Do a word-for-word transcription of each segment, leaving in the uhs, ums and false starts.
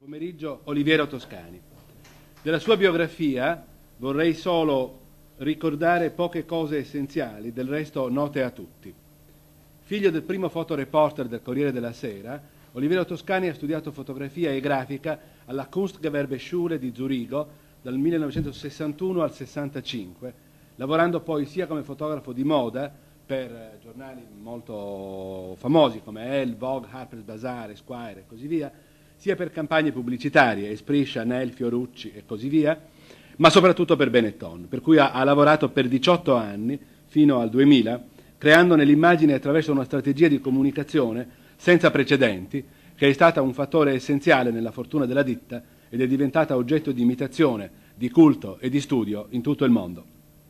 Pomeriggio Oliviero Toscani. Della sua biografia vorrei solo ricordare poche cose essenziali, del resto note a tutti. Figlio del primo fotoreporter del Corriere della Sera, Oliviero Toscani ha studiato fotografia e grafica alla Kunstgewerbeschule di Zurigo dal millenovecentosessantuno al sessantacinque, lavorando poi sia come fotografo di moda per giornali molto famosi come Elle, Vogue, Harper's Bazaar, Esquire e così via, sia per campagne pubblicitarie, Esprit, Chanel, Fiorucci e così via, ma soprattutto per Benetton, per cui ha, ha lavorato per diciotto anni, fino al duemila, creandone l'immagine attraverso una strategia di comunicazione senza precedenti, che è stata un fattore essenziale nella fortuna della ditta ed è diventata oggetto di imitazione, di culto e di studio in tutto il mondo.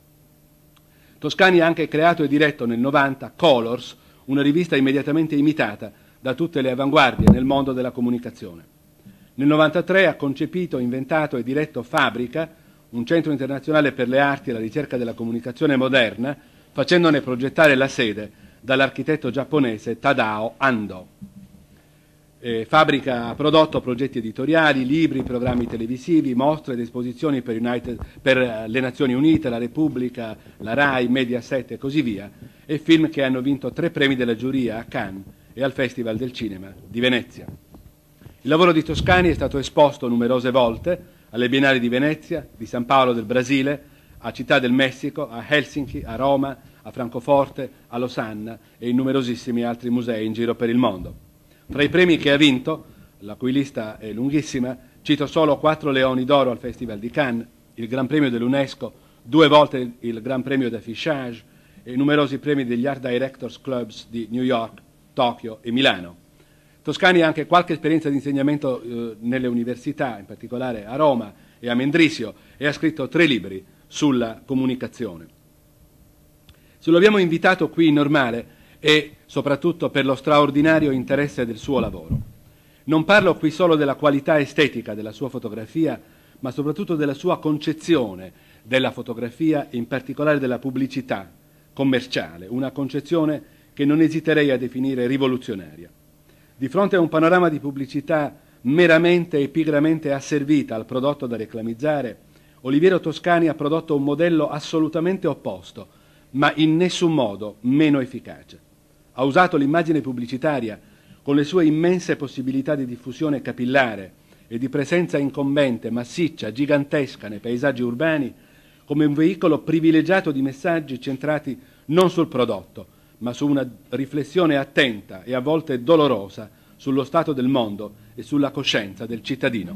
Toscani ha anche creato e diretto nel novanta Colors, una rivista immediatamente imitata da tutte le avanguardie nel mondo della comunicazione. Nel novantatré ha concepito, inventato e diretto Fabrica, un centro internazionale per le arti e la ricerca della comunicazione moderna, facendone progettare la sede dall'architetto giapponese Tadao Ando. Eh, Fabrica ha prodotto progetti editoriali, libri, programmi televisivi, mostre ed esposizioni per, United, per le Nazioni Unite, la Repubblica, la RAI, Mediaset e così via, e film che hanno vinto tre premi della giuria a Cannes e al Festival del Cinema di Venezia. Il lavoro di Toscani è stato esposto numerose volte alle Biennali di Venezia, di San Paolo del Brasile, a Città del Messico, a Helsinki, a Roma, a Francoforte, a Losanna e in numerosissimi altri musei in giro per il mondo. Tra i premi che ha vinto, la cui lista è lunghissima, cito solo quattro Leoni d'Oro al Festival di Cannes, il Gran Premio dell'UNESCO, due volte il Gran Premio d'Affichage e numerosi premi degli Art Directors Clubs di New York, Tokyo e Milano. Toscani ha anche qualche esperienza di insegnamento eh, nelle università, in particolare a Roma e a Mendrisio, e ha scritto tre libri sulla comunicazione. Se lo abbiamo invitato qui in Normale è soprattutto per lo straordinario interesse del suo lavoro. Non parlo qui solo della qualità estetica della sua fotografia, ma soprattutto della sua concezione della fotografia e in particolare della pubblicità commerciale, una concezione che non esiterei a definire rivoluzionaria. Di fronte a un panorama di pubblicità meramente e pigramente asservita al prodotto da reclamizzare, Oliviero Toscani ha prodotto un modello assolutamente opposto, ma in nessun modo meno efficace. Ha usato l'immagine pubblicitaria, con le sue immense possibilità di diffusione capillare e di presenza incombente, massiccia, gigantesca nei paesaggi urbani, come un veicolo privilegiato di messaggi centrati non sul prodotto, ma su una riflessione attenta e a volte dolorosa sullo stato del mondo e sulla coscienza del cittadino.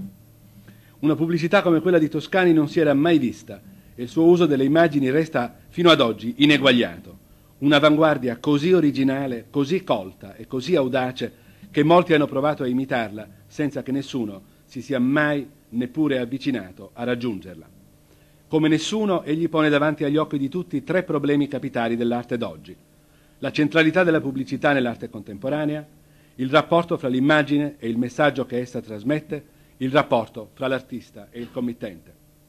Una pubblicità come quella di Toscani non si era mai vista e il suo uso delle immagini resta fino ad oggi ineguagliato. Un'avanguardia così originale, così colta e così audace che molti hanno provato a imitarla senza che nessuno si sia mai neppure avvicinato a raggiungerla. Come nessuno, egli pone davanti agli occhi di tutti tre problemi capitali dell'arte d'oggi: la centralità della pubblicità nell'arte contemporanea, il rapporto fra l'immagine e il messaggio che essa trasmette, il rapporto fra l'artista e il committente.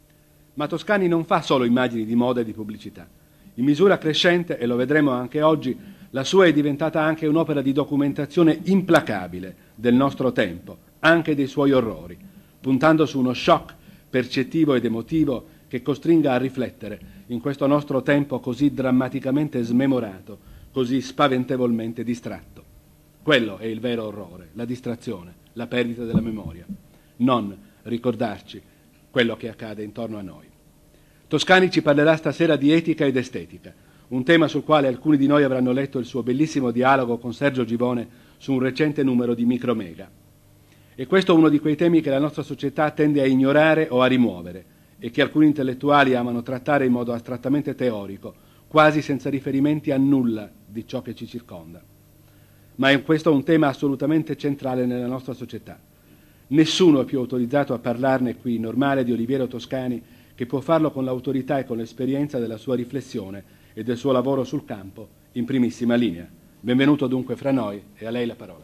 Ma Toscani non fa solo immagini di moda e di pubblicità. In misura crescente, e lo vedremo anche oggi, la sua è diventata anche un'opera di documentazione implacabile del nostro tempo, anche dei suoi orrori, puntando su uno shock percettivo ed emotivo che costringa a riflettere in questo nostro tempo così drammaticamente smemorato, così spaventevolmente distratto. Quello è il vero orrore, la distrazione, la perdita della memoria, non ricordarci quello che accade intorno a noi. Toscani ci parlerà stasera di etica ed estetica, un tema sul quale alcuni di noi avranno letto il suo bellissimo dialogo con Sergio Givone su un recente numero di Micromega. E questo è uno di quei temi che la nostra società tende a ignorare o a rimuovere e che alcuni intellettuali amano trattare in modo astrattamente teorico, quasi senza riferimenti a nulla di ciò che ci circonda. Ma è questo un tema assolutamente centrale nella nostra società. Nessuno è più autorizzato a parlarne qui in Normale di Oliviero Toscani, che può farlo con l'autorità e con l'esperienza della sua riflessione e del suo lavoro sul campo in primissima linea. Benvenuto dunque fra noi e a lei la parola.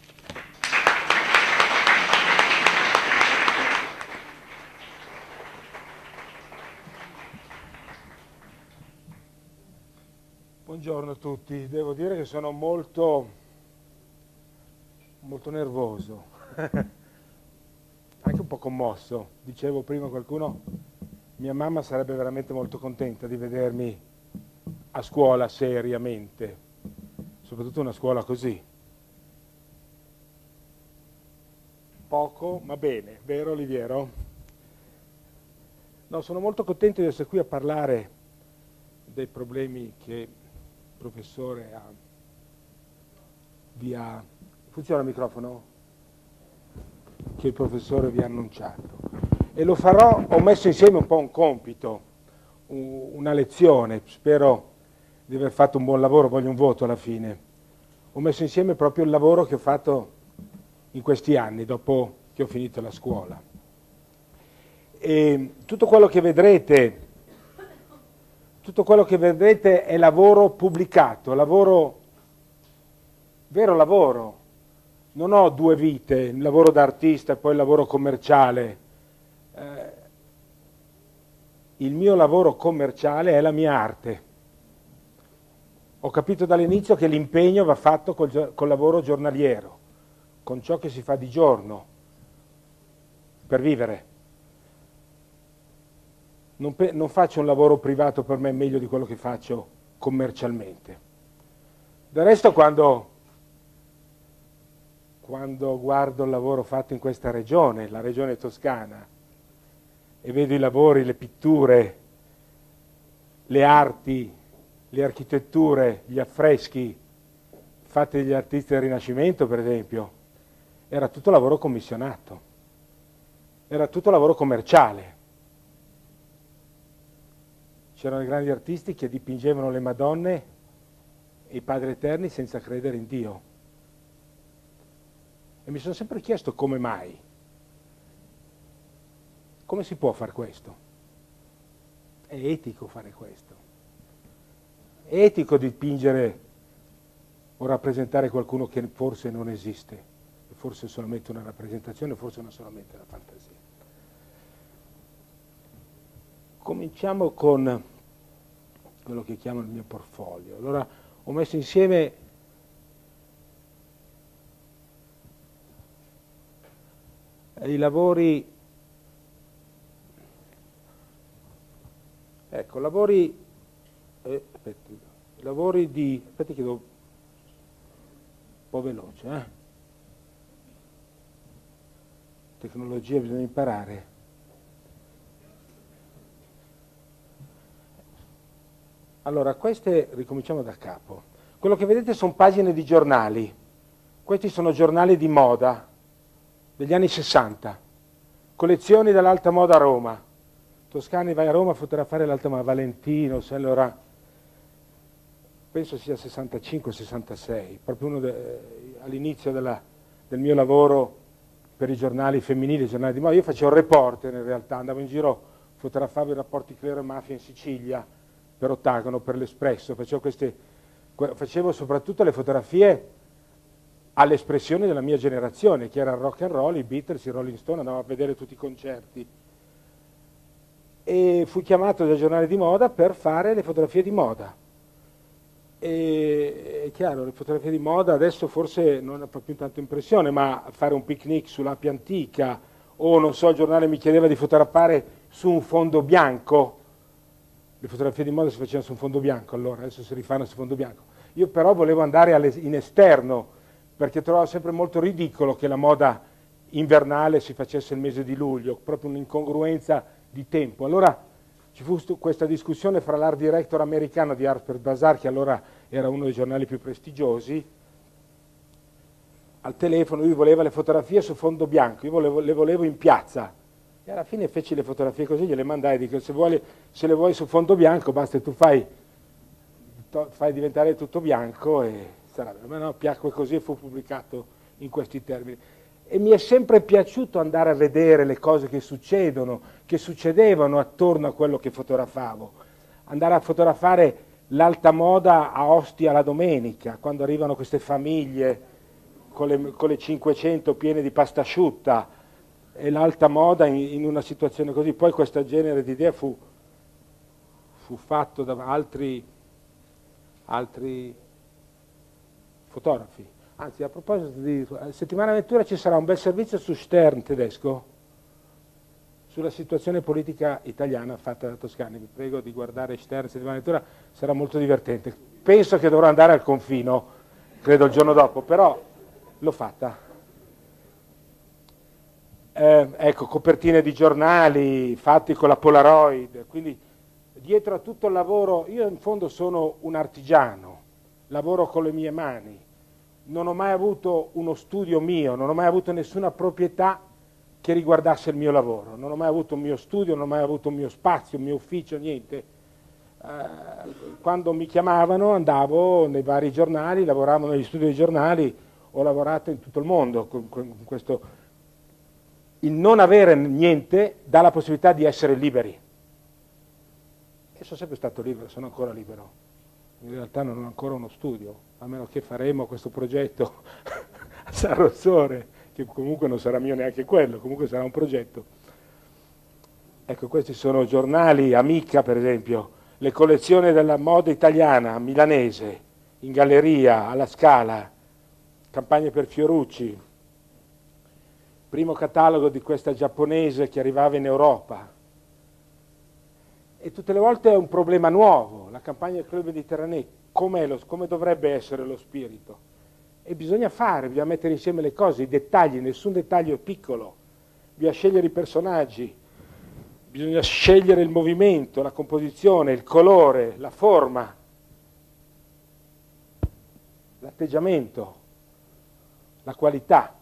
Buongiorno a tutti, devo dire che sono molto, molto nervoso. po' commosso. Dicevo prima a qualcuno, mia mamma sarebbe veramente molto contenta di vedermi a scuola seriamente, soprattutto una scuola così. Poco, ma bene, vero Oliviero? No, sono molto contento di essere qui a parlare dei problemi che il professore ha, vi ha... Funziona il microfono? Che il professore vi ha annunciato. E lo farò, ho messo insieme un po' un compito, un, una lezione, spero di aver fatto un buon lavoro, voglio un voto alla fine. Ho messo insieme proprio il lavoro che ho fatto in questi anni, dopo che ho finito la scuola. E tutto quello che vedrete, tutto quello che vedrete è lavoro pubblicato, lavoro, vero lavoro. Non ho due vite, il lavoro da artista e poi il lavoro commerciale. Eh, il mio lavoro commerciale è la mia arte. Ho capito dall'inizio che l'impegno va fatto col, col lavoro giornaliero, con ciò che si fa di giorno, per vivere. Non, pe- non faccio un lavoro privato per me meglio di quello che faccio commercialmente. Del resto quando... Quando guardo il lavoro fatto in questa regione, la regione toscana, e vedo i lavori, le pitture, le arti, le architetture, gli affreschi fatti dagli artisti del Rinascimento, per esempio, era tutto lavoro commissionato, era tutto lavoro commerciale. C'erano i grandi artisti che dipingevano le Madonne e i Padri Eterni senza credere in Dio. E mi sono sempre chiesto come mai. Come si può fare questo? È etico fare questo. È etico dipingere o rappresentare qualcuno che forse non esiste, e forse è solamente una rappresentazione, forse non è solamente una fantasia. Cominciamo con quello che chiamo il mio portfolio. Allora, ho messo insieme i lavori, ecco, lavori, eh, aspetti, lavori di, aspetti che devo, un po' veloce, eh? Tecnologia bisogna imparare. Allora, queste, ricominciamo da capo. Quello che vedete sono pagine di giornali, questi sono giornali di moda, degli anni sessanta, collezioni dell'alta moda a Roma. Toscani vai a Roma a fotografare l'alta moda, Valentino, Saint Laurent, penso sia sessantacinque sessantasei, proprio uno all'inizio del mio lavoro per i giornali femminili, i giornali di moda. Io facevo il reporter in realtà, andavo in giro, fotografavo i rapporti clero e mafia in Sicilia, per Ottagono, per l'Espresso, facevo, queste, facevo soprattutto le fotografie all'espressione della mia generazione, che era il rock and roll, i Beatles, i Rolling Stone, andavo a vedere tutti i concerti. E fui chiamato dal giornale di moda per fare le fotografie di moda. E è chiaro, le fotografie di moda adesso forse non fa più tanto impressione, ma fare un picnic sull'Appia Antica, o non so, il giornale mi chiedeva di fotografare su un fondo bianco. Le fotografie di moda si facevano su un fondo bianco, allora adesso si rifanno su fondo bianco. Io però volevo andare in esterno, perché trovavo sempre molto ridicolo che la moda invernale si facesse il mese di luglio, proprio un'incongruenza di tempo. Allora ci fu questa discussione fra l'art director americano di Harper's Bazaar, che allora era uno dei giornali più prestigiosi, al telefono. Lui voleva le fotografie su fondo bianco, io volevo, le volevo in piazza. E alla fine feci le fotografie così, gliele mandai, dico se, vuoi, se le vuoi su fondo bianco basta che tu fai, to, fai diventare tutto bianco e sarà bene. Ma no, piacque così e fu pubblicato in questi termini. E mi è sempre piaciuto andare a vedere le cose che succedono, che succedevano attorno a quello che fotografavo. Andare a fotografare l'alta moda a Ostia la domenica, quando arrivano queste famiglie con le, con le cinquecento piene di pasta asciutta, e l'alta moda in, in una situazione così. Poi questo genere di idea fu, fu fatto da altri, altri fotografi. Anzi, a proposito di settimana avventura ci sarà un bel servizio su Stern tedesco, sulla situazione politica italiana fatta da Toscani. Vi prego di guardare Stern settimana lettura, sarà molto divertente. Penso che dovrò andare al confino, credo il giorno dopo, però l'ho fatta. Eh, ecco, copertine di giornali fatti con la Polaroid, quindi dietro a tutto il lavoro, io in fondo sono un artigiano, lavoro con le mie mani, non ho mai avuto uno studio mio, non ho mai avuto nessuna proprietà che riguardasse il mio lavoro, non ho mai avuto un mio studio, non ho mai avuto un mio spazio, un mio ufficio, niente. Eh, quando mi chiamavano andavo nei vari giornali, lavoravo negli studi dei giornali, ho lavorato in tutto il mondo con, con questo. Il non avere niente dà la possibilità di essere liberi. E sono sempre stato libero, sono ancora libero. In realtà non ho ancora uno studio, a meno che faremo questo progetto a San Rossore, che comunque non sarà mio neanche quello, comunque sarà un progetto. Ecco, questi sono giornali, Amica per esempio, le collezioni della moda italiana, milanese, in galleria, alla Scala, campagne per Fiorucci, primo catalogo di questa giapponese che arrivava in Europa. E tutte le volte è un problema nuovo, la campagna del Club Mediterraneo, come dovrebbe essere lo spirito. E bisogna fare, bisogna mettere insieme le cose, i dettagli, nessun dettaglio è piccolo, bisogna scegliere i personaggi, bisogna scegliere il movimento, la composizione, il colore, la forma, l'atteggiamento, la qualità.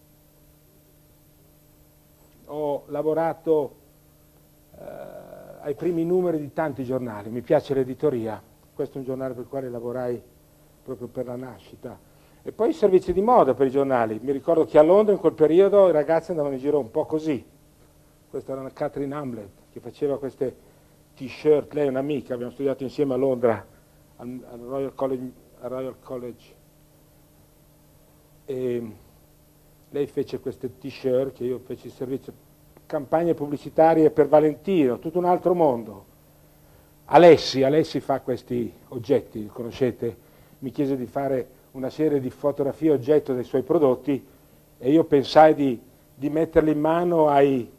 Ho lavorato eh, ai primi numeri di tanti giornali, mi piace l'editoria, questo è un giornale per il quale lavorai proprio per la nascita. E poi i servizi di moda per i giornali, mi ricordo che a Londra in quel periodo i ragazzi andavano in giro un po' così. Questa era una Catherine Hamlet che faceva queste t-shirt, lei è un'amica, abbiamo studiato insieme a Londra al, al Royal College, al Royal College. E lei fece queste t-shirt che io feci il servizio, campagne pubblicitarie per Valentino, tutto un altro mondo. Alessi, Alessi fa questi oggetti, conoscete? Mi chiese di fare una serie di fotografie oggetto dei suoi prodotti e io pensai di, di metterli in mano ai,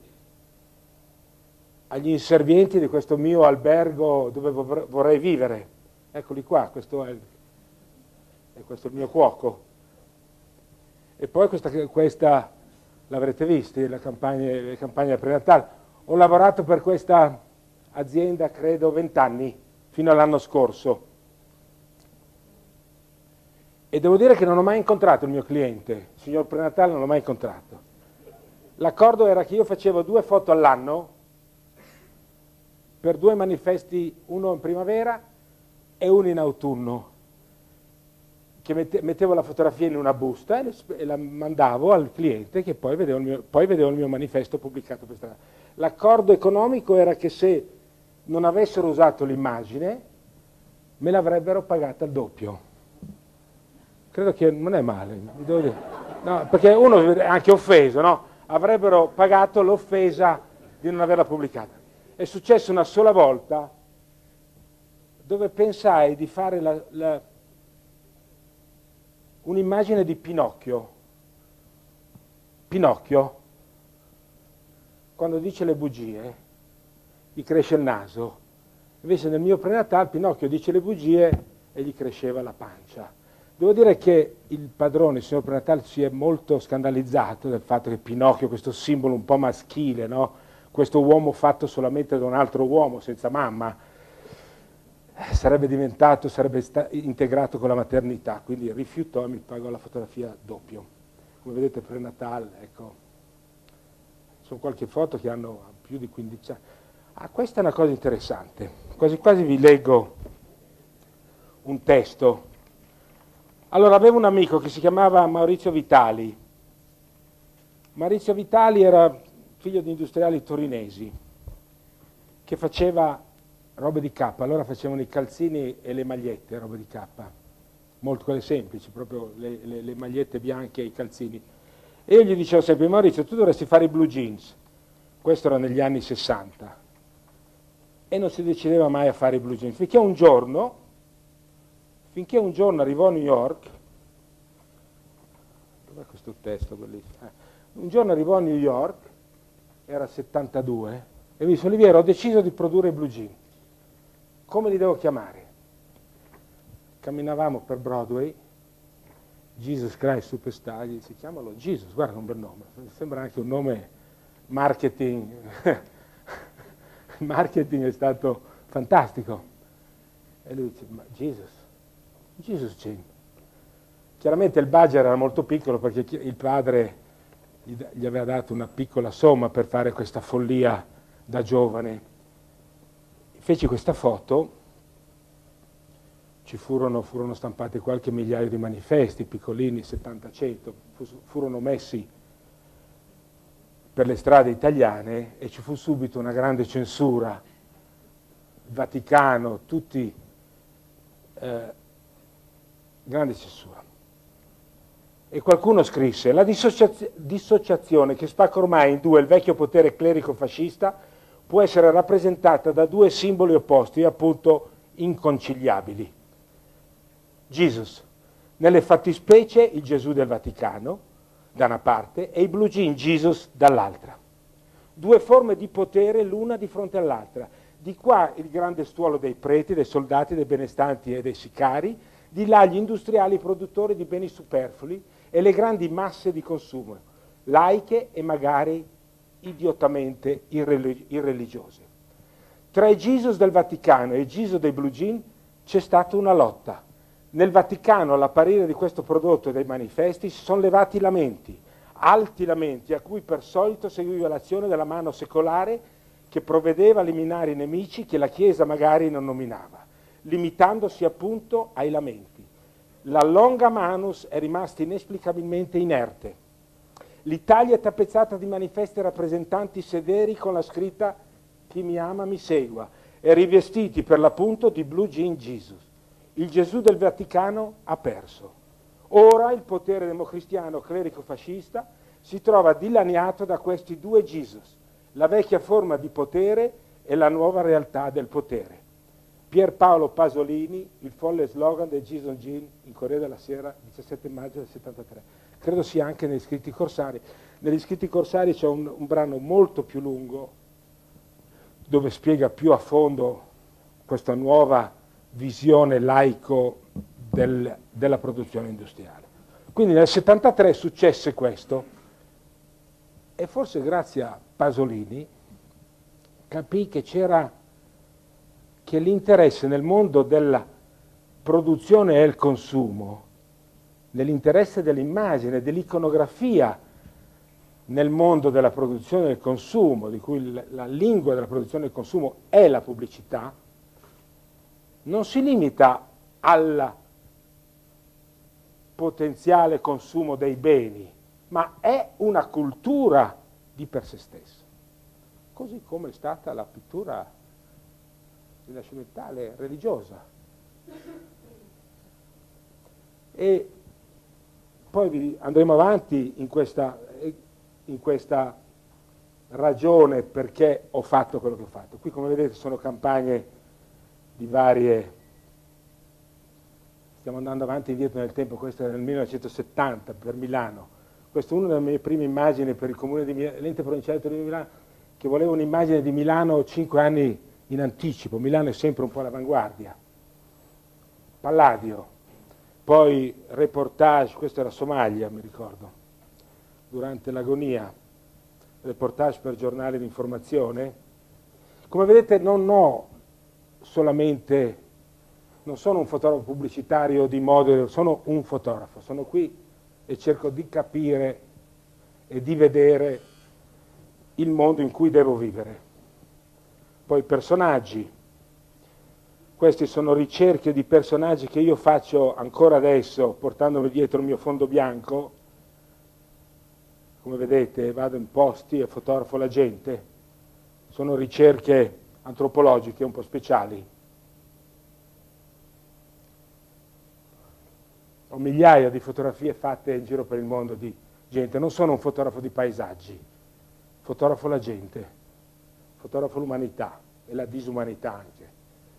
agli inservienti di questo mio albergo dove vorrei vivere. Eccoli qua, questo è, è questo il mio cuoco. E poi questa, questa l'avrete vista, la campagna, le campagne prenatali. Ho lavorato per questa azienda, credo, vent'anni, fino all'anno scorso. E devo dire che non ho mai incontrato il mio cliente, il signor Prenatale non l'ho mai incontrato. L'accordo era che io facevo due foto all'anno per due manifesti, uno in primavera e uno in autunno, che mettevo la fotografia in una busta e la mandavo al cliente che poi vedeva il mio, poi vedeva il mio manifesto pubblicato per strada. L'accordo economico era che se non avessero usato l'immagine me l'avrebbero pagata al doppio. Credo che non è male, devo dire. No, perché uno è anche offeso, no? Avrebbero pagato l'offesa di non averla pubblicata. È successo una sola volta dove pensai di fare la, la, un'immagine di Pinocchio. Pinocchio, quando dice le bugie, gli cresce il naso. Invece nel mio prenatale Pinocchio dice le bugie e gli cresceva la pancia. Devo dire che il padrone, il signor Prenatale, si è molto scandalizzato del fatto che Pinocchio, questo simbolo un po' maschile, no? Questo uomo fatto solamente da un altro uomo, senza mamma, sarebbe diventato, sarebbe integrato con la maternità, quindi rifiutò e mi pagò la fotografia doppio. Come vedete Prenatale, ecco, sono qualche foto che hanno più di quindici anni. Ah, questa è una cosa interessante, quasi quasi vi leggo un testo. Allora, avevo un amico che si chiamava Maurizio Vitali. Maurizio Vitali era figlio di industriali torinesi che faceva robe di K, allora facevano i calzini e le magliette, robe di K, molto quelle semplici, proprio le, le, le magliette bianche e i calzini. E io gli dicevo sempre, Maurizio, tu dovresti fare i blue jeans. Questo era negli anni sessanta. E non si decideva mai a fare i blue jeans, finché un giorno... Finché un giorno arrivò a New York, dov'è questo testo bellissimo? Eh, un giorno arrivò a New York era settantadue, e mi disse: Oliviero, ho deciso di produrre i Blue Jean. Come li devo chiamare? Camminavamo per Broadway, Jesus Christ Superstar, gli dice: chiamalo Jesus, guarda che un bel nome, sembra anche un nome marketing, il marketing è stato fantastico. E lui dice: ma Jesus, Jesus Jean. Chiaramente il budget era molto piccolo perché il padre gli aveva dato una piccola somma per fare questa follia da giovane. Feci questa foto, ci furono, furono stampati qualche migliaio di manifesti, piccolini, settanta cento, furono messi per le strade italiane e ci fu subito una grande censura. Il Vaticano, tutti, eh, grande censura. E qualcuno scrisse: la dissociaz- dissociazione che spacca ormai in due il vecchio potere clerico-fascista può essere rappresentata da due simboli opposti, appunto inconciliabili. Jesus, nelle fattispecie il Gesù del Vaticano, da una parte, e i Blue Jean Jesus dall'altra. Due forme di potere l'una di fronte all'altra. Di qua il grande stuolo dei preti, dei soldati, dei benestanti e dei sicari, di là gli industriali produttori di beni superflui e le grandi masse di consumo, laiche e magari idiotamente irreligiose. Tra i Jesus del Vaticano e i Jesus dei Blue Jean c'è stata una lotta. Nel Vaticano, all'apparire di questo prodotto e dei manifesti, si sono levati lamenti, alti lamenti, a cui per solito seguiva l'azione della mano secolare che provvedeva a eliminare i nemici che la Chiesa magari non nominava, limitandosi appunto ai lamenti. La longa manus è rimasta inesplicabilmente inerte. L'Italia è tappezzata di manifesti rappresentanti sederi con la scritta «Chi mi ama mi segua» e rivestiti per l'appunto di Blue Jean Jesus. Il Gesù del Vaticano ha perso. Ora il potere democristiano clerico-fascista si trova dilaniato da questi due Jesus, la vecchia forma di potere e la nuova realtà del potere. Pierpaolo Pasolini, il folle slogan del Jesus Jean in Corriere della Sera, diciassette maggio del settantatré. Credo sia anche negli scritti corsari. Negli scritti corsari c'è un, un brano molto più lungo dove spiega più a fondo questa nuova visione laico del, della produzione industriale. Quindi nel settantatré successe questo e forse grazie a Pasolini capì che c'era che l'interesse nel mondo della produzione e il consumo, nell'interesse dell'immagine, dell'iconografia nel mondo della produzione e del consumo, di cui la, la lingua della produzione e del consumo è la pubblicità, non si limita al potenziale consumo dei beni, ma è una cultura di per sé stessa, così come è stata la pittura rinascimentale religiosa. E poi andremo avanti in questa, in questa ragione perché ho fatto quello che ho fatto. Qui, come vedete, sono campagne di varie, stiamo andando avanti e indietro nel tempo. Questo è nel millenovecentosettanta per Milano. Questa è una delle mie prime immagini per il comune di Milano, l'ente provinciale di Milano, che voleva un'immagine di Milano cinque anni in anticipo. Milano è sempre un po' all'avanguardia. Palladio, poi reportage, questo era Somalia, mi ricordo, durante l'agonia, reportage per giornali di informazione. Come vedete non ho solamente, non sono un fotografo pubblicitario di modo, sono un fotografo, sono qui e cerco di capire e di vedere il mondo in cui devo vivere. Poi personaggi, questi sono ricerche di personaggi che io faccio ancora adesso, portandomi dietro il mio fondo bianco. Come vedete vado in posti e fotografo la gente, sono ricerche antropologiche un po' speciali. Ho migliaia di fotografie fatte in giro per il mondo di gente, non sono un fotografo di paesaggi, fotografo la gente, fotografo l'umanità e la disumanità anche.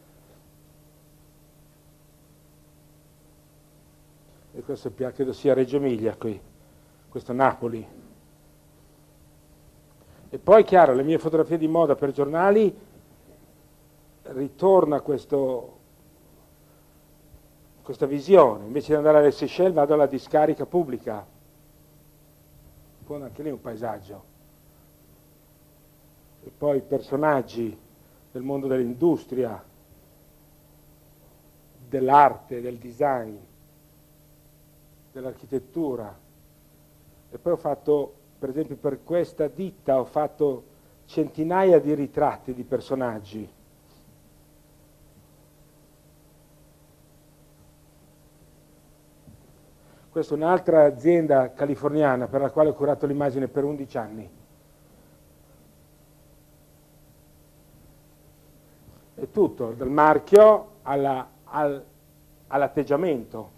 E questo credo sia Reggio Emilia qui, questo Napoli. E poi, chiaro, le mie fotografie di moda per giornali, ritorna questo, questa visione. Invece di andare alle Seychelles vado alla discarica pubblica. Poi anche lì un paesaggio. E poi personaggi del mondo dell'industria, dell'arte, del design, dell'architettura. E poi ho fatto, per esempio per questa ditta, ho fatto centinaia di ritratti di personaggi. Questa è un'altra azienda californiana per la quale ho curato l'immagine per undici anni. È tutto, dal marchio alla, al, all'atteggiamento.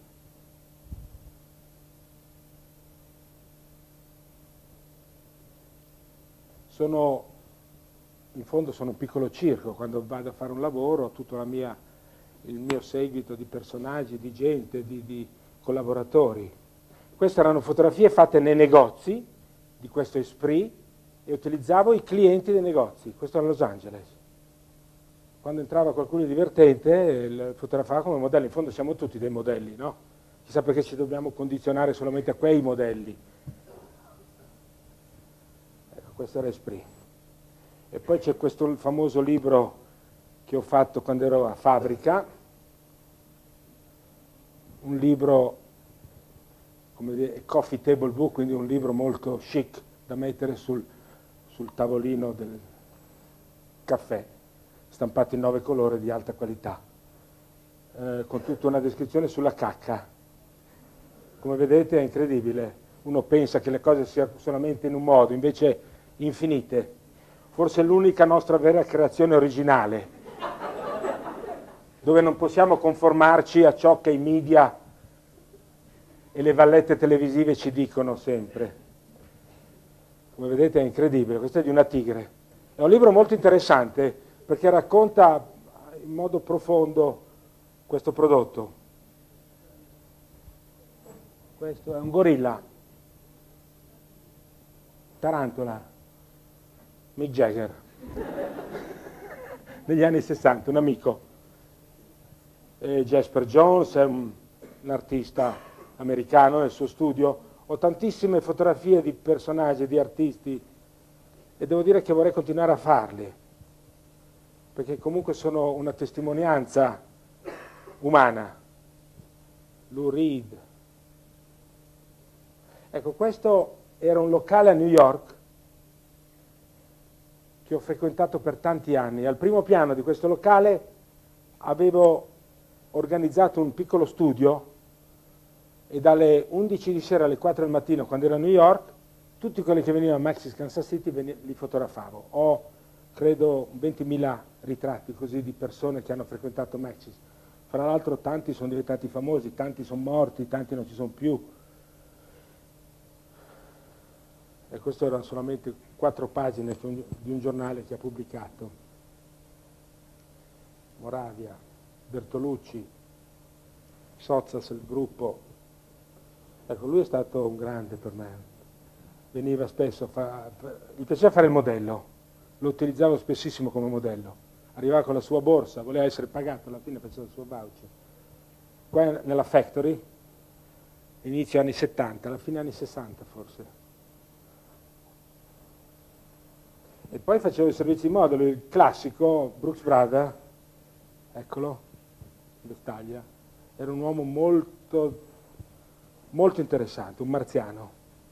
Sono, in fondo sono un piccolo circo, quando vado a fare un lavoro ho tutto la mia, il mio seguito di personaggi, di gente, di, di collaboratori. Queste erano fotografie fatte nei negozi di questo Esprit e utilizzavo i clienti dei negozi, questo era Los Angeles. Quando entrava qualcuno di divertente, il fotografava come modello, in fondo siamo tutti dei modelli, no? Chissà perché ci dobbiamo condizionare solamente a quei modelli. Ecco, questo era Esprit. E poi c'è questo famoso libro che ho fatto quando ero a Fabbrica, un libro, come dire, coffee table book, quindi un libro molto chic da mettere sul, sul tavolino del caffè, stampato in nove colori di alta qualità, eh, con tutta una descrizione sulla cacca. Come vedete è incredibile, uno pensa che le cose siano solamente in un modo, invece infinite. Forse è l'unica nostra vera creazione originale, dove non possiamo conformarci a ciò che i media e le vallette televisive ci dicono sempre. Come vedete è incredibile, questo è di una tigre. È un libro molto interessante perché racconta in modo profondo questo prodotto. Questo è un gorilla, tarantola, Mick Jagger, negli anni sessanta, un amico. E Jasper Jones è un, un artista americano nel suo studio. Ho tantissime fotografie di personaggi, di artisti, e devo dire che vorrei continuare a farli, perché comunque sono una testimonianza umana. Lou Reed. Ecco, questo era un locale a New York che ho frequentato per tanti anni. Al primo piano di questo locale avevo organizzato un piccolo studio e dalle undici di sera alle quattro del mattino, quando ero a New York, tutti quelli che venivano a Maxis Kansas City li fotografavo. Ho, credo, ventimila ritratti così di persone che hanno frequentato Maxis. Fra l'altro tanti sono diventati famosi, tanti sono morti, tanti non ci sono più. E queste erano solamente quattro pagine di un giornale che ha pubblicato. Moravia, Bertolucci, Sozzas, il gruppo. Ecco, lui è stato un grande per me. Veniva spesso, fa, gli piaceva fare il modello, lo utilizzavo spessissimo come modello. Arrivava con la sua borsa, voleva essere pagato, alla fine faceva il suo voucher. Qua nella Factory, inizio anni settanta, alla fine anni sessanta forse. E poi facevo i servizi di modello, il classico Brooks Brothers, eccolo, Vestaglia, era un uomo molto, molto interessante, un marziano,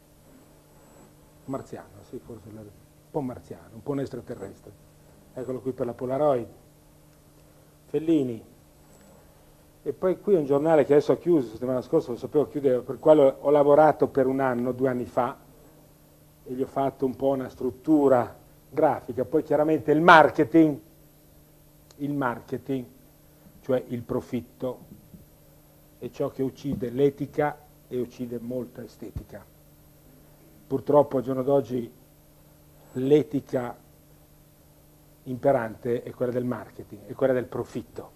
un marziano, sì, forse un po' marziano, un po' un extraterrestre. Eccolo qui per la Polaroid, Fellini. E poi qui un giornale che adesso ho chiuso, la settimana scorsa lo sapevo chiudere, per il quale ho lavorato per un anno, due anni fa, e gli ho fatto un po' una struttura grafica. Poi chiaramente il marketing, il marketing, cioè il profitto, è ciò che uccide l'etica e uccide molta estetica. Purtroppo al giorno d'oggi l'etica imperante è quella del marketing, è quella del profitto.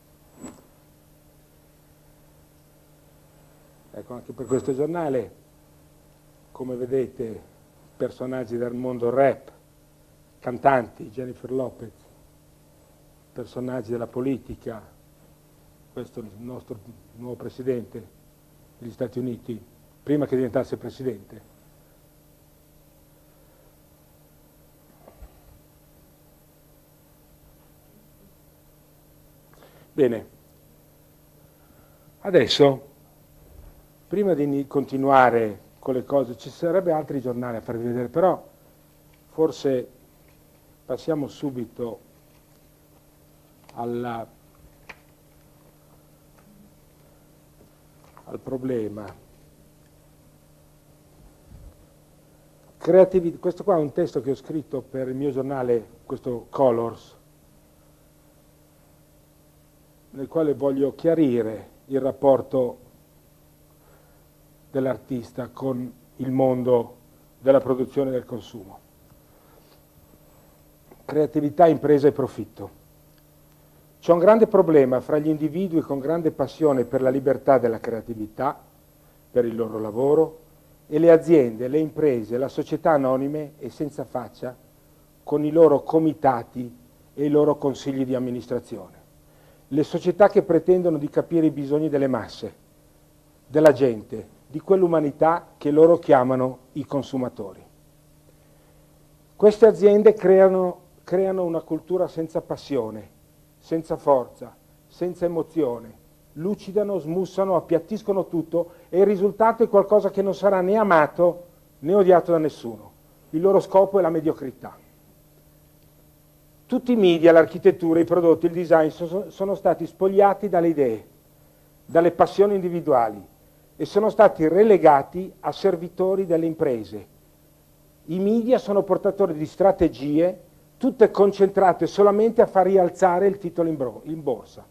Ecco, anche per questo giornale, come vedete, personaggi del mondo rap, cantanti, Jennifer Lopez, personaggi della politica, questo è il nostro nuovo presidente degli Stati Uniti, prima che diventasse presidente. Bene, adesso, prima di continuare con le cose, ci sarebbe altri giornali a farvi vedere, però forse passiamo subito alla, al problema. Creativi, questo qua è un testo che ho scritto per il mio giornale, questo Colors, nel quale voglio chiarire il rapporto dell'artista con il mondo della produzione e del consumo. Creatività, impresa e profitto. C'è un grande problema fra gli individui con grande passione per la libertà della creatività, per il loro lavoro, e le aziende, le imprese, la società anonime e senza faccia con i loro comitati e i loro consigli di amministrazione. Le società che pretendono di capire i bisogni delle masse, della gente, di quell'umanità che loro chiamano i consumatori. Queste aziende creano, creano una cultura senza passione, senza forza, senza emozione, lucidano, smussano, appiattiscono tutto e il risultato è qualcosa che non sarà né amato né odiato da nessuno. Il loro scopo è la mediocrità. Tutti i media, l'architettura, i prodotti, il design sono stati spogliati dalle idee, dalle passioni individuali e sono stati relegati a servitori delle imprese. I media sono portatori di strategie, tutte concentrate solamente a far rialzare il titolo in borsa.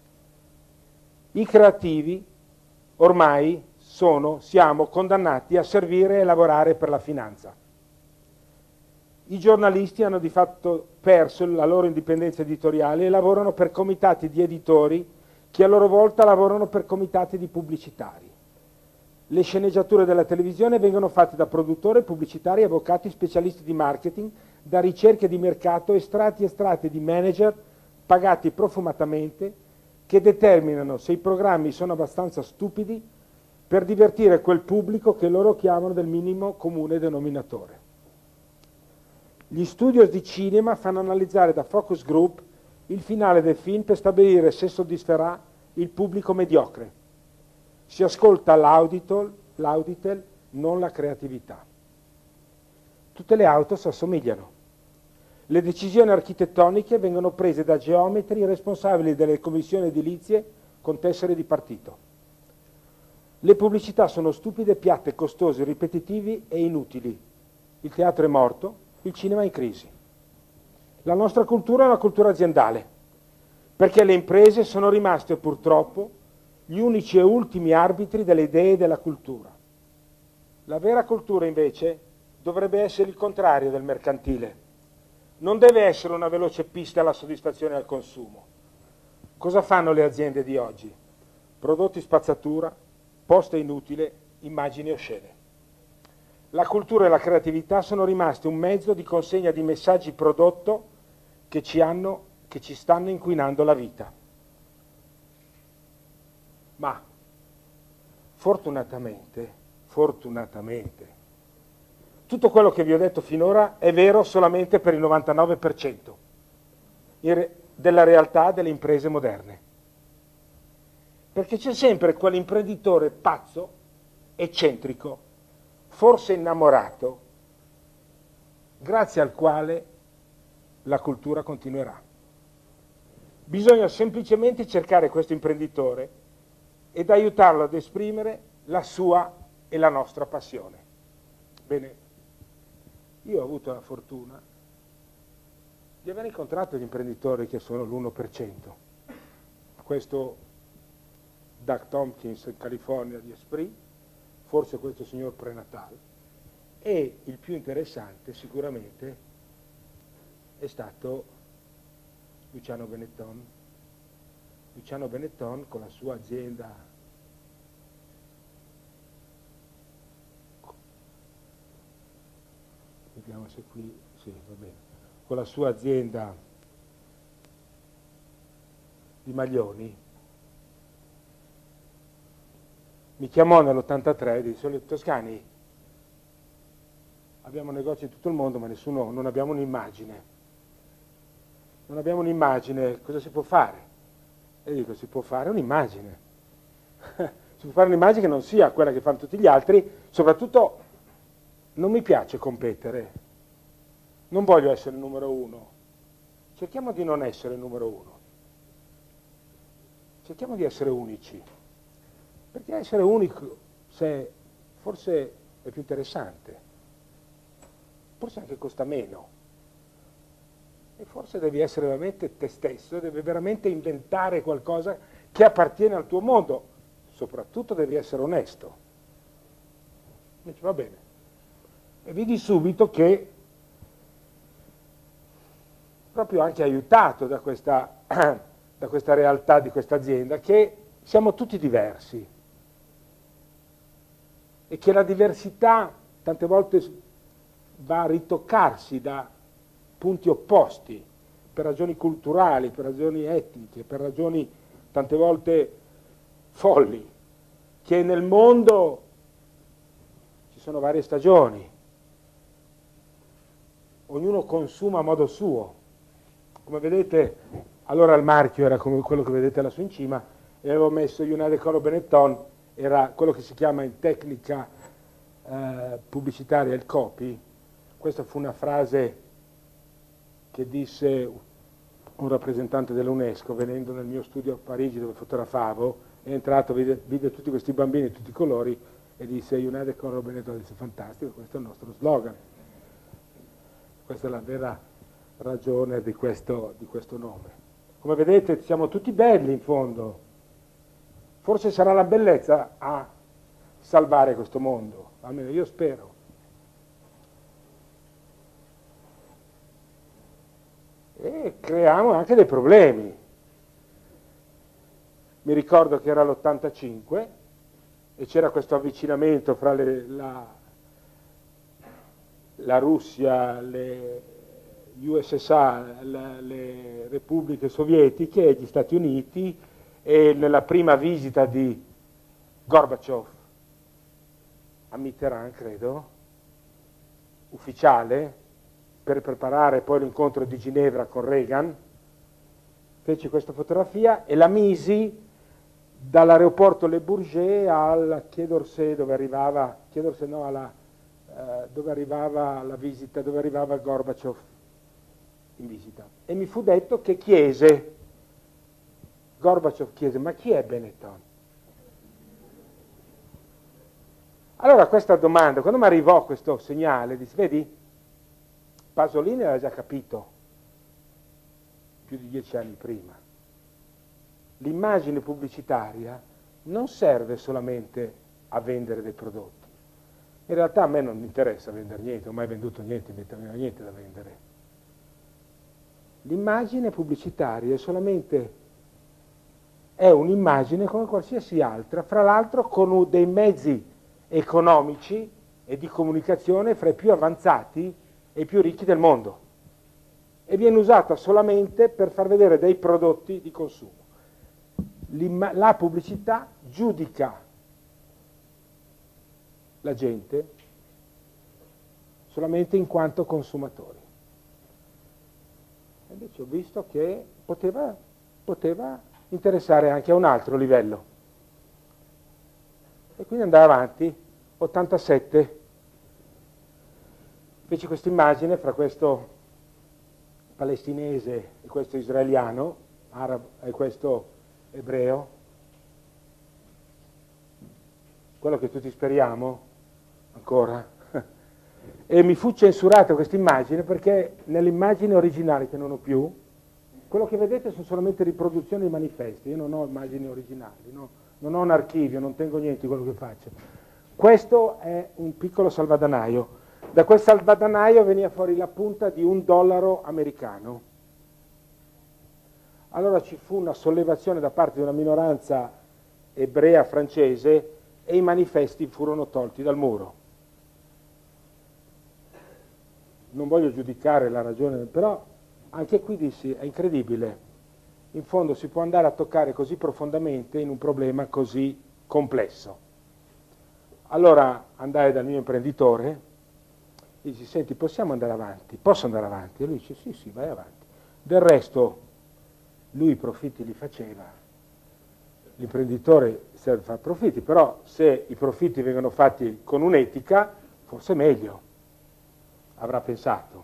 I creativi ormai sono, siamo condannati a servire e lavorare per la finanza. I giornalisti hanno di fatto perso la loro indipendenza editoriale e lavorano per comitati di editori che a loro volta lavorano per comitati di pubblicitari. Le sceneggiature della televisione vengono fatte da produttori, pubblicitari, avvocati, specialisti di marketing, da ricerche di mercato, estratti e estratti di manager pagati profumatamente che determinano se i programmi sono abbastanza stupidi per divertire quel pubblico che loro chiamano del minimo comune denominatore. Gli studios di cinema fanno analizzare da focus group il finale del film per stabilire se soddisferà il pubblico mediocre. Si ascolta l'auditel, l'auditel, non la creatività. Tutte le auto si assomigliano. Le decisioni architettoniche vengono prese da geometri responsabili delle commissioni edilizie con tessere di partito. Le pubblicità sono stupide, piatte, costose, ripetitivi e inutili. Il teatro è morto, il cinema è in crisi. La nostra cultura è una cultura aziendale, perché le imprese sono rimaste purtroppo gli unici e ultimi arbitri delle idee e della cultura. La vera cultura invece dovrebbe essere il contrario del mercantile. Non deve essere una veloce pista alla soddisfazione e al consumo. Cosa fanno le aziende di oggi? Prodotti spazzatura, posta inutile, immagini oscene. La cultura e la creatività sono rimaste un mezzo di consegna di messaggi prodotto che ci, hanno, che ci stanno inquinando la vita. Ma fortunatamente, fortunatamente, tutto quello che vi ho detto finora è vero solamente per il novantanove per cento della realtà delle imprese moderne. Perché c'è sempre quell'imprenditore pazzo, eccentrico, forse innamorato, grazie al quale la cultura continuerà. Bisogna semplicemente cercare questo imprenditore ed aiutarlo ad esprimere la sua e la nostra passione. Bene, io ho avuto la fortuna di aver incontrato gli imprenditori che sono l'uno per cento. Questo Doug Tompkins in California di Esprit, forse questo signor Prenatal, e il più interessante sicuramente è stato Luciano Benetton. Luciano Benetton con la sua azienda vediamo se qui, sì, va bene, con la sua azienda di maglioni, mi chiamò nell'ottantatré e disse: Toscani, abbiamo negozi in tutto il mondo ma nessuno, non abbiamo un'immagine. Non abbiamo un'immagine, cosa si può fare? E dico, si può fare un'immagine. Si può fare un'immagine che non sia quella che fanno tutti gli altri, soprattutto non mi piace competere, non voglio essere il numero uno, cerchiamo di non essere il numero uno, cerchiamo di essere unici, perché essere unico se, forse è più interessante, forse anche costa meno, e forse devi essere veramente te stesso, devi veramente inventare qualcosa che appartiene al tuo mondo, soprattutto devi essere onesto. Dice, va bene. E vidi subito che, proprio anche aiutato da questa, da questa realtà di questa azienda, che siamo tutti diversi e che la diversità tante volte va a ritoccarsi da punti opposti, per ragioni culturali, per ragioni etniche, per ragioni tante volte folli, che nel mondo ci sono varie stagioni, ognuno consuma a modo suo. Come vedete, allora il marchio era come quello che vedete lassù in cima, e avevo messo United Color Benetton, era quello che si chiama in tecnica eh, pubblicitaria il copy. Questa fu una frase che disse un rappresentante dell'UNESCO venendo nel mio studio a Parigi dove fotografavo, è entrato, vide, vide tutti questi bambini di tutti i colori e disse United Color Benetton, disse fantastico, questo è il nostro slogan. Questa è la vera ragione di questo, di questo nome. Come vedete siamo tutti belli in fondo, forse sarà la bellezza a salvare questo mondo, almeno io spero. E creiamo anche dei problemi. Mi ricordo che era l'ottantacinque e c'era questo avvicinamento fra le, la, la Russia, le U S S R, le, le repubbliche sovietiche e gli Stati Uniti, e nella prima visita di Gorbaciov a Mitterrand, credo, ufficiale, per preparare poi l'incontro di Ginevra con Reagan, feci questa fotografia e la misi dall'aeroporto Le Bourget al Quai d'Orsay, dove arrivava, Quai d'Orsay no, alla, eh, dove arrivava la visita, dove arrivava Gorbaciov in visita. E mi fu detto che chiese, Gorbaciov chiese, ma chi è Benetton? Allora questa domanda, quando mi arrivò questo segnale, dissi, vedi, Pasolini aveva già capito più di dieci anni prima. L'immagine pubblicitaria non serve solamente a vendere dei prodotti. In realtà a me non mi interessa vendere niente, non ho mai venduto niente, non ho niente da vendere. L'immagine pubblicitaria è solamente è un'immagine come qualsiasi altra, fra l'altro con dei mezzi economici e di comunicazione fra i più avanzati e i più ricchi del mondo, e viene usata solamente per far vedere dei prodotti di consumo. La pubblicità giudica la gente solamente in quanto consumatori. E invece ho visto che poteva, poteva interessare anche a un altro livello. E quindi andai avanti, ottantasette, feci questa immagine fra questo palestinese e questo israeliano, arabo, e questo ebreo, quello che tutti speriamo ancora, e mi fu censurata questa immagine perché nell'immagine originale, che non ho più, quello che vedete sono solamente riproduzioni di manifesti, io non ho immagini originali, no? Non ho un archivio, non tengo niente di quello che faccio. Questo è un piccolo salvadanaio. Da quel salvadanaio veniva fuori la punta di un dollaro americano. Allora ci fu una sollevazione da parte di una minoranza ebrea francese e i manifesti furono tolti dal muro. Non voglio giudicare la ragione, però Anche qui dissi, è incredibile, in fondo si può andare a toccare così profondamente in un problema così complesso. Allora andai dal mio imprenditore e dici, senti, possiamo andare avanti? Posso andare avanti? E lui dice, sì, sì, vai avanti. Del resto, lui i profitti li faceva. L'imprenditore serve a fare profitti, però se i profitti vengono fatti con un'etica, forse meglio, avrà pensato.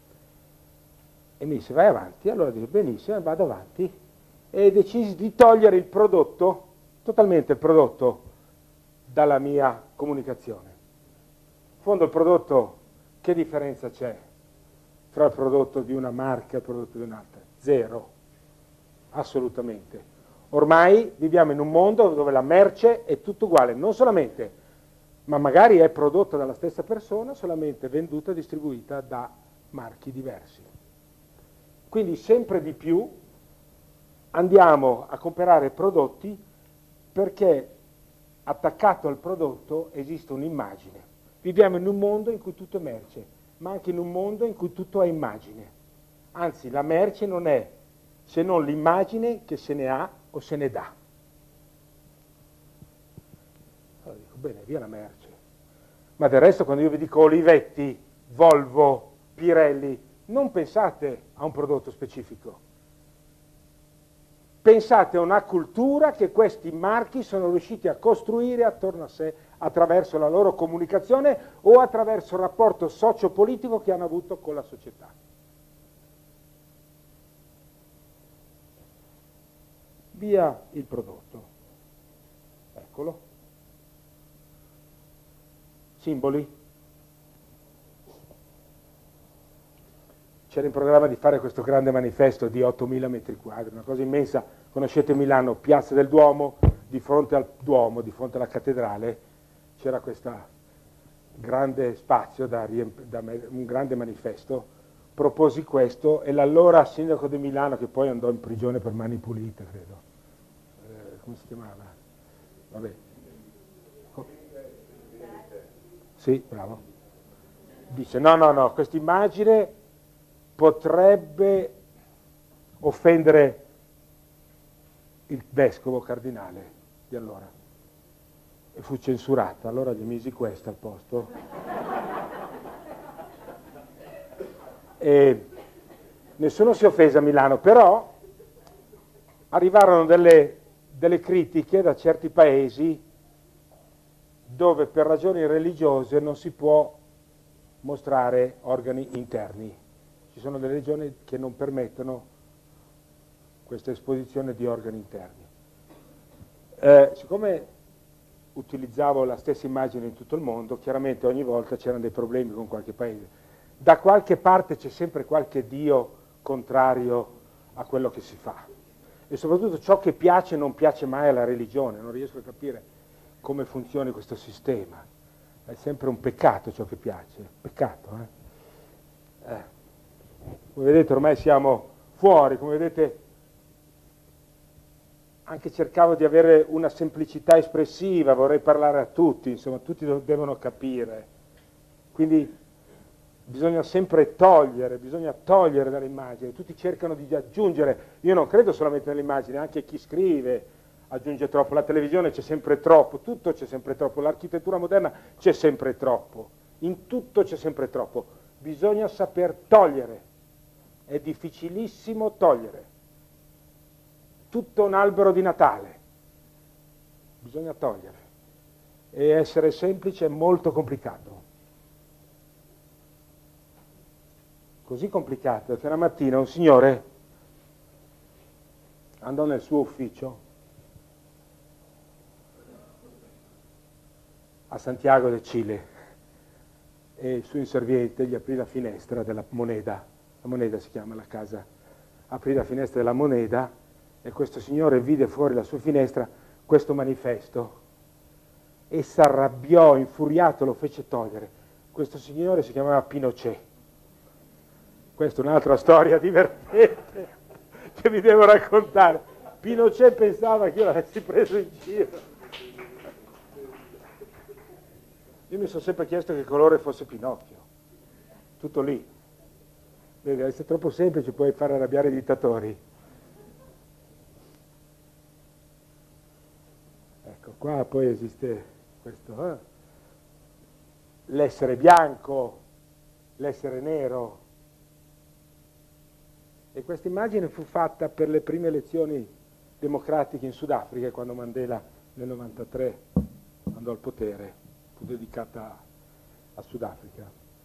E mi disse, vai avanti. Allora dico, benissimo, vado avanti. E decisi di togliere il prodotto, totalmente il prodotto, dalla mia comunicazione. In fondo il prodotto, che differenza c'è fra il prodotto di una marca e il prodotto di un'altra? Zero, assolutamente. Ormai viviamo in un mondo dove la merce è tutto uguale, non solamente, ma magari è prodotta dalla stessa persona, solamente venduta e distribuita da marchi diversi. Quindi sempre di più andiamo a comprare prodotti perché attaccato al prodotto esiste un'immagine. Viviamo in un mondo in cui tutto è merce, ma anche in un mondo in cui tutto è immagine. Anzi, la merce non è se non l'immagine che se ne ha o se ne dà. Allora dico, bene, via la merce. Ma del resto quando io vi dico Olivetti, Volvo, Pirelli, non pensate a un prodotto specifico. Pensate a una cultura che questi marchi sono riusciti a costruire attorno a sé attraverso la loro comunicazione o attraverso il rapporto socio-politico che hanno avuto con la società. Via il prodotto. Eccolo. Simboli. C'era in programma di fare questo grande manifesto di ottomila metri quadri, una cosa immensa. Conoscete Milano, Piazza del Duomo, di fronte al Duomo, di fronte alla cattedrale, c'era questo grande spazio, da, da un grande manifesto. Proposi questo e l'allora sindaco di Milano, che poi andò in prigione per mani pulite, credo. Eh, come si chiamava? Vabbè. Sì, bravo. Dice, no, no, no, questa immagine potrebbe offendere il vescovo cardinale di allora e fu censurata. Allora gli misi questa al posto e nessuno si offese a Milano, però arrivarono delle, delle critiche da certi paesi dove per ragioni religiose non si può mostrare organi interni. Ci sono delle regioni che non permettono questa esposizione di organi interni. Eh, siccome utilizzavo la stessa immagine in tutto il mondo, chiaramente ogni volta c'erano dei problemi con qualche paese. Da qualche parte c'è sempre qualche dio contrario a quello che si fa. E soprattutto ciò che piace non piace mai alla religione, non riesco a capire come funzioni questo sistema. È sempre un peccato ciò che piace, peccato, eh? Eh. Come vedete ormai siamo fuori, come vedete anche cercavo di avere una semplicità espressiva, vorrei parlare a tutti, insomma tutti devono capire, quindi bisogna sempre togliere, bisogna togliere dall'immagine, tutti cercano di aggiungere, io non credo solamente nell'immagine, anche chi scrive aggiunge troppo, la televisione c'è sempre troppo, tutto c'è sempre troppo, l'architettura moderna c'è sempre troppo, in tutto c'è sempre troppo, bisogna saper togliere. È difficilissimo togliere. Tutto un albero di Natale. Bisogna togliere. E essere semplice è molto complicato. Così complicato che una mattina un signore andò nel suo ufficio a Santiago del Cile e il suo inserviente gli aprì la finestra della Moneda. La Moneda si chiama la casa, aprì la finestra della Moneda e questo signore vide fuori la sua finestra questo manifesto e si arrabbiò, infuriato, lo fece togliere. Questo signore si chiamava Pinochet. Questa è un'altra storia divertente che vi devo raccontare. Pinochet pensava che io l'avessi preso in giro. Io mi sono sempre chiesto che colore fosse Pinocchio. Tutto lì. Vedi, se è troppo semplice puoi far arrabbiare i dittatori. Ecco, qua poi esiste questo, eh? L'essere bianco, l'essere nero. E questa immagine fu fatta per le prime elezioni democratiche in Sudafrica, quando Mandela nel novantatré andò al potere, fu dedicata a Sudafrica.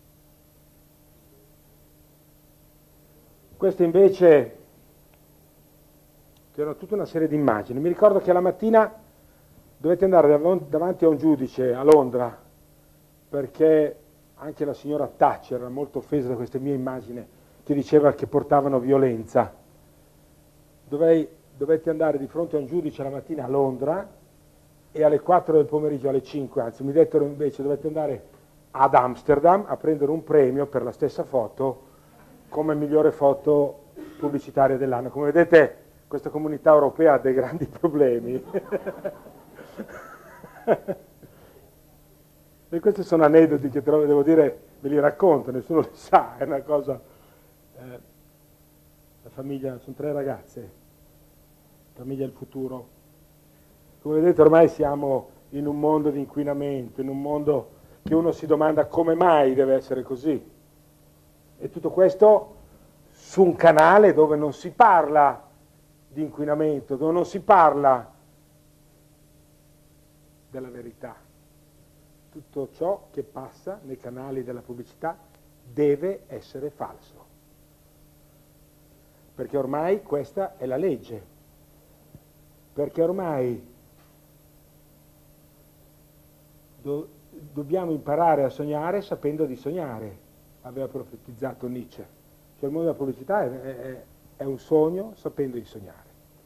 Queste invece c'erano tutta una serie di immagini. Mi ricordo che la mattina dovete andare dav- davanti a un giudice a Londra, perché anche la signora Thatcher era molto offesa da queste mie immagini che diceva che portavano violenza. Dovei, dovete andare di fronte a un giudice la mattina a Londra e alle quattro del pomeriggio, alle cinque, anzi mi dettero invece dovete andare ad Amsterdam a prendere un premio per la stessa foto come migliore foto pubblicitaria dell'anno. Come vedete questa comunità europea ha dei grandi problemi. E questi sono aneddoti che trovo, devo dire, ve li racconto, nessuno li sa, è una cosa... Eh, la famiglia, sono tre ragazze, famiglia del futuro. Come vedete ormai siamo in un mondo di inquinamento, in un mondo che uno si domanda come mai deve essere così. E tutto questo su un canale dove non si parla di inquinamento, dove non si parla della verità. Tutto ciò che passa nei canali della pubblicità deve essere falso. Perché ormai questa è la legge. Perché ormai do, dobbiamo imparare a sognare sapendo di sognare, aveva profetizzato Nietzsche. Cioè il mondo della pubblicità è, è, è un sogno sapendo di sognare.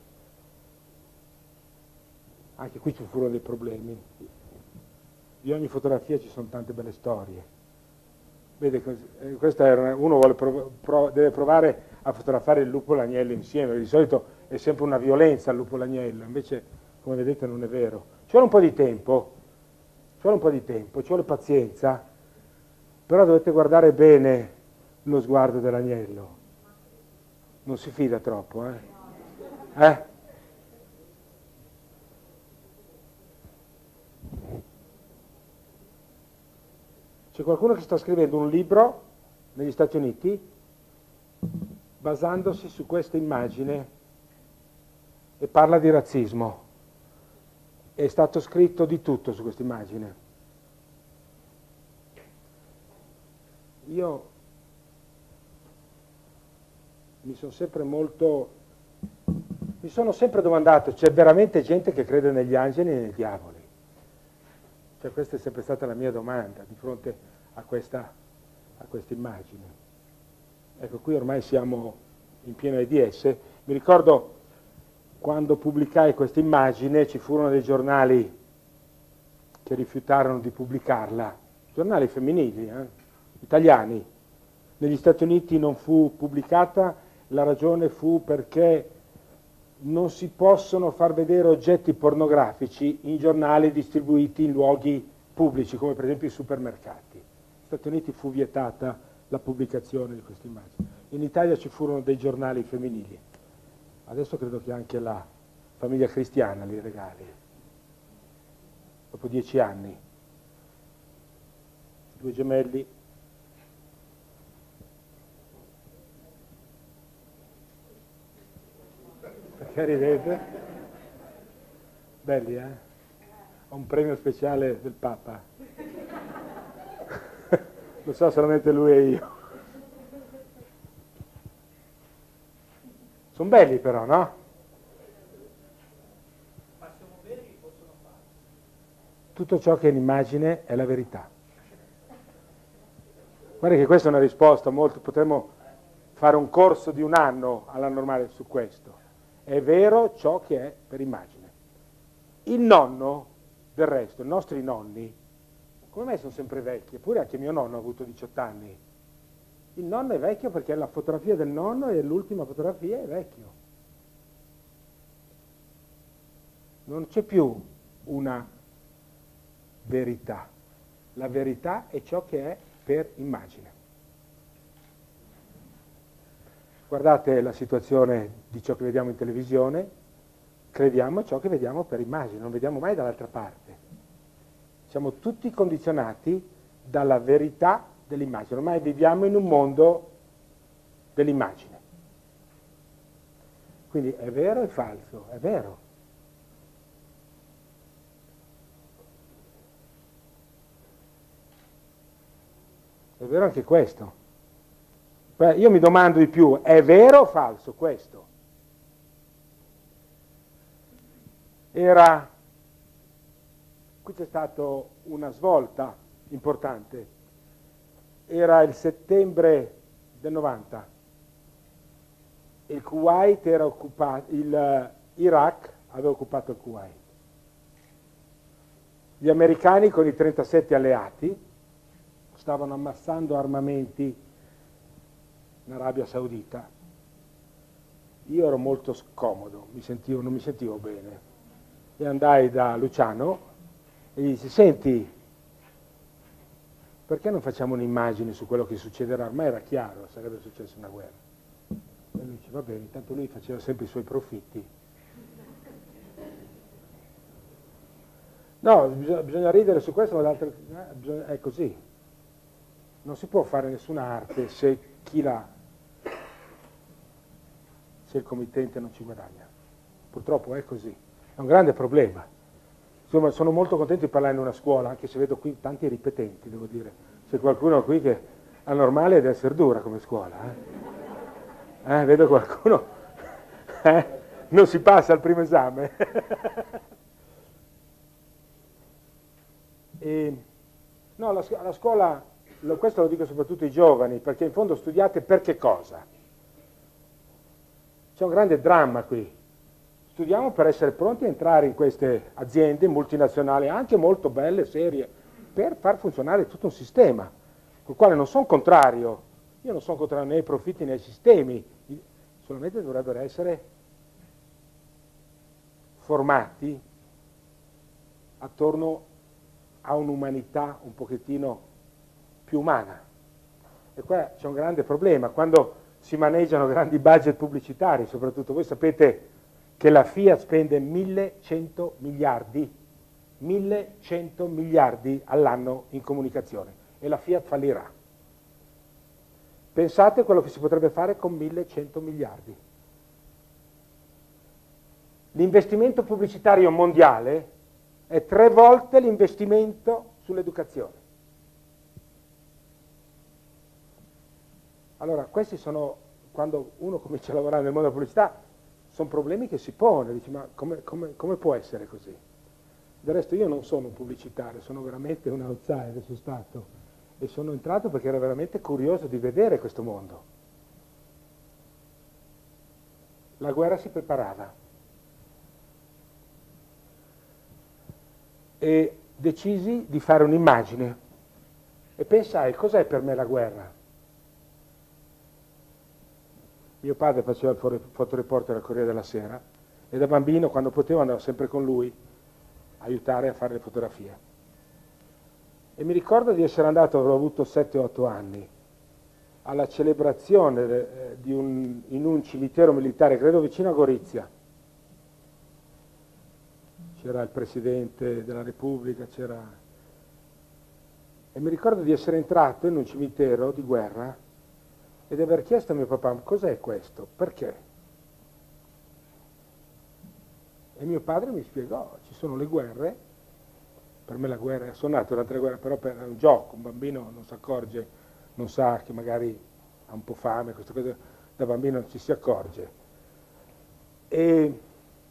Anche qui ci furono dei problemi. Di ogni fotografia ci sono tante belle storie. Vede, questa era, uno vuole prov prov deve provare a fotografare il lupo e l'agnello insieme. Di solito è sempre una violenza il lupo e l'agnello, invece, come vedete, non è vero. Ci vuole un po' di tempo, ci vuole un po' di tempo, ci vuole pazienza, però dovete guardare bene lo sguardo dell'agnello. Non si fida troppo, eh? Eh? C'è qualcuno che sta scrivendo un libro negli Stati Uniti basandosi su questa immagine e parla di razzismo. È stato scritto di tutto su questa immagine. Io mi sono sempre molto... mi sono sempre domandato, c'è veramente gente che crede negli angeli e nei diavoli? Cioè questa è sempre stata la mia domanda di fronte a questa, a questa immagine. Ecco, qui ormai siamo in piena AIDS. Mi ricordo quando pubblicai questa immagine ci furono dei giornali che rifiutarono di pubblicarla, giornali femminili, eh, italiani. Negli Stati Uniti non fu pubblicata, la ragione fu perché non si possono far vedere oggetti pornografici in giornali distribuiti in luoghi pubblici, come per esempio i supermercati. Negli Stati Uniti fu vietata la pubblicazione di queste immagini. In Italia ci furono dei giornali femminili. Adesso credo che anche la Famiglia Cristiana li regali. Dopo dieci anni. Due gemelli. Perché ridete? Belli, eh? Ho un premio speciale del Papa. Lo so solamente lui e io. Sono belli però, no? Ma siamo veri che possono fare? Tutto ciò che è in immagine è la verità. Guarda che questa è una risposta molto... Potremmo fare un corso di un anno alla normale su questo. È vero ciò che è per immagine. Il nonno, del resto, i nostri nonni, come mai sono sempre vecchi? Eppure anche mio nonno ha avuto diciotto anni. Il nonno è vecchio perché la fotografia del nonno e l'ultima fotografia è vecchio. Non c'è più una verità. La verità è ciò che è per immagine. guardate la situazione di ciò che vediamo in televisione, crediamo a ciò che vediamo per immagine, non vediamo mai dall'altra parte. Siamo tutti condizionati dalla verità dell'immagine, ormai viviamo in un mondo dell'immagine. Quindi è vero e falso, è vero. È vero anche questo. Beh, io mi domando di più, è vero o falso questo? Era, qui c'è stata una svolta importante, era il settembre del novanta, il Kuwait era occupato, l'Iraq aveva occupato il Kuwait. Gli americani con i trentasette alleati stavano ammassando armamenti in Arabia Saudita. Io ero molto scomodo, mi sentivo, non mi sentivo bene. E andai da Luciano e gli dissi, senti, perché non facciamo un'immagine su quello che succederà? Ormai era chiaro, sarebbe successa una guerra. E lui dice, va bene, intanto lui faceva sempre i suoi profitti. No, bisogna, bisogna ridere su questo, ma d'altro, eh, bisogna, è così. Non si può fare nessuna arte se chi la, se il committente non ci guadagna. Purtroppo è così. È un grande problema. Insomma, sono molto contento di parlare in una scuola, anche se vedo qui tanti ripetenti, devo dire. C'è qualcuno qui che è normale ed essere dura come scuola. Eh? Eh, vedo qualcuno, eh? Non si passa al primo esame. e, no, la, la scuola, lo, questo lo dico soprattutto ai giovani, perché in fondo studiate per che cosa? C'è un grande dramma qui. Studiamo per essere pronti a entrare in queste aziende multinazionali, anche molto belle, serie, per far funzionare tutto un sistema, col quale non sono contrario. Io non sono contrario né ai profitti né ai sistemi, solamente dovrebbero essere formati attorno a un'umanità un pochettino più umana. E qua c'è un grande problema, quando si maneggiano grandi budget pubblicitari, soprattutto voi sapete che la Fiat spende millecento miliardi, millecento miliardi all'anno in comunicazione e la Fiat fallirà. Pensate a quello che si potrebbe fare con millecento miliardi. L'investimento pubblicitario mondiale è tre volte l'investimento sull'educazione. Allora, questi sono, quando uno comincia a lavorare nel mondo della pubblicità, sono problemi che si pone, dici, ma come, come, come può essere così? Del resto io non sono un pubblicitario, sono veramente un outsider, sono stato, e sono entrato perché ero veramente curioso di vedere questo mondo. La guerra si preparava e decisi di fare un'immagine e pensai, cos'è per me la guerra? Mio padre faceva il fotoreporter al Corriere della Sera e da bambino, quando potevo, andavo sempre con lui a aiutare a fare le fotografie. E mi ricordo di essere andato, avrò avuto sette otto anni, alla celebrazione eh, di un, in un cimitero militare, credo vicino a Gorizia. C'era il Presidente della Repubblica, c'era... E mi ricordo di essere entrato in un cimitero di guerra ed aver chiesto a mio papà, cos'è questo? Perché? E mio padre mi spiegò, ci sono le guerre, per me la guerra, sono nato durante la guerra, però per un gioco, un bambino non si accorge, non sa che magari ha un po' fame, queste cose, da bambino non ci si accorge. E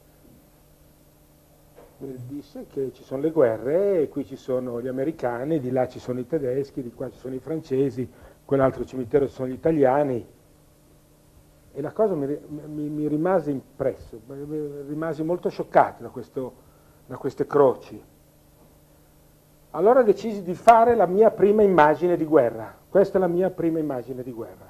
disse che ci sono le guerre, e qui ci sono gli americani, di là ci sono i tedeschi, di qua ci sono i francesi, quell'altro cimitero ci sono gli italiani, e la cosa mi, mi, mi rimase impresso, mi rimasi molto scioccato da, questo, da queste croci. Allora decisi di fare la mia prima immagine di guerra, questa è la mia prima immagine di guerra.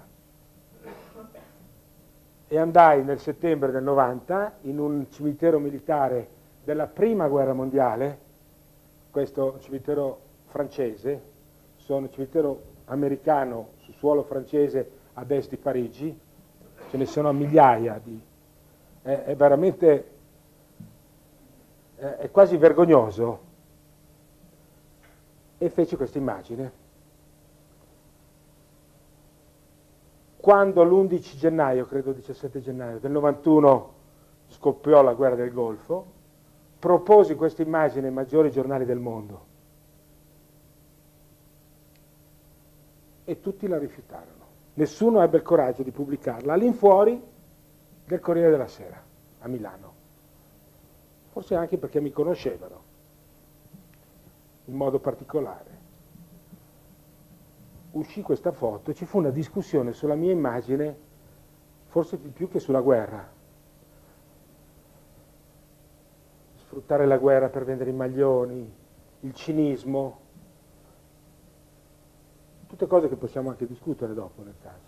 E andai nel settembre del novanta in un cimitero militare della prima guerra mondiale, questo cimitero francese, sono un cimitero americano su suolo francese ad est di Parigi, ce ne sono migliaia di... È, è veramente... È, è quasi vergognoso. E feci questa immagine. Quando l'undici gennaio, credo diciassette gennaio, del novantuno scoppiò la guerra del Golfo, proposi questa immagine ai maggiori giornali del mondo. E tutti la rifiutarono. Nessuno ebbe il coraggio di pubblicarla all'infuori del Corriere della Sera, a Milano. Forse anche perché mi conoscevano, in modo particolare. Uscì questa foto e ci fu una discussione sulla mia immagine, forse di più che sulla guerra. Sfruttare la guerra per vendere i maglioni, il cinismo, tutte cose che possiamo anche discutere dopo nel caso.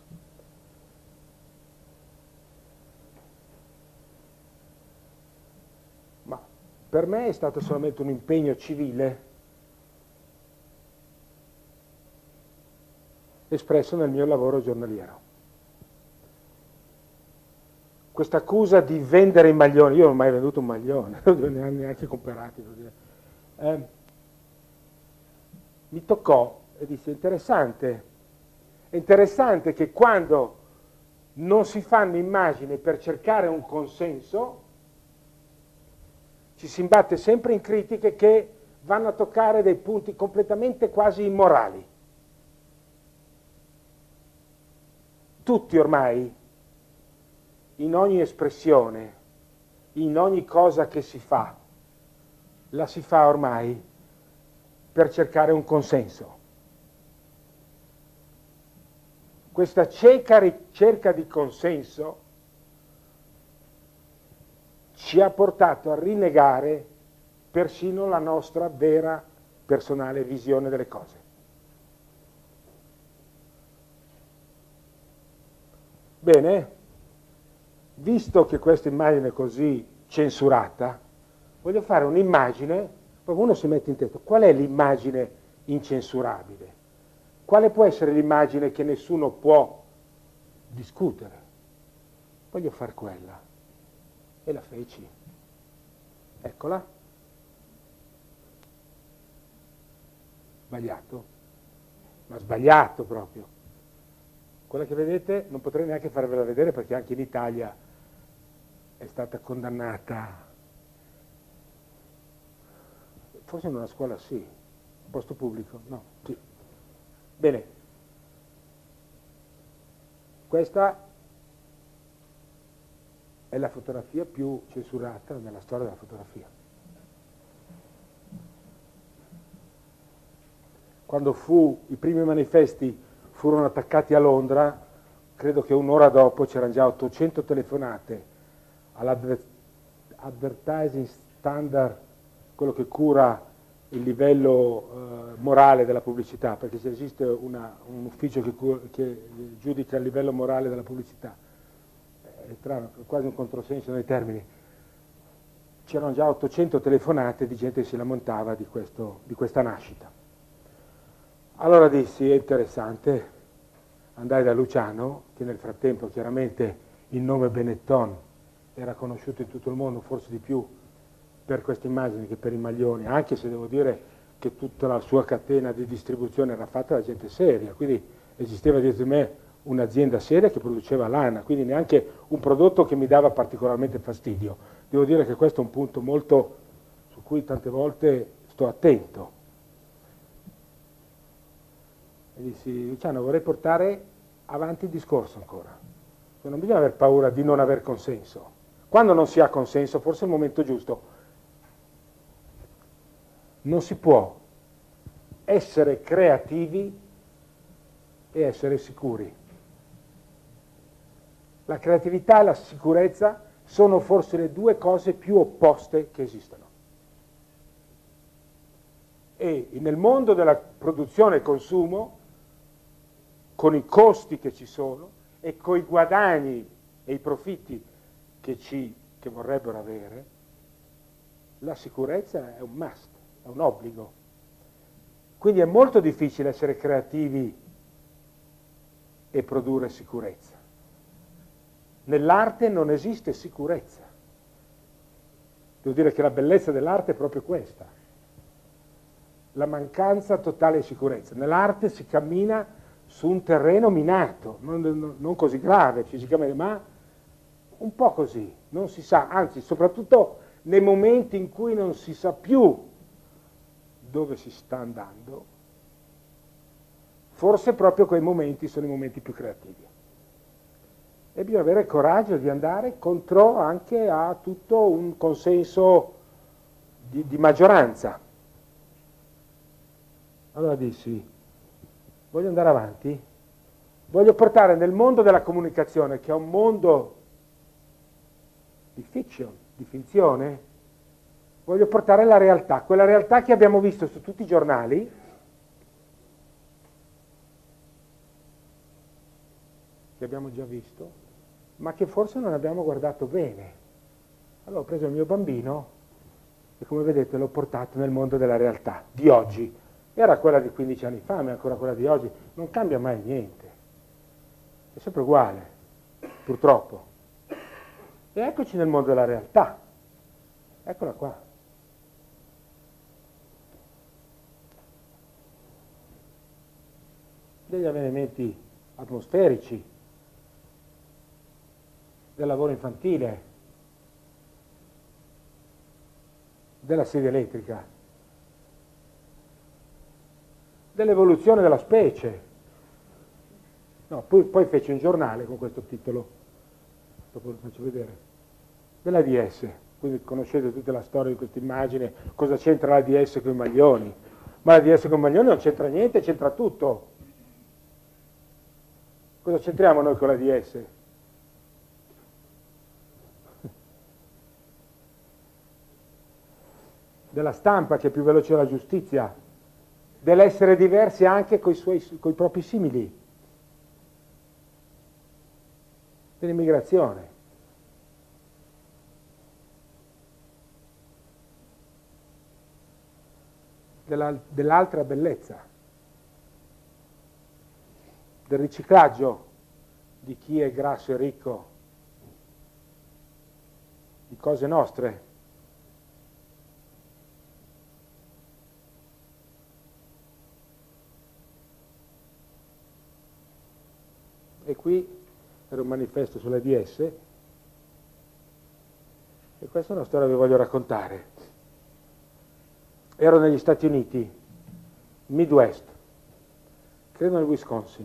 Ma per me è stato solamente un impegno civile espresso nel mio lavoro giornaliero. Questa accusa di vendere i maglioni, io non ho mai venduto un maglione, non li ho neanche comprati, eh, mi toccò e disse: interessante, è interessante che quando non si fanno immagini per cercare un consenso, ci si imbatte sempre in critiche che vanno a toccare dei punti completamente quasi immorali. Tutti ormai, in ogni espressione, in ogni cosa che si fa, la si fa ormai per cercare un consenso. Questa cieca ricerca di consenso ci ha portato a rinnegare persino la nostra vera personale visione delle cose. Bene, visto che questa immagine è così censurata, voglio fare un'immagine, proprio uno si mette in testa, qual è l'immagine incensurabile? Quale può essere l'immagine che nessuno può discutere? Voglio far quella. E la feci. Eccola. Sbagliato. Ma sbagliato proprio. Quella che vedete non potrei neanche farvela vedere perché anche in Italia è stata condannata. Forse in una scuola sì, posto pubblico, no, sì. Bene, questa è la fotografia più censurata nella storia della fotografia. Quando fu, i primi manifesti furono attaccati a Londra, credo che un'ora dopo c'erano già ottocento telefonate all'Advertising Standard, quello che cura il livello eh, morale della pubblicità, perché se esiste una, un ufficio che, che giudica il livello morale della pubblicità, è tra, quasi un controsenso nei termini. C'erano già ottocento telefonate di gente che si lamentava di, questo, di questa nascita. Allora dissi: è interessante. Andai da Luciano, che nel frattempo chiaramente il nome Benetton era conosciuto in tutto il mondo, forse di più per queste immagini che per i maglioni, anche se devo dire che tutta la sua catena di distribuzione era fatta da gente seria, quindi esisteva dietro di me un'azienda seria che produceva lana, quindi neanche un prodotto che mi dava particolarmente fastidio. Devo dire che questo è un punto molto su cui tante volte sto attento. E dissi: Luciano, vorrei portare avanti il discorso ancora. Non bisogna aver paura di non aver consenso. Quando non si ha consenso, forse è il momento giusto. Non si può essere creativi e essere sicuri. La creatività e la sicurezza sono forse le due cose più opposte che esistono. E nel mondo della produzione e consumo, con i costi che ci sono e con i guadagni e i profitti che, ci, che vorrebbero avere, la sicurezza è un must, è un obbligo. Quindi è molto difficile essere creativi e produrre sicurezza. Nell'arte non esiste sicurezza. Devo dire che la bellezza dell'arte è proprio questa, la mancanza totale di sicurezza. Nell'arte si cammina su un terreno minato, non, non così grave fisicamente, ma un po' così, non si sa, anzi soprattutto nei momenti in cui non si sa più dove si sta andando, forse proprio quei momenti sono i momenti più creativi. E bisogna avere il coraggio di andare contro anche a tutto un consenso di, di maggioranza. Allora dissi, voglio andare avanti, voglio portare nel mondo della comunicazione, che è un mondo di fiction, di finzione, voglio portare la realtà, quella realtà che abbiamo visto su tutti i giornali, che abbiamo già visto, ma che forse non abbiamo guardato bene. Allora ho preso il mio bambino e, come vedete, l'ho portato nel mondo della realtà di oggi. Era quella di quindici anni fa, ma è ancora quella di oggi. Non cambia mai niente. È sempre uguale, purtroppo. E eccoci nel mondo della realtà. Eccola qua. Degli avvenimenti atmosferici, del lavoro infantile, della sedia elettrica, dell'evoluzione della specie. No, poi, poi fece un giornale con questo titolo, dopo lo faccio vedere, della D S, quindi conoscete tutta la storia di questa immagine, cosa c'entra la D S con i maglioni, ma la D S con i maglioni non c'entra niente, c'entra tutto. Cosa c'entriamo noi con la D S? Della stampa che è più veloce della giustizia, dell'essere diversi anche coi suoi, coi propri simili, dell'immigrazione. Della, dell'altra bellezza, del riciclaggio di chi è grasso e ricco, di cose nostre. E qui era un manifesto sulla D S, e questa è una storia che vi voglio raccontare. Ero negli Stati Uniti, Midwest, credo nel Wisconsin.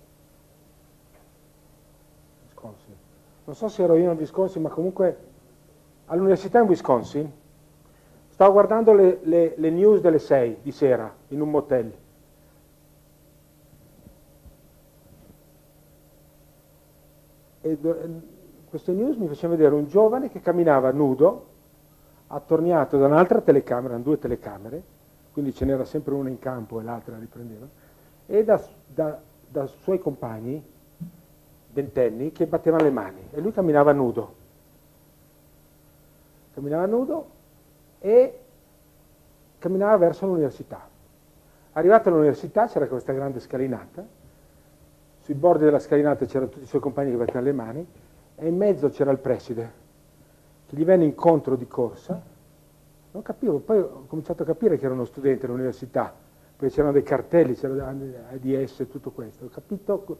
Wisconsin. Non so se ero io nel Wisconsin, ma comunque all'università in Wisconsin stavo guardando le, le, le news delle sei di sera in un motel. E queste news mi facevano vedere un giovane che camminava nudo, attorniato da un'altra telecamera, erano due telecamere, quindi ce n'era sempre una in campo e l'altra la riprendeva, e da, da, da suoi compagni, ventenni, che battevano le mani, e lui camminava nudo. Camminava nudo e camminava verso l'università. Arrivato all'università c'era questa grande scalinata, sui bordi della scalinata c'erano tutti i suoi compagni che battevano le mani, e in mezzo c'era il preside, che gli venne incontro di corsa. Non capivo, poi ho cominciato a capire che era uno studente all'università, perché c'erano dei cartelli, c'era A D S e tutto questo. Ho capito,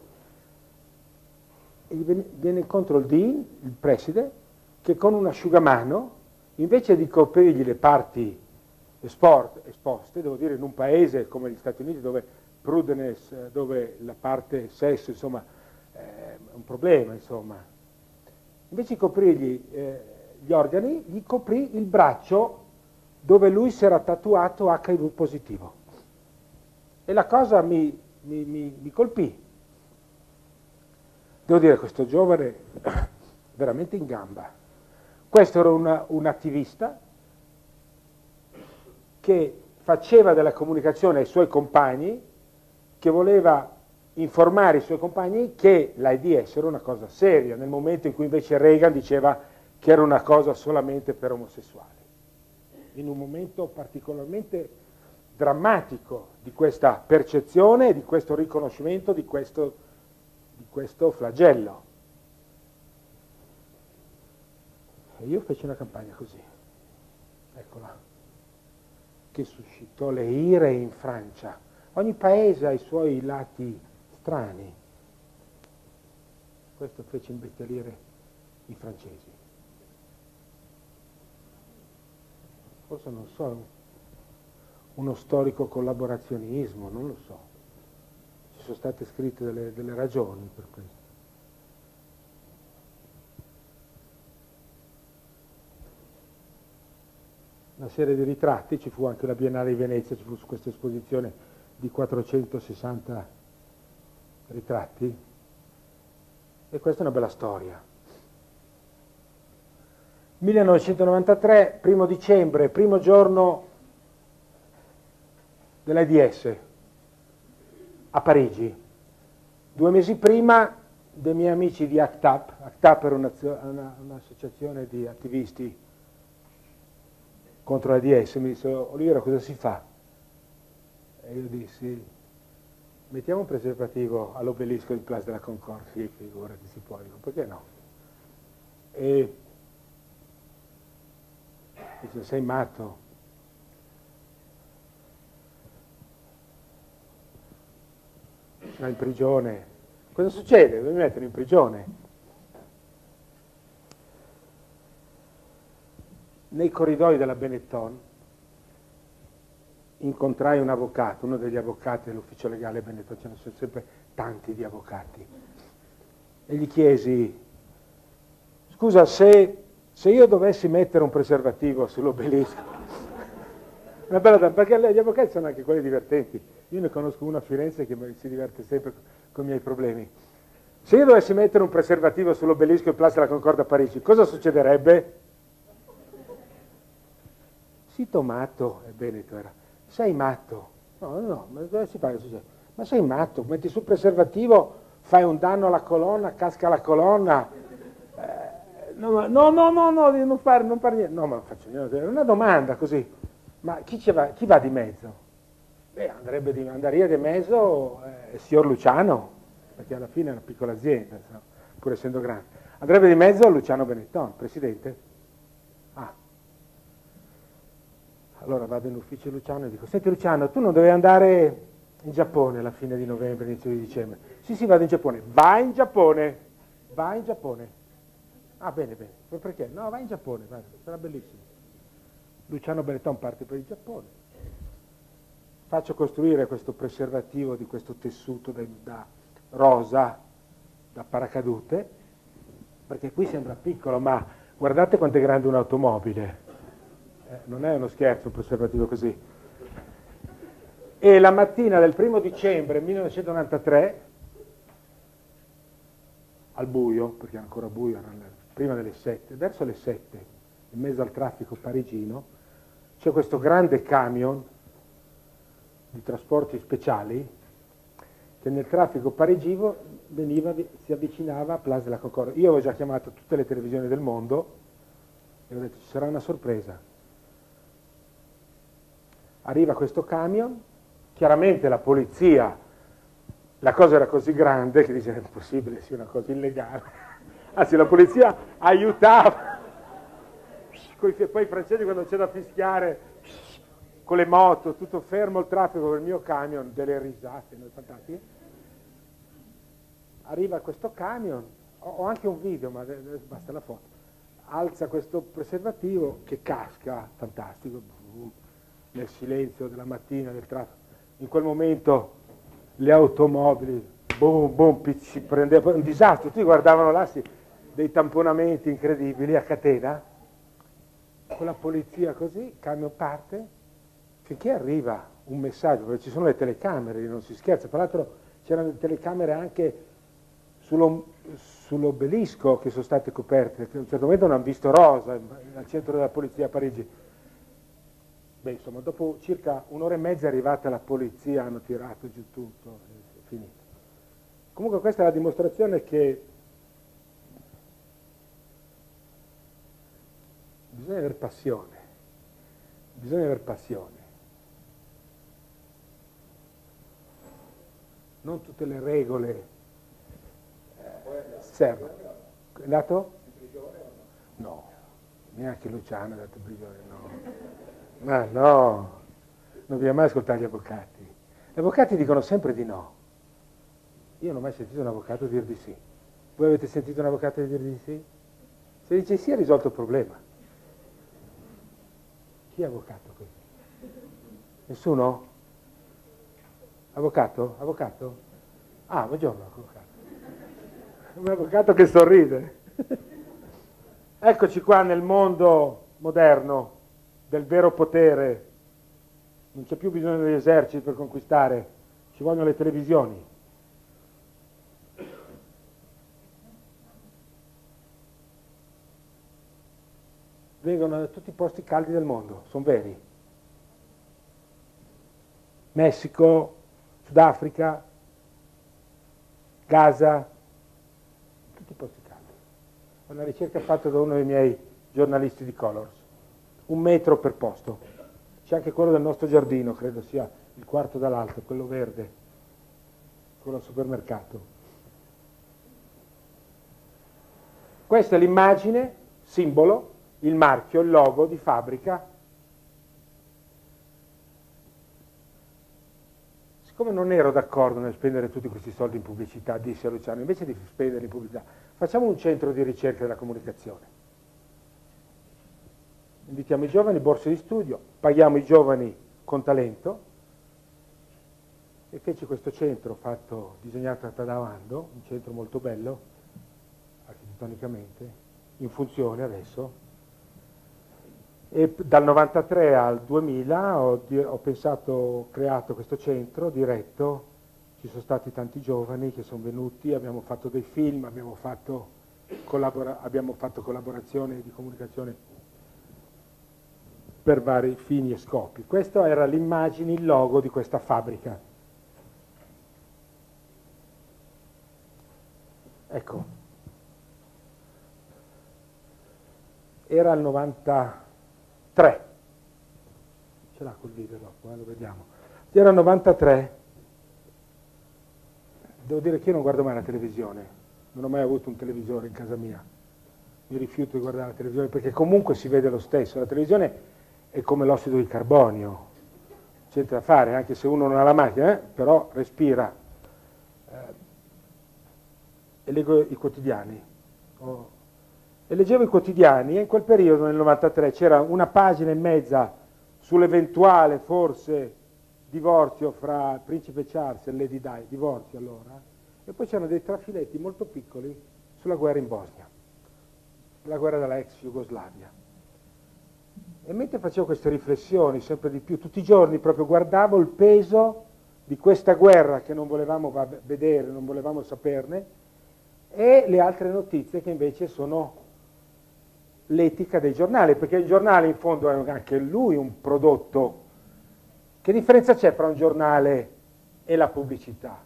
e gli viene, viene incontro il dean, il preside, che con un asciugamano, invece di coprirgli le parti esport, esposte, devo dire in un paese come gli Stati Uniti, dove prudence, dove la parte sesso, insomma, è un problema, insomma, invece di coprirgli eh, gli organi, gli coprì il braccio dove lui si era tatuato H I V positivo. E la cosa mi, mi, mi, mi colpì. Devo dire, questo giovane veramente in gamba. Questo era una, un attivista che faceva della comunicazione ai suoi compagni, che voleva informare i suoi compagni che l'AIDS era una cosa seria, nel momento in cui invece Reagan diceva che era una cosa solamente per omosessuali. In un momento particolarmente drammatico di questa percezione, di questo riconoscimento, di questo, di questo flagello. E io feci una campagna così, eccola, che suscitò le ire in Francia. Ogni paese ha i suoi lati strani. Questo fece imbestialire i francesi. Forse non so, uno storico collaborazionismo, non lo so. Ci sono state scritte delle, delle ragioni per questo. Una serie di ritratti, ci fu anche la Biennale di Venezia, ci fu su questa esposizione di quattrocentosessanta ritratti, e questa è una bella storia. millenovecentonovantatré, primo dicembre, primo giorno dell'AIDS a Parigi. Due mesi prima dei miei amici di ACT UP, ACT UP era un'associazione di attivisti contro l'AIDS, mi dissero: Oliviero, cosa si fa? E io dissi: mettiamo un preservativo all'obelisco di Place de la Concorde. Sì, figurati, si può. Dico, perché no? E dice: sei matto? Sono in prigione. Cosa succede? Mi mettono in prigione. Nei corridoi della Benetton incontrai un avvocato, uno degli avvocati dell'ufficio legale Benetton, ce ne sono sempre tanti di avvocati, e gli chiesi: scusa, se, se io dovessi mettere un preservativo sull'obelisco, una bella domanda, perché gli avvocati sono anche quelli divertenti, io ne conosco uno a Firenze che si diverte sempre con i miei problemi. Se io dovessi mettere un preservativo sull'obelisco in Place de la Concorde a Parigi, cosa succederebbe? Sì, tomato, e Veneto era: sei matto? No, no, no, ma dove si fa che succede? Ma sei matto, metti sul preservativo, fai un danno alla colonna, casca la colonna. Eh, no, no, no, no, no, non fare, non fare niente. No, ma non faccio niente, è una domanda così. Ma chi, ci va, chi va di mezzo? Beh, andrebbe di, andaria di mezzo eh, il signor Luciano, perché alla fine è una piccola azienda, pur essendo grande. Andrebbe di mezzo Luciano Benetton, presidente. Ah. Allora vado in ufficio Luciano e dico: senti Luciano, tu non dovevi andare in Giappone alla fine di novembre, inizio di dicembre? Sì, sì, vado in Giappone. Vai in Giappone, vai in Giappone. Ah, bene, bene. Ma perché? No, vai in Giappone, vai, sarà bellissimo. Luciano Benetton parte per il Giappone. Faccio costruire questo preservativo di questo tessuto da, da rosa, da paracadute, perché qui sembra piccolo, ma guardate quanto è grande un'automobile. Eh, non è uno scherzo un preservativo così. E la mattina del primo dicembre millenovecentonovantatré, al buio, perché era ancora buio, era prima delle sette, verso le sette, in mezzo al traffico parigino, c'è questo grande camion di trasporti speciali che nel traffico parigino veniva, si avvicinava a Place de la Concorde. Io avevo già chiamato tutte le televisioni del mondo e ho detto: ci sarà una sorpresa. Arriva questo camion, chiaramente la polizia, la cosa era così grande che dice: è impossibile sia una cosa illegale. Anzi, la polizia aiutava. Poi i francesi, quando c'è da fischiare con le moto, tutto fermo il traffico per il mio camion, delle risate fantastiche. Arriva questo camion, ho anche un video, ma basta la foto. Alza questo preservativo che casca, fantastico, nel silenzio della mattina del traffico. In quel momento le automobili, boom, boom, si prendeva un disastro, tutti guardavano là, sì, dei tamponamenti incredibili a catena, con la polizia così, il camion parte, finché arriva un messaggio, perché ci sono le telecamere, non si scherza, tra l'altro c'erano le telecamere anche sull'obelisco che sono state coperte, che a un certo momento non hanno visto rosa al centro della polizia a Parigi. Beh, insomma, dopo circa un'ora e mezza è arrivata la polizia, hanno tirato giù tutto, è finito. Comunque questa è la dimostrazione che bisogna aver passione, bisogna aver passione. Non tutte le regole eh, servono. È andato? No, Neanche Luciano ha dato briciole, no. Ma no, non bisogna mai ascoltare gli avvocati. Gli avvocati dicono sempre di no. Io non ho mai sentito un avvocato dire di sì. Voi avete sentito un avvocato dire di sì? Se dice sì ha risolto il problema. Chi è avvocato qui? Nessuno? Avvocato? Avvocato? Ah, buongiorno, avvocato. Un avvocato che sorride. Eccoci qua nel mondo moderno del vero potere. Non c'è più bisogno degli eserciti per conquistare, ci vogliono le televisioni. Vengono da tutti i posti caldi del mondo, sono veri. Messico, Sudafrica, Gaza, tutti i posti caldi. È una ricerca fatta da uno dei miei giornalisti di Colors. Un metro per posto. C'è anche quello del nostro giardino, credo sia il quarto dall'alto, quello verde, quello al supermercato. Questa è l'immagine, simbolo, il marchio, il logo di fabbrica. Siccome non ero d'accordo nel spendere tutti questi soldi in pubblicità, disse a Luciano, invece di spendere in pubblicità, facciamo un centro di ricerca della comunicazione. Invitiamo i giovani, borse di studio, paghiamo i giovani con talento e fece questo centro fatto, disegnato da Tadavando, un centro molto bello, architettonicamente, in funzione adesso. E dal novantatré al duemila ho, ho pensato, ho creato questo centro diretto, ci sono stati tanti giovani che sono venuti, abbiamo fatto dei film, abbiamo fatto, collabora, abbiamo fatto collaborazioni di comunicazione per vari fini e scopi. Questa era l'immagine, il logo di questa fabbrica. Ecco, era il novantatré, ce l'ha col video dopo, eh, lo vediamo. Era il novantatré, devo dire che io non guardo mai la televisione, non ho mai avuto un televisore in casa mia, mi rifiuto di guardare la televisione perché comunque si vede lo stesso, la televisione è come l'ossido di carbonio, c'è da fare, anche se uno non ha la macchina, eh, però respira. Eh, e leggo i quotidiani. Oh. E leggevo i quotidiani e in quel periodo, nel novantatré, c'era una pagina e mezza sull'eventuale, forse, divorzio fra il principe Charles e Lady Di, divorzio allora, e poi c'erano dei trafiletti molto piccoli sulla guerra in Bosnia, la guerra della ex Jugoslavia. E mentre facevo queste riflessioni, sempre di più, tutti i giorni proprio guardavo il peso di questa guerra che non volevamo vedere, non volevamo saperne, e le altre notizie che invece sono l'etica dei giornali, perché il giornale in fondo è anche lui un prodotto. Che differenza c'è tra un giornale e la pubblicità?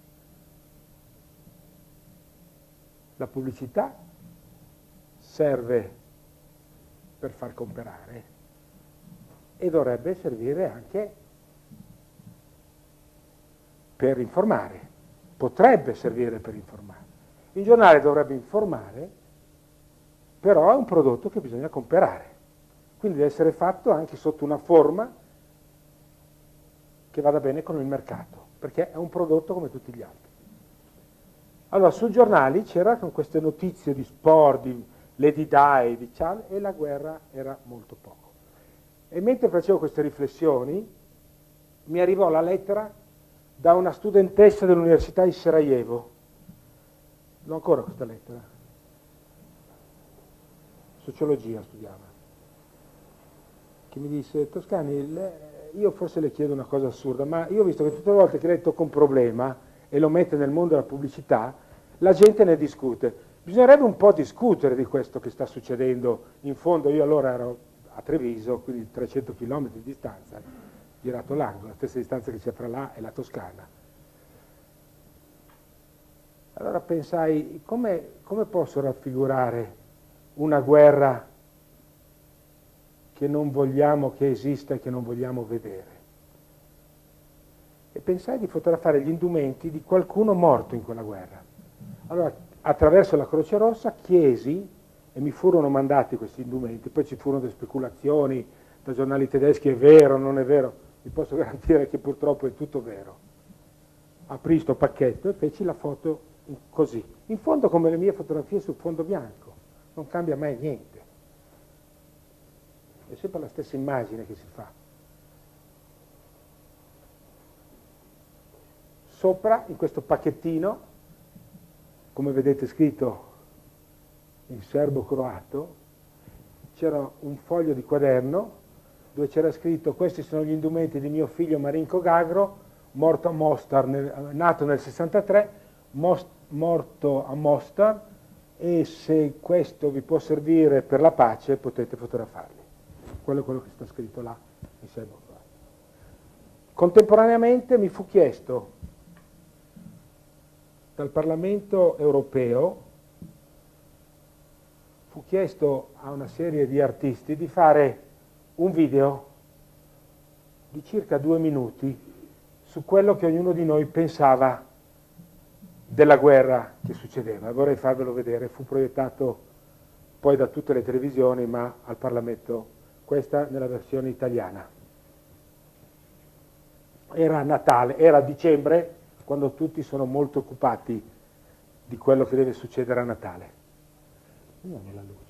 La pubblicità serve per far comprare e dovrebbe servire anche per informare, potrebbe servire per informare. Il giornale dovrebbe informare, però è un prodotto che bisogna comprare, quindi deve essere fatto anche sotto una forma che vada bene con il mercato, perché è un prodotto come tutti gli altri. Allora, sui giornali c'era con queste notizie di sport, di Lady Di, di Charles, e la guerra era molto poco. E mentre facevo queste riflessioni, mi arrivò la lettera da una studentessa dell'Università di Sarajevo. L'ho ancora questa lettera. Sociologia studiava. Che mi disse, Toscani, le, io forse le chiedo una cosa assurda, ma io ho visto che tutte le volte che lei tocca un problema e lo mette nel mondo della pubblicità, la gente ne discute. Bisognerebbe un po' discutere di questo che sta succedendo. In fondo io allora ero a Treviso, quindi trecento chilometri di distanza, girato l'angolo, la stessa distanza che c'è fra là e la Toscana. Allora pensai, come, come posso raffigurare una guerra che non vogliamo che esista e che non vogliamo vedere? E pensai di fotografare gli indumenti di qualcuno morto in quella guerra. Allora, attraverso la Croce Rossa chiesi e mi furono mandati questi indumenti, poi ci furono delle speculazioni da giornali tedeschi, è vero, non è vero, vi posso garantire che purtroppo è tutto vero. Aprì sto pacchetto e feci la foto così, in fondo come le mie fotografie sul fondo bianco, non cambia mai niente, è sempre la stessa immagine che si fa. Sopra, in questo pacchettino, come vedete scritto in serbo-croato, c'era un foglio di quaderno dove c'era scritto: questi sono gli indumenti di mio figlio Marinko Gagro, morto a Mostar, nel, nato nel sessantatré, most, morto a Mostar, e se questo vi può servire per la pace potete fotografarli. Quello è quello che sta scritto là in serbo-croato. Contemporaneamente mi fu chiesto dal Parlamento europeo, fu chiesto a una serie di artisti di fare un video di circa due minuti su quello che ognuno di noi pensava della guerra che succedeva. Vorrei farvelo vedere, fu proiettato poi da tutte le televisioni, ma al Parlamento, questa nella versione italiana. Era Natale, era dicembre, quando tutti sono molto occupati di quello che deve succedere a Natale. Non ho la luce.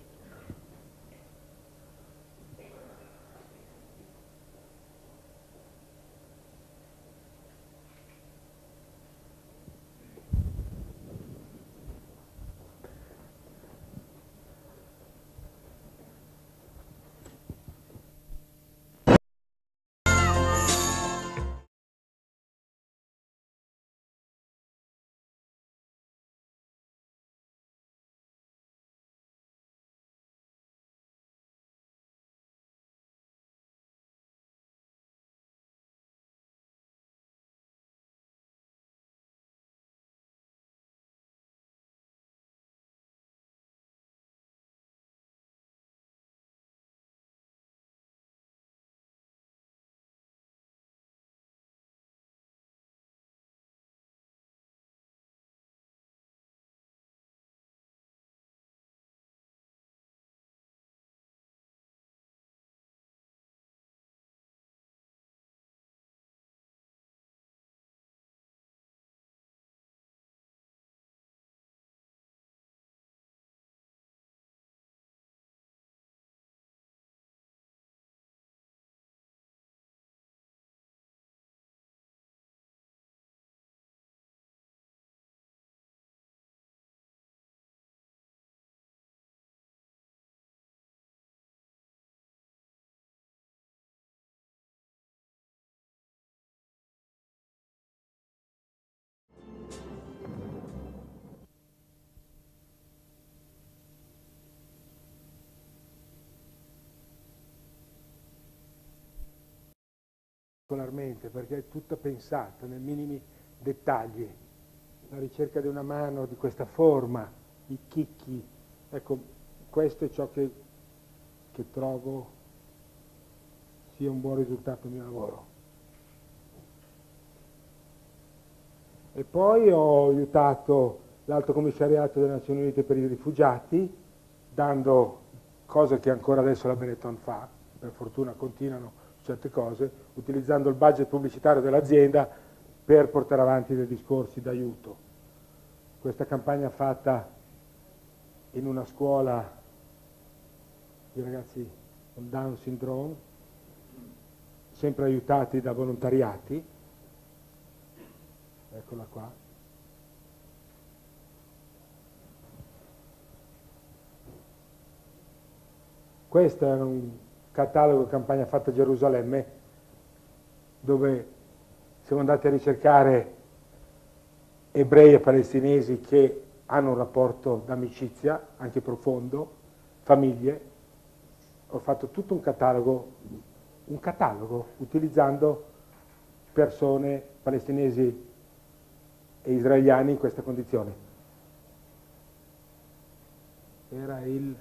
Perché è tutta pensata nei minimi dettagli, la ricerca di una mano di questa forma, i chicchi, ecco, questo è ciò che, che trovo sia un buon risultato del mio lavoro. E poi ho aiutato l'Alto Commissariato delle Nazioni Unite per i rifugiati, dando cose che ancora adesso la Benetton fa, per fortuna continuano certe cose, utilizzando il budget pubblicitario dell'azienda per portare avanti dei discorsi d'aiuto. Questa campagna fatta in una scuola di ragazzi con Down syndrome, sempre aiutati da volontariati, eccola qua. Questo è un catalogo campagna fatta a Gerusalemme, dove siamo andati a ricercare ebrei e palestinesi che hanno un rapporto d'amicizia, anche profondo, famiglie. Ho fatto tutto un catalogo, un catalogo utilizzando persone palestinesi e israeliani in questa condizione. Era il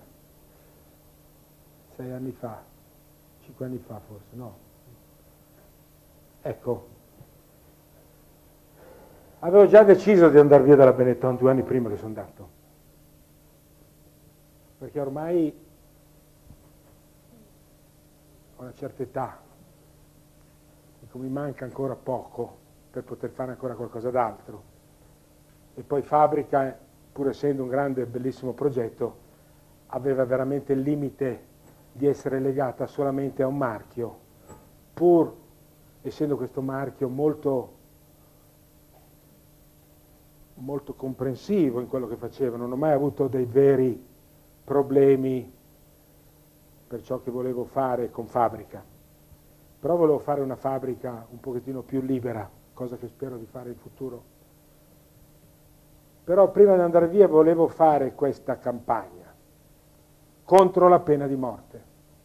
sei anni fa, cinque anni fa forse, no. Ecco, avevo già deciso di andare via dalla Benetton due anni prima che sono andato. perché ormai ho una certa età, e mi manca ancora poco per poter fare ancora qualcosa d'altro. E poi Fabbrica, pur essendo un grande e bellissimo progetto, aveva veramente il limite di essere legata solamente a un marchio, pur essendo questo marchio molto, molto comprensivo in quello che faceva. Non ho mai avuto dei veri problemi per ciò che volevo fare con Fabbrica, però volevo fare una fabbrica un pochettino più libera, cosa che spero di fare in futuro. Però prima di andare via volevo fare questa campagna contro la pena di morte.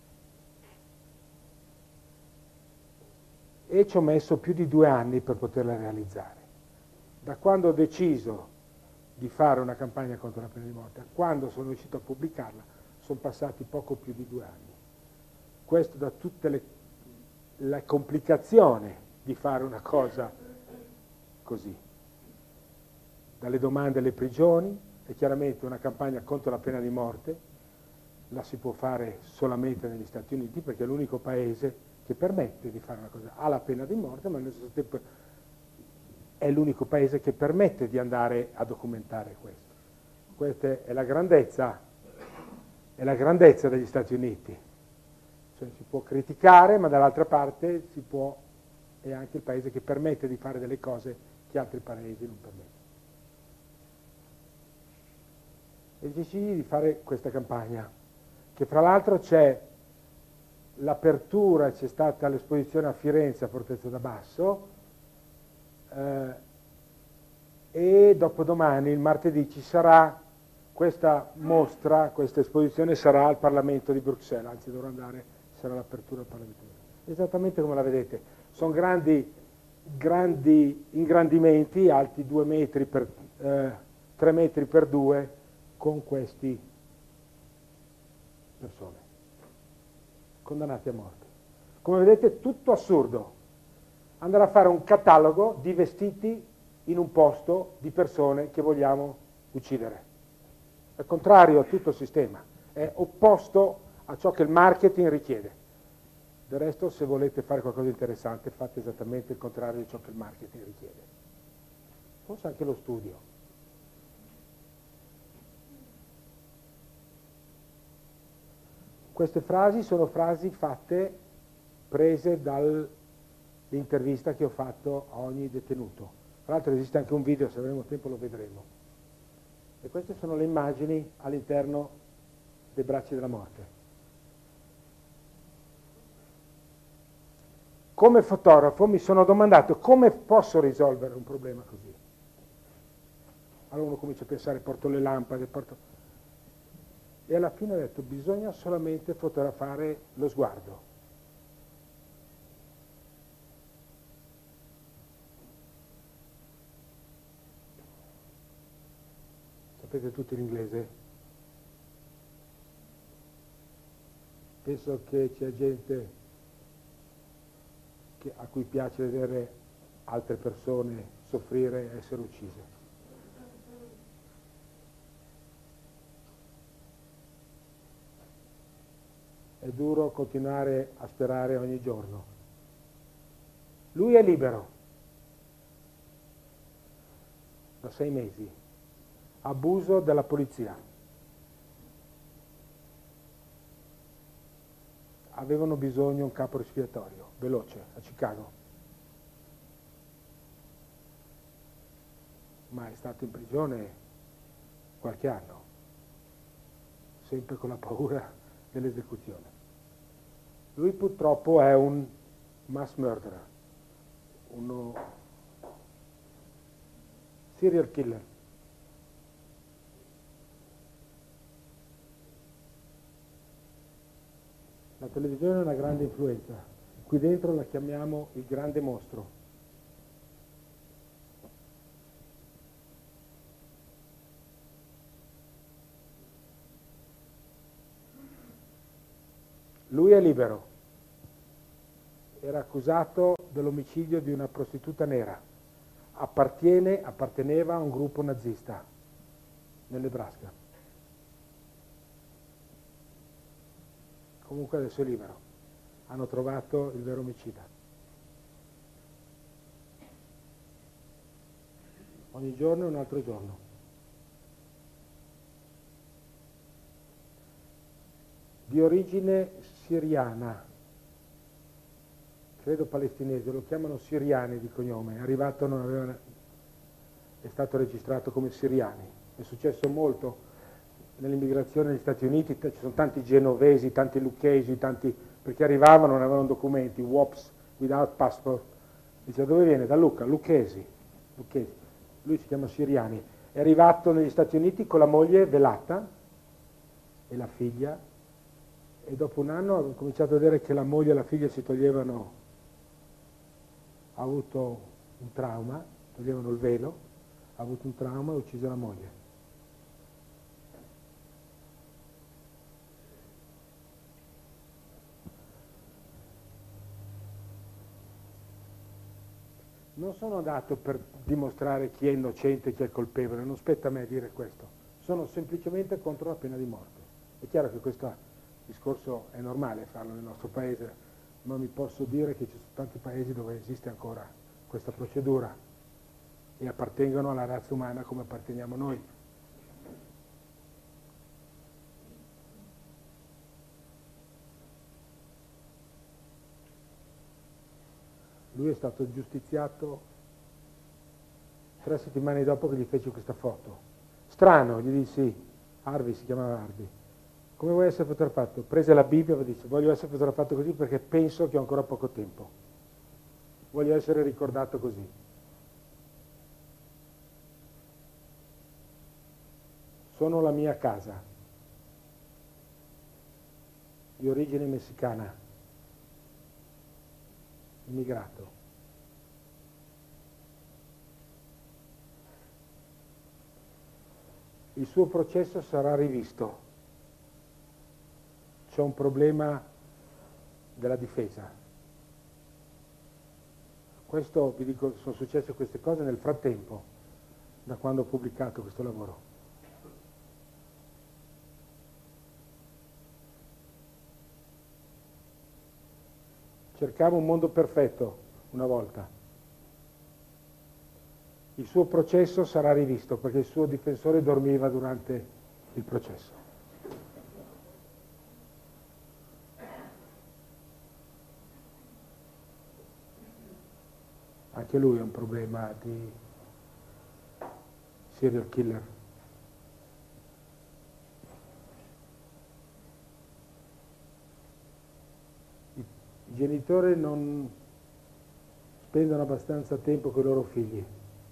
E ci ho messo più di due anni per poterla realizzare. Da quando ho deciso di fare una campagna contro la pena di morte a quando sono riuscito a pubblicarla sono passati poco più di due anni. Questo da tutte le la complicazione di fare una cosa così. Dalle domande alle prigioni, e chiaramente una campagna contro la pena di morte la si può fare solamente negli Stati Uniti, perché è l'unico paese che permette di fare una cosa. Ha la pena di morte, ma nello stesso tempo è l'unico paese che permette di andare a documentare questo. Questa è la grandezza, è la grandezza degli Stati Uniti. Cioè, si può criticare, ma dall'altra parte si può, è anche il paese che permette di fare delle cose che altri paesi non permettono. E decisi di fare questa campagna, che fra l'altro c'è l'apertura, c'è stata l'esposizione a Firenze a Fortezza da Basso, eh, e dopodomani, il martedì, ci sarà questa mostra, questa esposizione sarà al Parlamento di Bruxelles, anzi dovrò andare, sarà l'apertura al Parlamento. Esattamente come la vedete, sono grandi, grandi ingrandimenti, alti due metri per eh, tre metri per due, con questi persone condannati a morte. Come vedete, tutto assurdo. Andare a fare un catalogo di vestiti in un posto di persone che vogliamo uccidere. È contrario a tutto il sistema, è opposto a ciò che il marketing richiede. Del resto, se volete fare qualcosa di interessante, fate esattamente il contrario di ciò che il marketing richiede. Forse anche lo studio. Queste frasi sono frasi fatte, prese dall'intervista che ho fatto a ogni detenuto. Tra l'altro esiste anche un video, se avremo tempo lo vedremo. E queste sono le immagini all'interno dei bracci della morte. Come fotografo mi sono domandato come posso risolvere un problema così. Allora uno comincia a pensare, porto le lampade, porto... E alla fine ho detto, bisogna solamente fotografare lo sguardo. Sapete tutti l'inglese? Penso che c'è gente che, a cui piace vedere altre persone soffrire e essere uccise. È duro continuare a sperare ogni giorno. Lui è libero da sei mesi. Abuso della polizia. Avevano bisogno di un capo espiatorio, veloce, a Chicago. Ma è stato in prigione qualche anno, sempre con la paura dell'esecuzione. Lui purtroppo è un mass murderer, uno serial killer. La televisione è una grande influenza, qui dentro la chiamiamo il grande mostro. Lui è libero, era accusato dell'omicidio di una prostituta nera, appartiene, apparteneva a un gruppo nazista nel Nebraska. comunque adesso è libero. Hanno trovato il vero omicida. Ogni giorno è un altro giorno. Di origine siriana, credo palestinese, lo chiamano siriani di cognome, è arrivato, non aveva, è stato registrato come siriani. È successo molto nell'immigrazione negli Stati Uniti, ci sono tanti genovesi, tanti lucchesi, tanti, perché arrivavano, non avevano documenti, W O P S, without passport. Dice, dove viene? Da Lucca, lucchesi, lucchesi. Lui si chiama siriani. È arrivato negli Stati Uniti con la moglie velata e la figlia, e dopo un anno ho cominciato a vedere che la moglie e la figlia si toglievano, ha avuto un trauma, toglievano il velo, ha avuto un trauma e ha ucciso la moglie. Non sono andato per dimostrare chi è innocente e chi è colpevole, non spetta a me dire questo, sono semplicemente contro la pena di morte. È chiaro che questo discorso è normale farlo nel nostro paese, ma mi posso dire che ci sono tanti paesi dove esiste ancora questa procedura e appartengono alla razza umana come apparteniamo noi. Lui è stato giustiziato tre settimane dopo che gli fece questa foto. Strano, gli dissi, Harvey si chiamava Harvey, come vuoi essere fotografato? Prese la Bibbia e dice, voglio essere fotografato così perché penso che ho ancora poco tempo. Voglio essere ricordato così. Sono la mia casa, di origine messicana. Immigrato. Il suo processo sarà rivisto. C'è un problema della difesa. Questo, vi dico, sono successe queste cose nel frattempo, da quando ho pubblicato questo lavoro. Cercavo un mondo perfetto una volta. Il suo processo sarà rivisto perché il suo difensore dormiva durante il processo. Anche lui è un problema di serial killer. I genitori non spendono abbastanza tempo con i loro figli.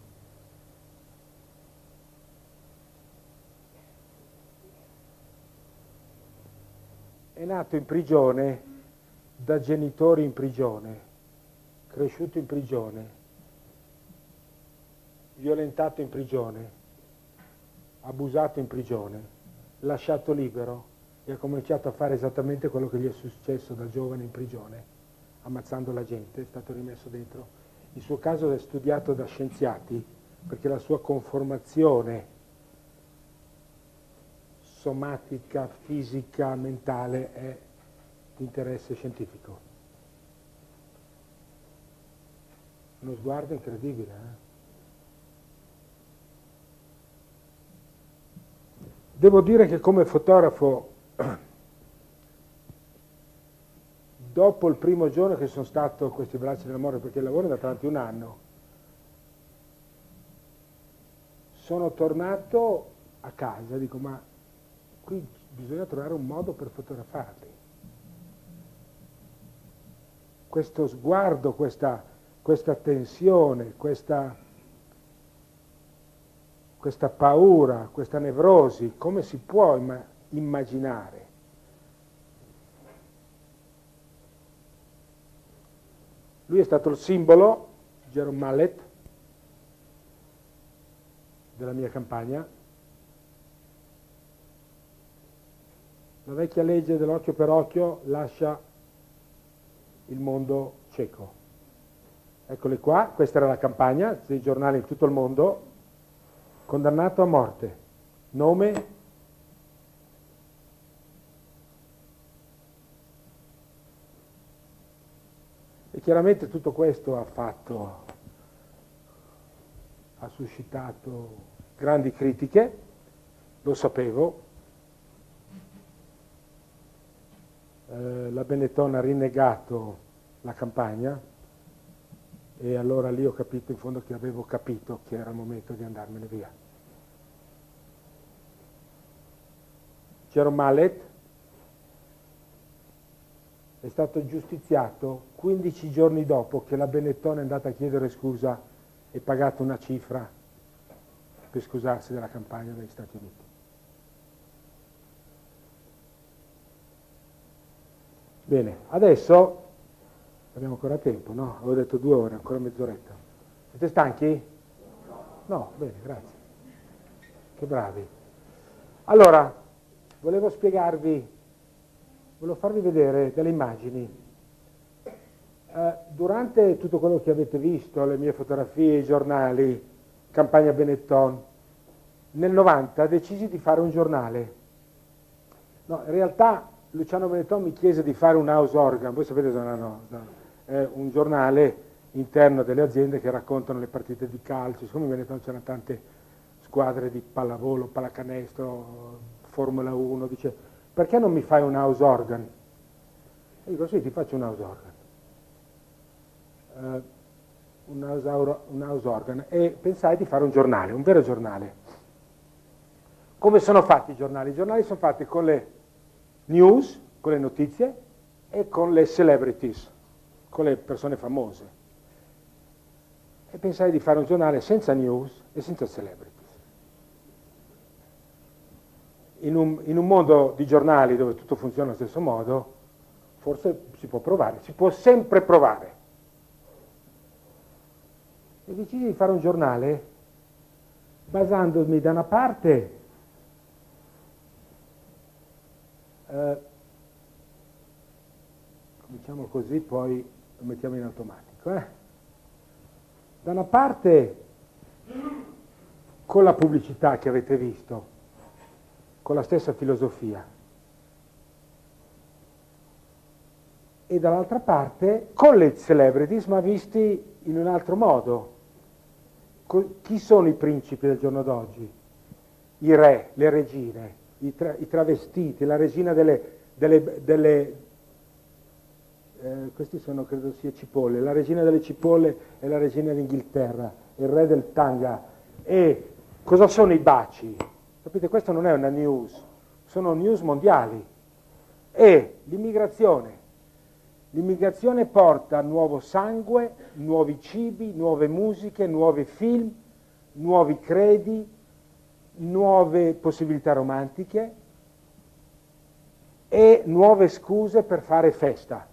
È nato in prigione da genitori in prigione, cresciuto in prigione, violentato in prigione, abusato in prigione, lasciato libero e ha cominciato a fare esattamente quello che gli è successo da giovane in prigione, ammazzando la gente, è stato rimesso dentro. Il suo caso è studiato da scienziati perché la sua conformazione somatica, fisica, mentale è di interesse scientifico. Uno sguardo incredibile, eh? Devo dire che come fotografo, dopo il primo giorno che sono stato a questi bracci dell'amore, perché il lavoro è andato avanti un anno, sono tornato a casa e dico, ma qui bisogna trovare un modo per fotografarli. Questo sguardo, questa, questa tensione, questa, questa paura, questa nevrosi, come si può imma- immaginare? Lui è stato il simbolo, Jerome Mallet, della mia campagna. La vecchia legge dell'occhio per occhio lascia il mondo cieco. Eccole qua, questa era la campagna dei giornali in tutto il mondo, condannato a morte. Nome chiaramente tutto questo ha fatto, ha suscitato grandi critiche, lo sapevo. Eh, la Benetton ha rinnegato la campagna e allora lì ho capito in fondo che avevo capito che era il momento di andarmene via. Jerome Mallet è stato giustiziato quindici giorni dopo che la Benetton è andata a chiedere scusa e pagato una cifra per scusarsi della campagna degli Stati Uniti. Bene, adesso abbiamo ancora tempo, no? Avevo detto due ore, ancora mezz'oretta. Siete stanchi? No, bene, grazie. Che bravi. Allora, volevo spiegarvi, volevo farvi vedere delle immagini. Eh, durante tutto quello che avete visto, le mie fotografie, i giornali, campagna Benetton, nel novanta decisi di fare un giornale. No, in realtà Luciano Benetton mi chiese di fare un house organ, voi sapete cosa no, no, è un giornale interno delle aziende che raccontano le partite di calcio, siccome in Benetton c'erano tante squadre di pallavolo, pallacanestro, Formula uno, dice perché non mi fai un house organ? E dico sì, ti faccio un house organ. Uh, un, house, un house organ e pensai di fare un giornale, un vero giornale. Come sono fatti i giornali? I giornali sono fatti con le news, con le notizie e con le celebrities, con le persone famose. E pensai di fare un giornale senza news e senza celebrities. In un, in un mondo di giornali dove tutto funziona allo stesso modo, forse si può provare, si può sempre provare. E decisi di fare un giornale basandomi da una parte eh, cominciamo così, poi lo mettiamo in automatico. Eh? Da una parte con la pubblicità che avete visto, con la stessa filosofia, e dall'altra parte con le celebrities, ma visti in un altro modo. Chi sono i principi del giorno d'oggi? I re, le regine, i, tra, i travestiti, la regina delle... delle, delle eh, questi sono, credo sia cipolle, la regina delle cipolle e la regina d'Inghilterra, il re del tanga. E cosa sono i baci? Capite, questo non è una news, sono news mondiali. E l'immigrazione. L'immigrazione porta nuovo sangue, nuovi cibi, nuove musiche, nuovi film, nuovi credi, nuove possibilità romantiche e nuove scuse per fare festa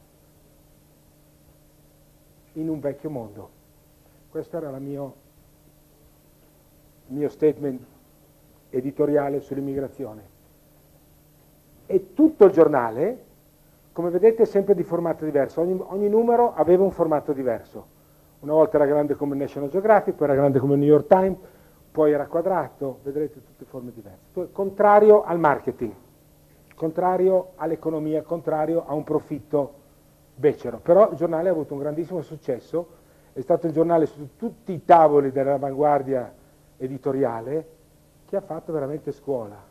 in un vecchio mondo. Questo era il mio, mio statement editoriale sull'immigrazione. E tutto il giornale, come vedete, è sempre di formato diverso, ogni, ogni numero aveva un formato diverso. Una volta era grande come National Geographic, poi era grande come New York Times, poi era quadrato, vedrete tutte forme diverse. Contrario al marketing, contrario all'economia, contrario a un profitto becero. Però il giornale ha avuto un grandissimo successo, è stato il giornale su tutti i tavoli dell'avanguardia editoriale che ha fatto veramente scuola.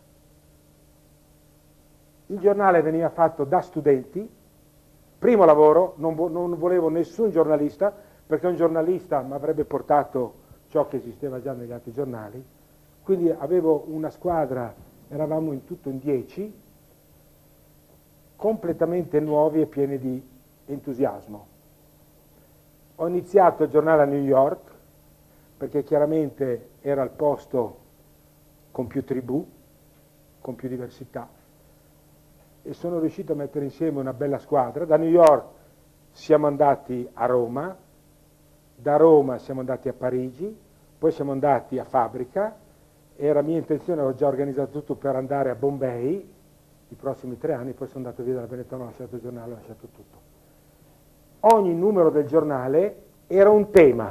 Il giornale veniva fatto da studenti, primo lavoro, non, vo non volevo nessun giornalista, perché un giornalista mi avrebbe portato ciò che esisteva già negli altri giornali, quindi avevo una squadra, eravamo in tutto in dieci, completamente nuovi e pieni di entusiasmo. Ho iniziato il giornale a New York, perché chiaramente era il posto con più tribù, con più diversità, e sono riuscito a mettere insieme una bella squadra. Da New York siamo andati a Roma, da Roma siamo andati a Parigi, poi siamo andati a Fabbrica, era mia intenzione, ho già organizzato tutto per andare a Bombay i prossimi tre anni, poi sono andato via dalla Benetton, ho lasciato il giornale, ho lasciato tutto. Ogni numero del giornale era un tema.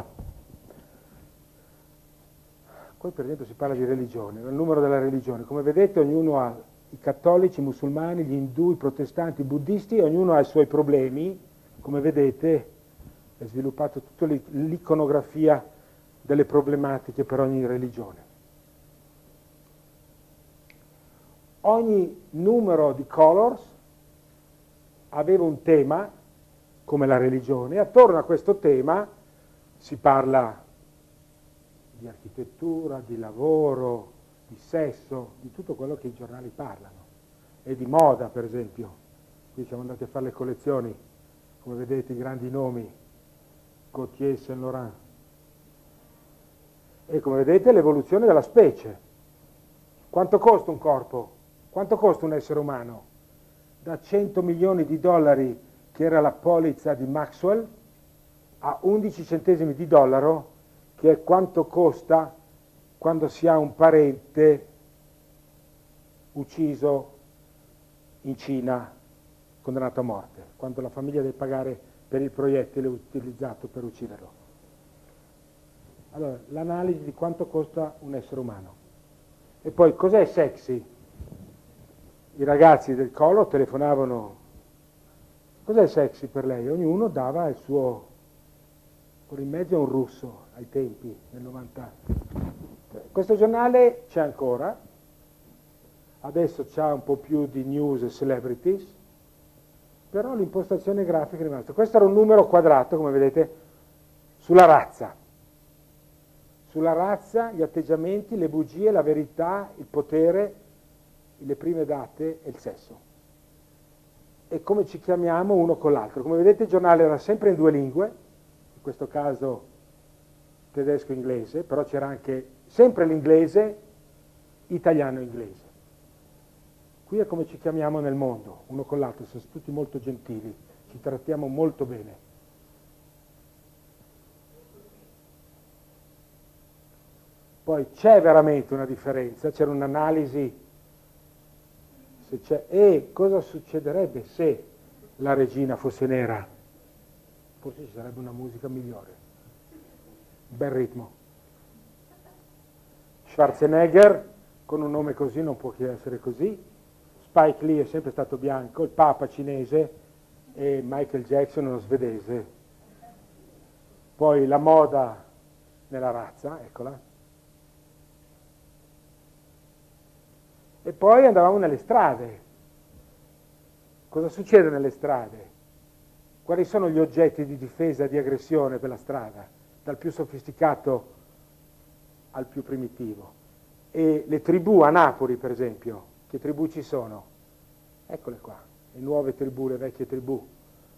Qui per esempio si parla di religione, il numero della religione, come vedete ognuno ha i cattolici, i musulmani, gli indù, i protestanti, i buddisti, ognuno ha i suoi problemi, come vedete, è sviluppato tutta l'iconografia delle problematiche per ogni religione. Ogni numero di colors aveva un tema, come la religione, e attorno a questo tema si parla di architettura, di lavoro, di sesso, di tutto quello che i giornali parlano, e di moda, per esempio. Qui siamo andati a fare le collezioni, come vedete i grandi nomi, Gaultier, Saint Laurent, e come vedete l'evoluzione della specie. Quanto costa un corpo? Quanto costa un essere umano? Da cento milioni di dollari, che era la polizza di Maxwell, a undici centesimi di dollaro, che è quanto costa quando si ha un parente ucciso in Cina, condannato a morte, quando la famiglia deve pagare per il proiettile utilizzato per ucciderlo. Allora, l'analisi di quanto costa un essere umano. E poi, cos'è sexy? I ragazzi del Collo telefonavano, cos'è sexy per lei? Ognuno dava il suo, con in mezzo un russo ai tempi, nel novanta. Questo giornale c'è ancora, adesso c'ha un po' più di news e celebrities, però l'impostazione grafica è rimasta. Questo era un numero quadrato, come vedete, sulla razza. Sulla razza, gli atteggiamenti, le bugie, la verità, il potere, le prime date e il sesso. E come ci chiamiamo uno con l'altro. Come vedete il giornale era sempre in due lingue, in questo caso tedesco e inglese, però c'era anche sempre l'inglese, italiano e inglese. Qui è come ci chiamiamo nel mondo, uno con l'altro, siamo tutti molto gentili, ci trattiamo molto bene. Poi c'è veramente una differenza, c'era un'analisi, se c'è, e cosa succederebbe se la regina fosse nera? Forse ci sarebbe una musica migliore, un bel ritmo. Schwarzenegger, con un nome così non può che essere così. Spike Lee è sempre stato bianco, il Papa cinese e Michael Jackson uno svedese. Poi la moda nella razza, eccola. E poi andavamo nelle strade. Cosa succede nelle strade? Quali sono gli oggetti di difesa e di aggressione per la strada? Dal più sofisticato al più primitivo. E le tribù a Napoli, per esempio, che tribù ci sono? Eccole qua, le nuove tribù, le vecchie tribù.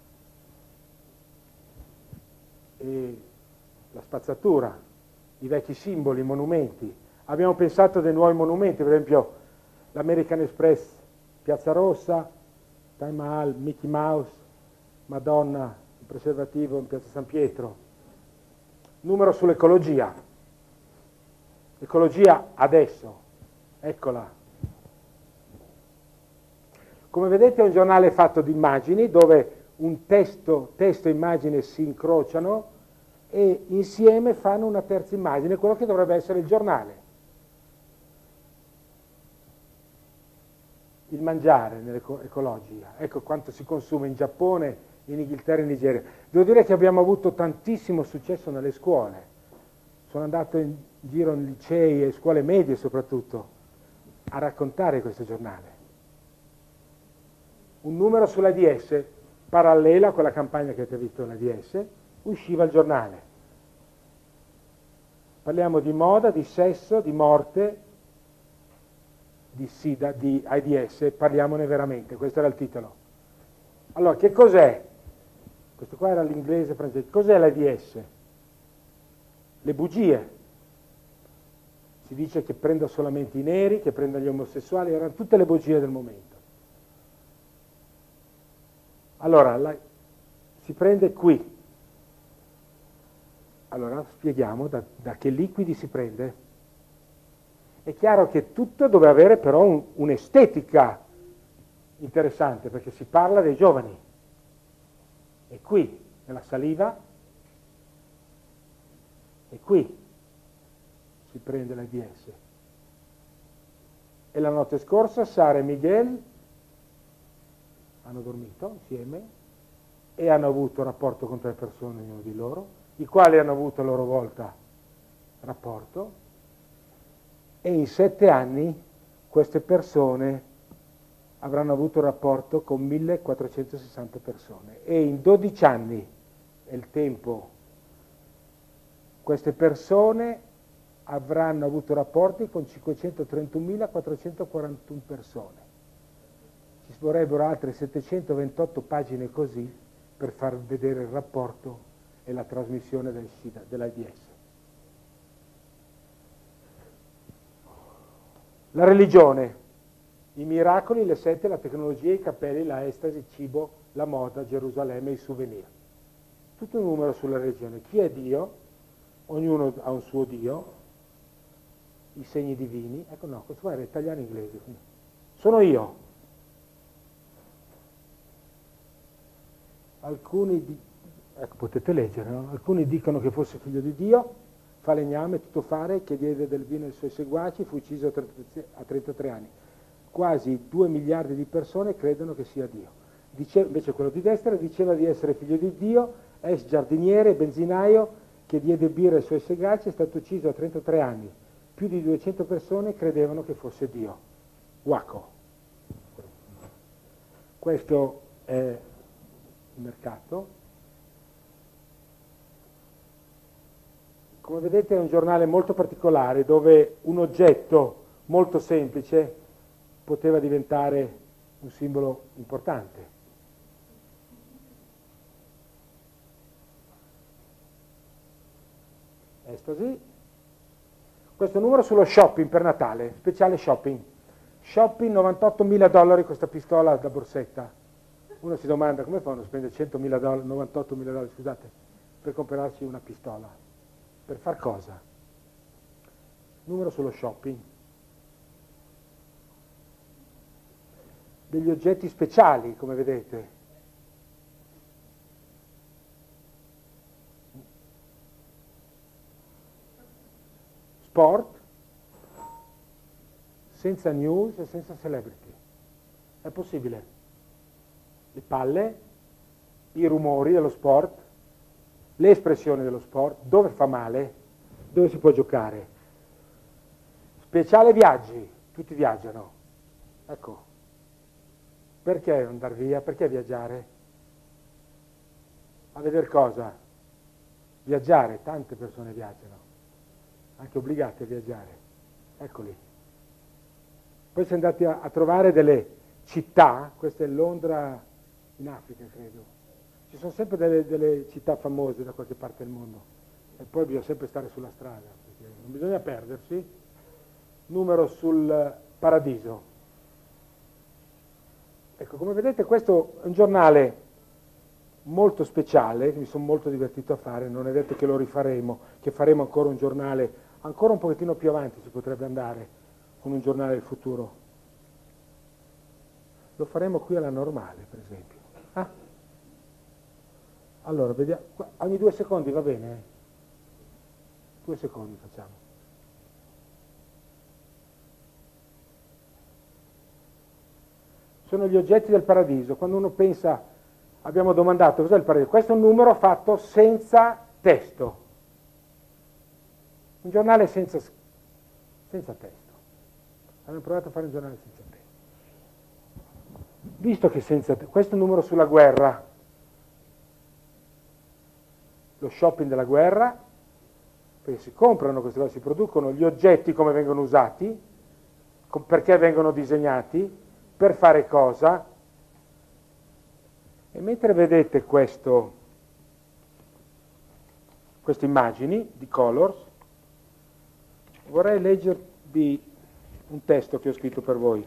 E la spazzatura, i vecchi simboli, i monumenti. Abbiamo pensato dei nuovi monumenti, per esempio l'American Express, Piazza Rossa, Taj Mahal, Mickey Mouse, Madonna, il preservativo in Piazza San Pietro. Numero sull'ecologia. Ecologia adesso, eccola. Come vedete è un giornale fatto di immagini dove un testo, testo e immagine si incrociano e insieme fanno una terza immagine, quello che dovrebbe essere il giornale. Il mangiare nell'ecologia, ecco quanto si consuma in Giappone, in Inghilterra e in Nigeria. Devo dire che abbiamo avuto tantissimo successo nelle scuole. Sono andato in giro in licei e scuole medie soprattutto a raccontare questo giornale. Un numero sulla D S, parallela a quella campagna che avete visto nella D S, usciva il giornale. Parliamo di moda, di sesso, di morte, di SIDA, di AIDS, parliamone veramente, questo era il titolo. Allora, che cos'è? Questo qua era l'inglese francese. Cos'è l'AIDS? Le bugie. Si dice che prenda solamente i neri, che prenda gli omosessuali, erano tutte le bugie del momento. Allora, la, si prende qui. Allora, spieghiamo da, da che liquidi si prende. È chiaro che tutto deve avere però un, un'estetica interessante, perché si parla dei giovani. E qui, nella saliva, e qui si prende l'AIDS. E la notte scorsa Sara e Miguel hanno dormito insieme e hanno avuto rapporto con tre persone, ognuno di loro, i quali hanno avuto a loro volta rapporto, e in sette anni queste persone avranno avuto rapporto con millequattrocentosessanta persone, e in dodici anni è il tempo, queste persone avranno avuto rapporti con cinquecentotrentunomilaquattrocentoquarantuno persone. Ci vorrebbero altre settecentoventotto pagine così per far vedere il rapporto e la trasmissione del SIDA, dell'AIDS. La religione, i miracoli, le sette, la tecnologia, i capelli, la estasi, il cibo, la moda, Gerusalemme, i souvenir. Tutto un numero sulla religione. Chi è Dio? Ognuno ha un suo Dio. I segni divini. Ecco no, questo qua era italiano e inglese. Quindi. Sono io. Alcuni, di... ecco, potete leggere, no? Alcuni dicono che fosse figlio di Dio, falegname, tutto fare, che diede del vino ai suoi seguaci, fu ucciso a trentatré anni. Quasi due miliardi di persone credono che sia Dio. Dice, invece quello di destra diceva di essere figlio di Dio, ex giardiniere, benzinaio, che diede birra ai suoi seguaci, è stato ucciso a trentatré anni. Più di duecento persone credevano che fosse Dio. Wacko. Questo è il mercato. Come vedete è un giornale molto particolare dove un oggetto molto semplice poteva diventare un simbolo importante. Estasi. Questo numero sullo shopping per Natale, speciale shopping. Shopping novantottomila dollari questa pistola da borsetta. Uno si domanda come fanno a spendere centomila dollari, novantottomila dollari, scusate, per comprarsi una pistola. Per far cosa? Numero sullo shopping. Degli oggetti speciali, come vedete. Sport, senza news e senza celebrity. È possibile. Le palle, i rumori dello sport, le espressioni dello sport, dove fa male, dove si può giocare. Speciale viaggi, tutti viaggiano. Ecco. Perché andare via? Perché viaggiare? A vedere cosa? Viaggiare, tante persone viaggiano, anche obbligate a viaggiare. Eccoli. Poi si è andati a, a trovare delle città, questa è Londra in Africa credo. Ci sono sempre delle, delle città famose da qualche parte del mondo e poi bisogna sempre stare sulla strada, perché non bisogna perdersi. Numero sul paradiso. Ecco, come vedete questo è un giornale molto speciale, che mi sono molto divertito a fare, non è detto che lo rifaremo, che faremo ancora un giornale, ancora un pochettino più avanti si potrebbe andare con un giornale del futuro. Lo faremo qui alla Normale, per esempio. Ah? Allora, vediamo, ogni due secondi va bene? Due secondi facciamo. Sono gli oggetti del paradiso. Quando uno pensa, abbiamo domandato cos'è il paradiso, questo è un numero fatto senza testo. Un giornale senza, senza testo. Abbiamo provato a fare un giornale senza testo. Visto che senza testo, questo è un numero sulla guerra, lo shopping della guerra, perché si comprano queste cose, si producono gli oggetti come vengono usati, perché vengono disegnati, per fare cosa? E mentre vedete questo, queste immagini di Colors, vorrei leggervi un testo che ho scritto per voi.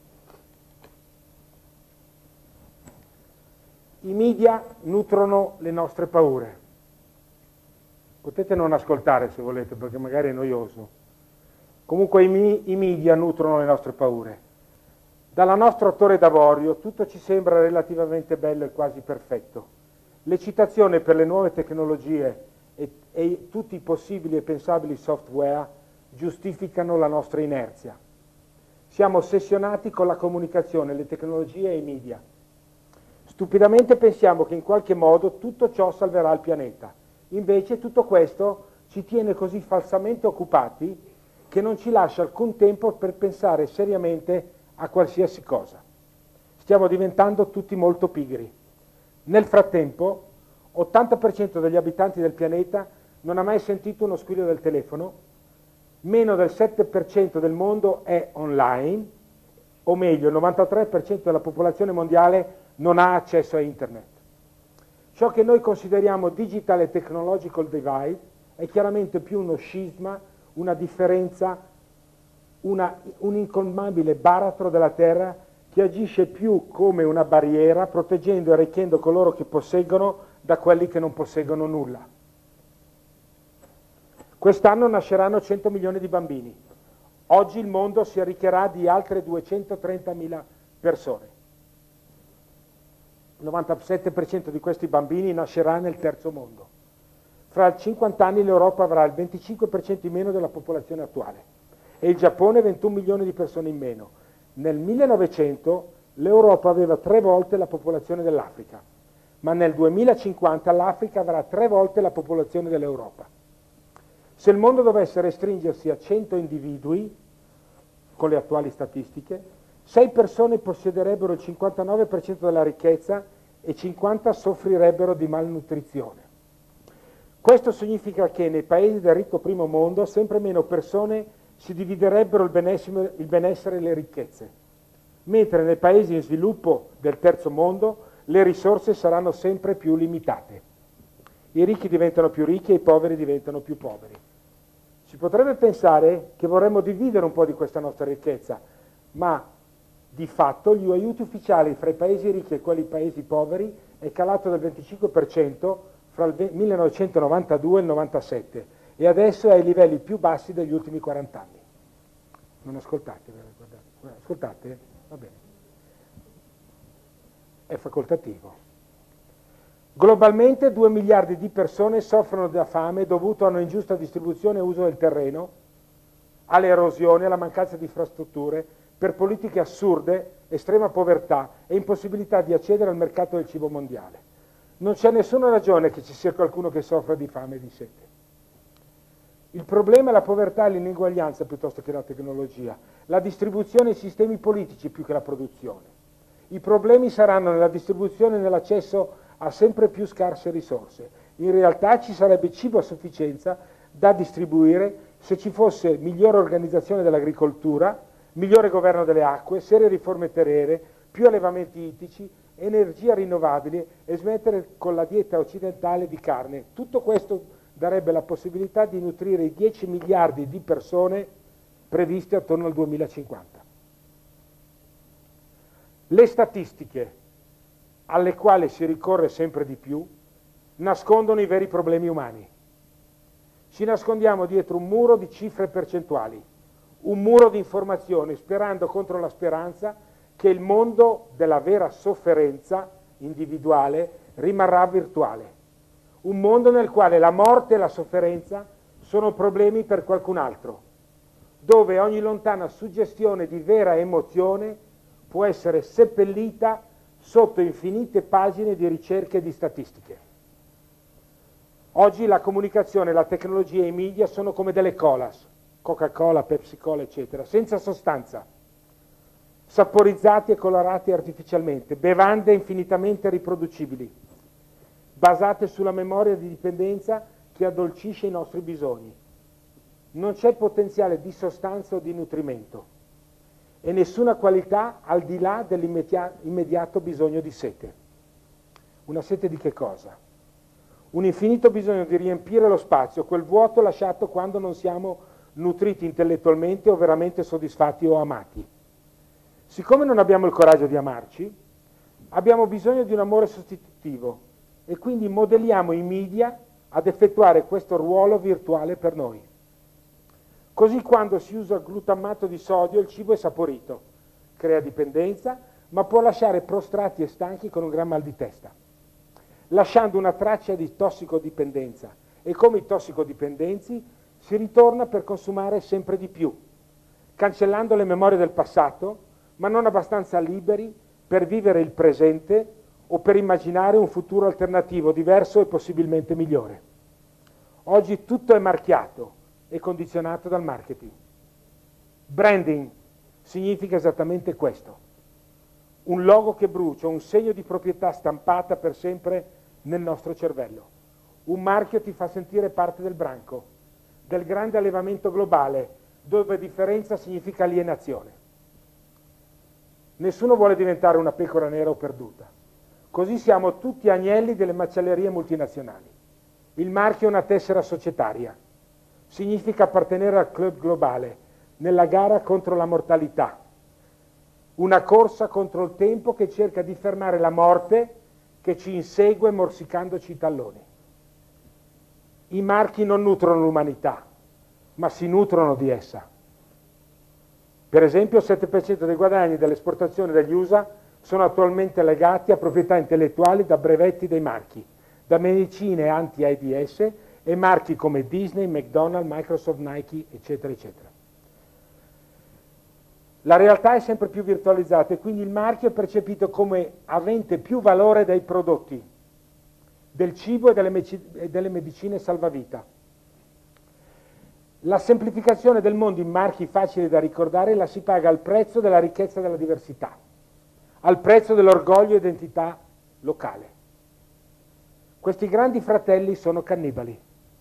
I media nutrono le nostre paure. Potete non ascoltare se volete, perché magari è noioso. Comunque i, i media nutrono le nostre paure. Dalla nostra torre d'avorio tutto ci sembra relativamente bello e quasi perfetto. L'eccitazione per le nuove tecnologie e, e tutti i possibili e pensabili software giustificano la nostra inerzia. Siamo ossessionati con la comunicazione, le tecnologie e i media. Stupidamente pensiamo che in qualche modo tutto ciò salverà il pianeta. Invece tutto questo ci tiene così falsamente occupati che non ci lascia alcun tempo per pensare seriamente a qualsiasi cosa. Stiamo diventando tutti molto pigri. Nel frattempo, ottanta per cento degli abitanti del pianeta non ha mai sentito uno squillo del telefono, meno del sette per cento del mondo è online, o meglio, il novantatré per cento della popolazione mondiale non ha accesso a internet. Ciò che noi consideriamo digital e technological divide è chiaramente più uno scisma, una differenza, una, un incolmabile baratro della terra che agisce più come una barriera, proteggendo e arricchendo coloro che posseggono da quelli che non posseggono nulla. Quest'anno nasceranno cento milioni di bambini. Oggi il mondo si arricchirà di altre duecentotrentamila persone. Il novantasette per cento di questi bambini nascerà nel terzo mondo. Fra cinquanta anni l'Europa avrà il venticinque per cento in meno della popolazione attuale e il Giappone ventuno milioni di persone in meno. Nel millenovecento l'Europa aveva tre volte la popolazione dell'Africa, ma nel duemilacinquanta l'Africa avrà tre volte la popolazione dell'Europa. Se il mondo dovesse restringersi a cento individui, con le attuali statistiche, sei persone possederebbero il cinquantanove per cento della ricchezza e cinquanta soffrirebbero di malnutrizione. Questo significa che nei paesi del ricco primo mondo sempre meno persone si dividerebbero il benessere, il benessere e le ricchezze, mentre nei paesi in sviluppo del terzo mondo le risorse saranno sempre più limitate. I ricchi diventano più ricchi e i poveri diventano più poveri. Si potrebbe pensare che vorremmo dividere un po' di questa nostra ricchezza, ma di fatto gli aiuti ufficiali fra i paesi ricchi e quelli paesi poveri è calato del venticinque per cento fra il millenovecentonovantadue e il novantasette e adesso è ai livelli più bassi degli ultimi quaranta anni. Non ascoltate, guardate. Ascoltate? Va bene. È facoltativo. Globalmente due miliardi di persone soffrono da fame dovuto a un'ingiusta distribuzione e uso del terreno, all'erosione, alla mancanza di infrastrutture, per politiche assurde, estrema povertà e impossibilità di accedere al mercato del cibo mondiale. Non c'è nessuna ragione che ci sia qualcuno che soffra di fame e di sete. Il problema è la povertà e l'ineguaglianza piuttosto che la tecnologia, la distribuzione e i sistemi politici più che la produzione. I problemi saranno nella distribuzione e nell'accesso a sempre più scarse risorse. In realtà ci sarebbe cibo a sufficienza da distribuire se ci fosse migliore organizzazione dell'agricoltura, migliore governo delle acque, serie riforme terrene, più allevamenti ittici, energia rinnovabile e smettere con la dieta occidentale di carne. Tutto questo darebbe la possibilità di nutrire i dieci miliardi di persone previste attorno al duemilacinquanta. Le statistiche alle quali si ricorre sempre di più nascondono i veri problemi umani. Ci nascondiamo dietro un muro di cifre percentuali, un muro di informazioni, sperando contro la speranza che il mondo della vera sofferenza individuale rimarrà virtuale. Un mondo nel quale la morte e la sofferenza sono problemi per qualcun altro, dove ogni lontana suggestione di vera emozione può essere seppellita sotto infinite pagine di ricerche e di statistiche. Oggi la comunicazione, la tecnologia e i media sono come delle colas, Coca-Cola, Pepsi-Cola, eccetera, senza sostanza, saporizzati e colorati artificialmente, bevande infinitamente riproducibili, basate sulla memoria di dipendenza che addolcisce i nostri bisogni. Non c'è potenziale di sostanza o di nutrimento e nessuna qualità al di là dell'immediato bisogno di sete. Una sete di che cosa? Un infinito bisogno di riempire lo spazio, quel vuoto lasciato quando non siamo nutriti intellettualmente o veramente soddisfatti o amati. Siccome non abbiamo il coraggio di amarci, abbiamo bisogno di un amore sostitutivo e quindi modelliamo i media ad effettuare questo ruolo virtuale per noi. Così quando si usa il glutammato di sodio il cibo è saporito, crea dipendenza, ma può lasciare prostrati e stanchi con un gran mal di testa, lasciando una traccia di tossicodipendenza e come i tossicodipendenti si ritorna per consumare sempre di più, cancellando le memorie del passato, ma non abbastanza liberi per vivere il presente o per immaginare un futuro alternativo, diverso e possibilmente migliore. Oggi tutto è marchiato e condizionato dal marketing. Branding significa esattamente questo. Un logo che brucia, un segno di proprietà stampata per sempre nel nostro cervello. Un marchio ti fa sentire parte del branco, del grande allevamento globale, dove differenza significa alienazione. Nessuno vuole diventare una pecora nera o perduta. Così siamo tutti agnelli delle macellerie multinazionali. Il marchio è una tessera societaria. Significa appartenere al club globale, nella gara contro la mortalità. Una corsa contro il tempo che cerca di fermare la morte che ci insegue morsicandoci i talloni. I marchi non nutrono l'umanità, ma si nutrono di essa. Per esempio il sette per cento dei guadagni dell'esportazione degli U S A sono attualmente legati a proprietà intellettuali da brevetti dei marchi, da medicine anti-AIDS e marchi come Disney, McDonald's, Microsoft, Nike, eccetera, eccetera. La realtà è sempre più virtualizzata e quindi il marchio è percepito come avente più valore dei prodotti, del cibo e delle, e delle medicine salvavita. La semplificazione del mondo in marchi facili da ricordare la si paga al prezzo della ricchezza della diversità, al prezzo dell'orgoglio e identità locale. Questi grandi fratelli sono cannibali.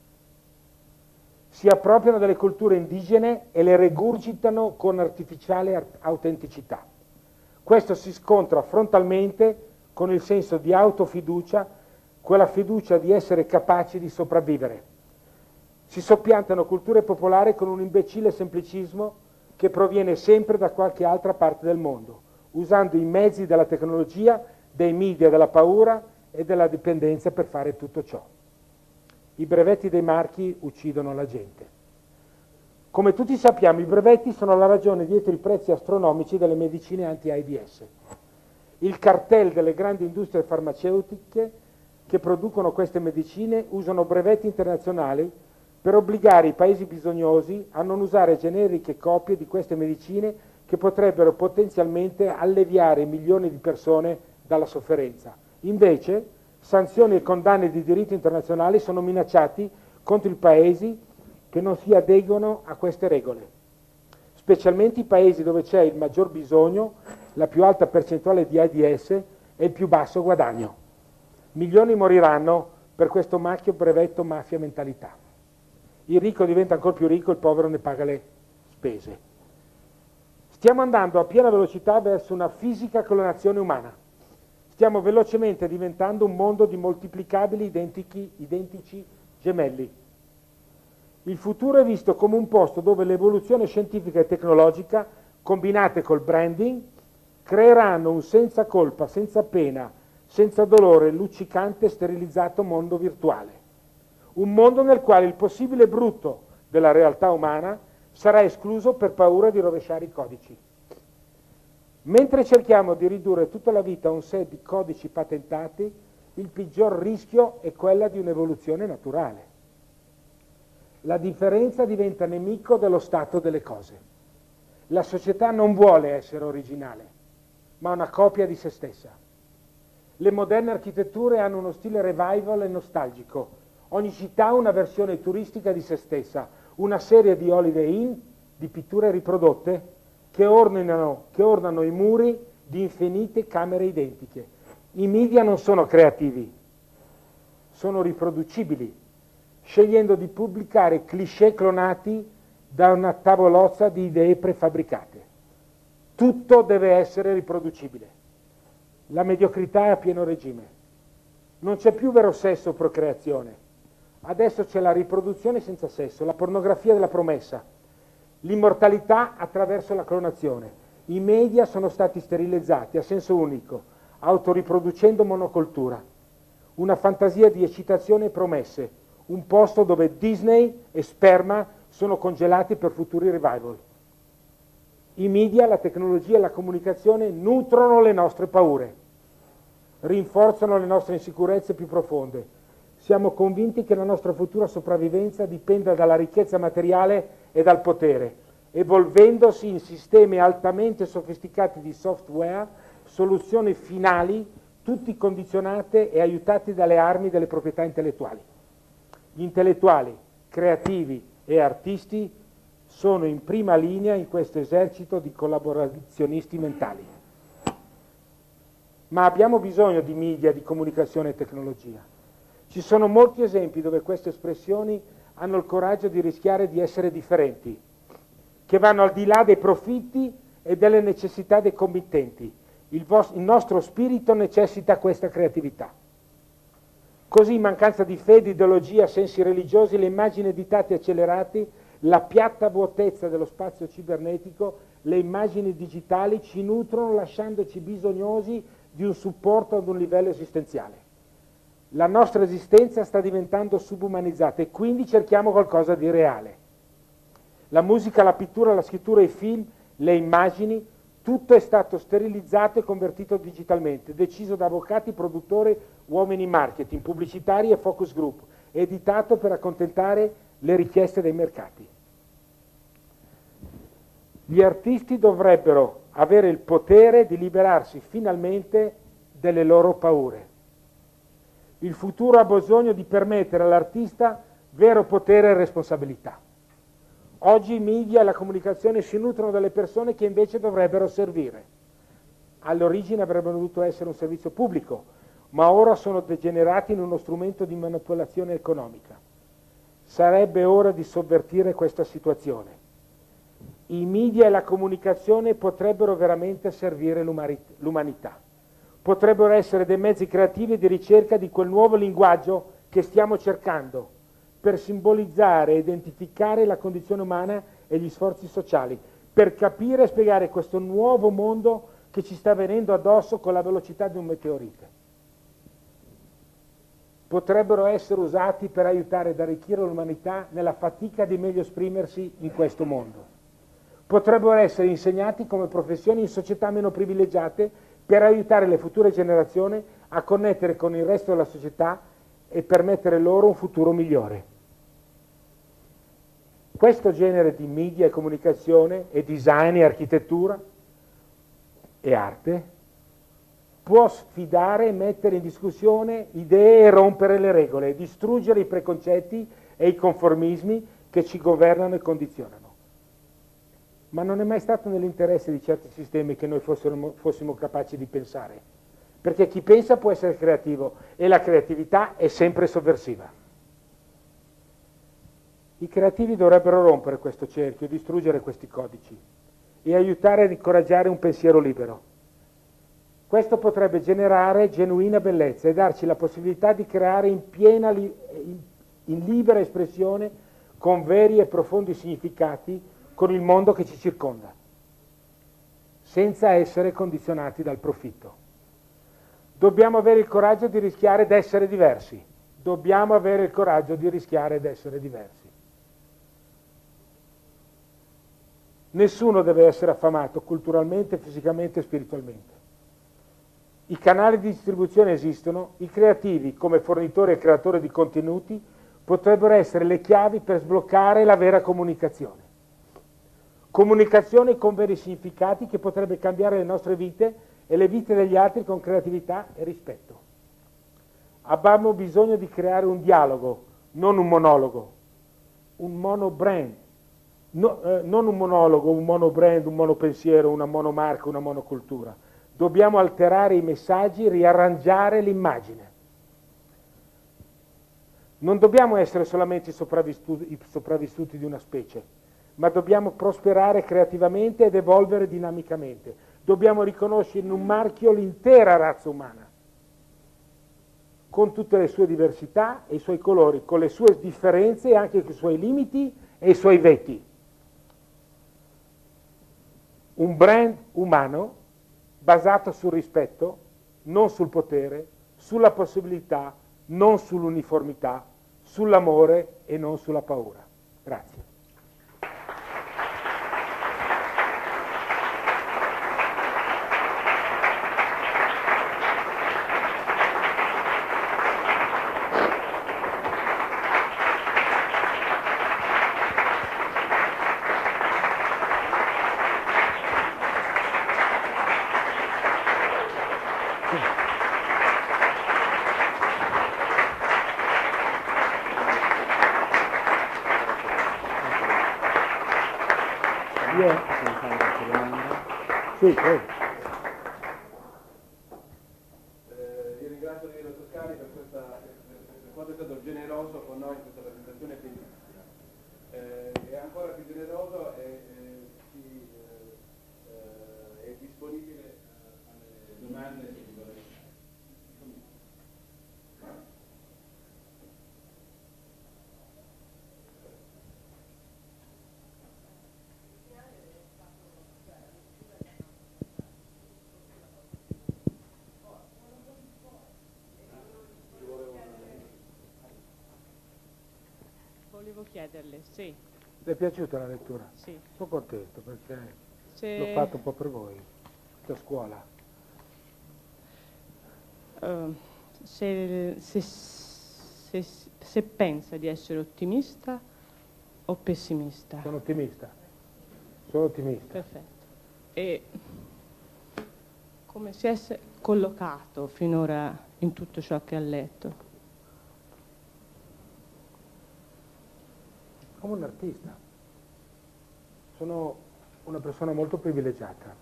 Si appropriano delle culture indigene e le regurgitano con artificiale autenticità. Questo si scontra frontalmente con il senso di autofiducia, quella fiducia di essere capaci di sopravvivere. Si soppiantano culture popolari con un imbecille semplicismo che proviene sempre da qualche altra parte del mondo, usando i mezzi della tecnologia, dei media, della paura e della dipendenza per fare tutto ciò. I brevetti dei marchi uccidono la gente. Come tutti sappiamo, i brevetti sono la ragione dietro i prezzi astronomici delle medicine anti-AIDS. Il cartel delle grandi industrie farmaceutiche che producono queste medicine usano brevetti internazionali per obbligare i paesi bisognosi a non usare generiche copie di queste medicine che potrebbero potenzialmente alleviare milioni di persone dalla sofferenza. Invece, sanzioni e condanne di diritto internazionale sono minacciati contro i paesi che non si adeguano a queste regole, specialmente i paesi dove c'è il maggior bisogno, la più alta percentuale di AIDS e il più basso guadagno. Milioni moriranno per questo macchio brevetto mafia mentalità. Il ricco diventa ancora più ricco, il povero ne paga le spese. Stiamo andando a piena velocità verso una fisica clonazione umana. Stiamo velocemente diventando un mondo di moltiplicabili identici, identici gemelli. Il futuro è visto come un posto dove l'evoluzione scientifica e tecnologica, combinate col branding, creeranno un senza colpa, senza pena, senza dolore, luccicante e sterilizzato mondo virtuale. Un mondo nel quale il possibile brutto della realtà umana sarà escluso per paura di rovesciare i codici. Mentre cerchiamo di ridurre tutta la vita a un set di codici patentati, il peggior rischio è quella di un'evoluzione naturale. La differenza diventa nemico dello stato delle cose. La società non vuole essere originale, ma una copia di se stessa. Le moderne architetture hanno uno stile revival e nostalgico. Ogni città ha una versione turistica di se stessa, una serie di Holiday Inn, di pitture riprodotte, che ornano, che ornano i muri di infinite camere identiche. I media non sono creativi, sono riproducibili, scegliendo di pubblicare cliché clonati da una tavolozza di idee prefabbricate. Tutto deve essere riproducibile. La mediocrità è a pieno regime. Non c'è più vero sesso o procreazione. Adesso c'è la riproduzione senza sesso, la pornografia della promessa, l'immortalità attraverso la clonazione. I media sono stati sterilizzati a senso unico, autoriproducendo monocoltura. Una fantasia di eccitazione e promesse, un posto dove Disney e sperma sono congelati per futuri revival. I media, la tecnologia e la comunicazione nutrono le nostre paure, rinforzano le nostre insicurezze più profonde. Siamo convinti che la nostra futura sopravvivenza dipenda dalla ricchezza materiale e dal potere, evolvendosi in sistemi altamente sofisticati di software, soluzioni finali tutti condizionate e aiutati dalle armi delle proprietà intellettuali. Gli intellettuali, creativi e artisti sono in prima linea in questo esercito di collaborazionisti mentali. Ma abbiamo bisogno di media, di comunicazione e tecnologia. Ci sono molti esempi dove queste espressioni hanno il coraggio di rischiare di essere differenti, che vanno al di là dei profitti e delle necessità dei committenti. Il, vostro, il nostro spirito necessita questa creatività. Così, in mancanza di fede, ideologia, sensi religiosi, le immagini editate e accelerate, la piatta vuotezza dello spazio cibernetico, le immagini digitali ci nutrono lasciandoci bisognosi di un supporto ad un livello esistenziale. La nostra esistenza sta diventando subumanizzata e quindi cerchiamo qualcosa di reale. La musica, la pittura, la scrittura, i film, le immagini, tutto è stato sterilizzato e convertito digitalmente, deciso da avvocati, produttori, uomini marketing, pubblicitari e focus group, editato per accontentare le richieste dei mercati. Gli artisti dovrebbero avere il potere di liberarsi finalmente delle loro paure. Il futuro ha bisogno di permettere all'artista vero potere e responsabilità. Oggi i media e la comunicazione si nutrono delle persone che invece dovrebbero servire. All'origine avrebbero dovuto essere un servizio pubblico, ma ora sono degenerati in uno strumento di manipolazione economica. Sarebbe ora di sovvertire questa situazione. I media e la comunicazione potrebbero veramente servire l'umanità. Potrebbero essere dei mezzi creativi di ricerca di quel nuovo linguaggio che stiamo cercando per simbolizzare e identificare la condizione umana e gli sforzi sociali, per capire e spiegare questo nuovo mondo che ci sta venendo addosso con la velocità di un meteorite. Potrebbero essere usati per aiutare ed arricchire l'umanità nella fatica di meglio esprimersi in questo mondo. Potrebbero essere insegnati come professioni in società meno privilegiate per aiutare le future generazioni a connettere con il resto della società e permettere loro un futuro migliore. Questo genere di media e comunicazione e design e architettura e arte può sfidare e mettere in discussione idee e rompere le regole, distruggere i preconcetti e i conformismi che ci governano e condizionano. Ma non è mai stato nell'interesse di certi sistemi che noi fossimo, fossimo capaci di pensare, perché chi pensa può essere creativo e la creatività è sempre sovversiva. I creativi dovrebbero rompere questo cerchio, distruggere questi codici e aiutare ad incoraggiare un pensiero libero. Questo potrebbe generare genuina bellezza e darci la possibilità di creare in piena, li, in, in libera espressione, con veri e profondi significati, con il mondo che ci circonda, senza essere condizionati dal profitto. Dobbiamo avere il coraggio di rischiare di essere diversi. Dobbiamo avere il coraggio di rischiare di essere diversi. Nessuno deve essere affamato culturalmente, fisicamente e spiritualmente. I canali di distribuzione esistono, i creativi, come fornitori e creatori di contenuti, potrebbero essere le chiavi per sbloccare la vera comunicazione. Comunicazione con veri significati che potrebbe cambiare le nostre vite e le vite degli altri con creatività e rispetto. Abbiamo bisogno di creare un dialogo, non un monologo, un monobrand, no, eh, non un monologo, un monobrand, un monopensiero, una monomarca, una monocultura. Dobbiamo alterare i messaggi, riarrangiare l'immagine. Non dobbiamo essere solamente i sopravvissuti, i sopravvissuti di una specie, ma dobbiamo prosperare creativamente ed evolvere dinamicamente. Dobbiamo riconoscere in un marchio l'intera razza umana, con tutte le sue diversità e i suoi colori, con le sue differenze e anche con i suoi limiti e i suoi veti. Un brand umano basato sul rispetto, non sul potere, sulla possibilità, non sull'uniformità, sull'amore e non sulla paura. Grazie. io... Sì, prego. Eh, io ringrazio Nino Toscani per, questa, per, per quanto è stato generoso con noi in questa presentazione bellissima. Eh, è ancora più generoso e eh, si, eh, eh, è disponibile alle domande che vi vorrei fare. Volevo chiederle, sì. Ti è piaciuta la lettura? Sì. Sono contento perché Se, l'ho fatto un po' per voi, da scuola. uh, se, se, se, se pensa di essere ottimista o pessimista? Sono ottimista. Sono ottimista. Perfetto. E come si è collocato finora in tutto ciò che ha letto? Come un artista. Sono una persona molto privilegiata.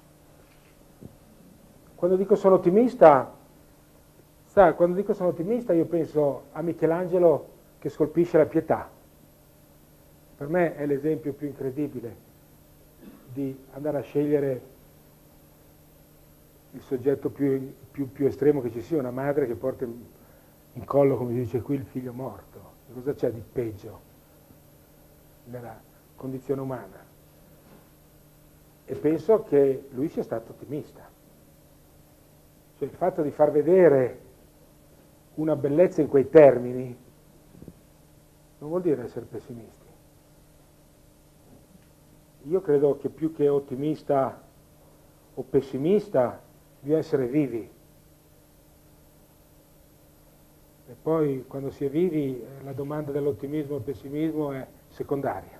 Quando dico sono ottimista, sa, quando dico sono ottimista io penso a Michelangelo che scolpisce la Pietà. Per me è l'esempio più incredibile di andare a scegliere il soggetto più, più, più estremo che ci sia, una madre che porta in collo, come si dice qui, il figlio morto. Cosa c'è di peggio nella condizione umana? E penso che lui sia stato ottimista. Cioè il fatto di far vedere una bellezza in quei termini non vuol dire essere pessimisti. Io credo che più che ottimista o pessimista bisogna essere vivi. E poi quando si è vivi la domanda dell'ottimismo e del pessimismo è secondaria.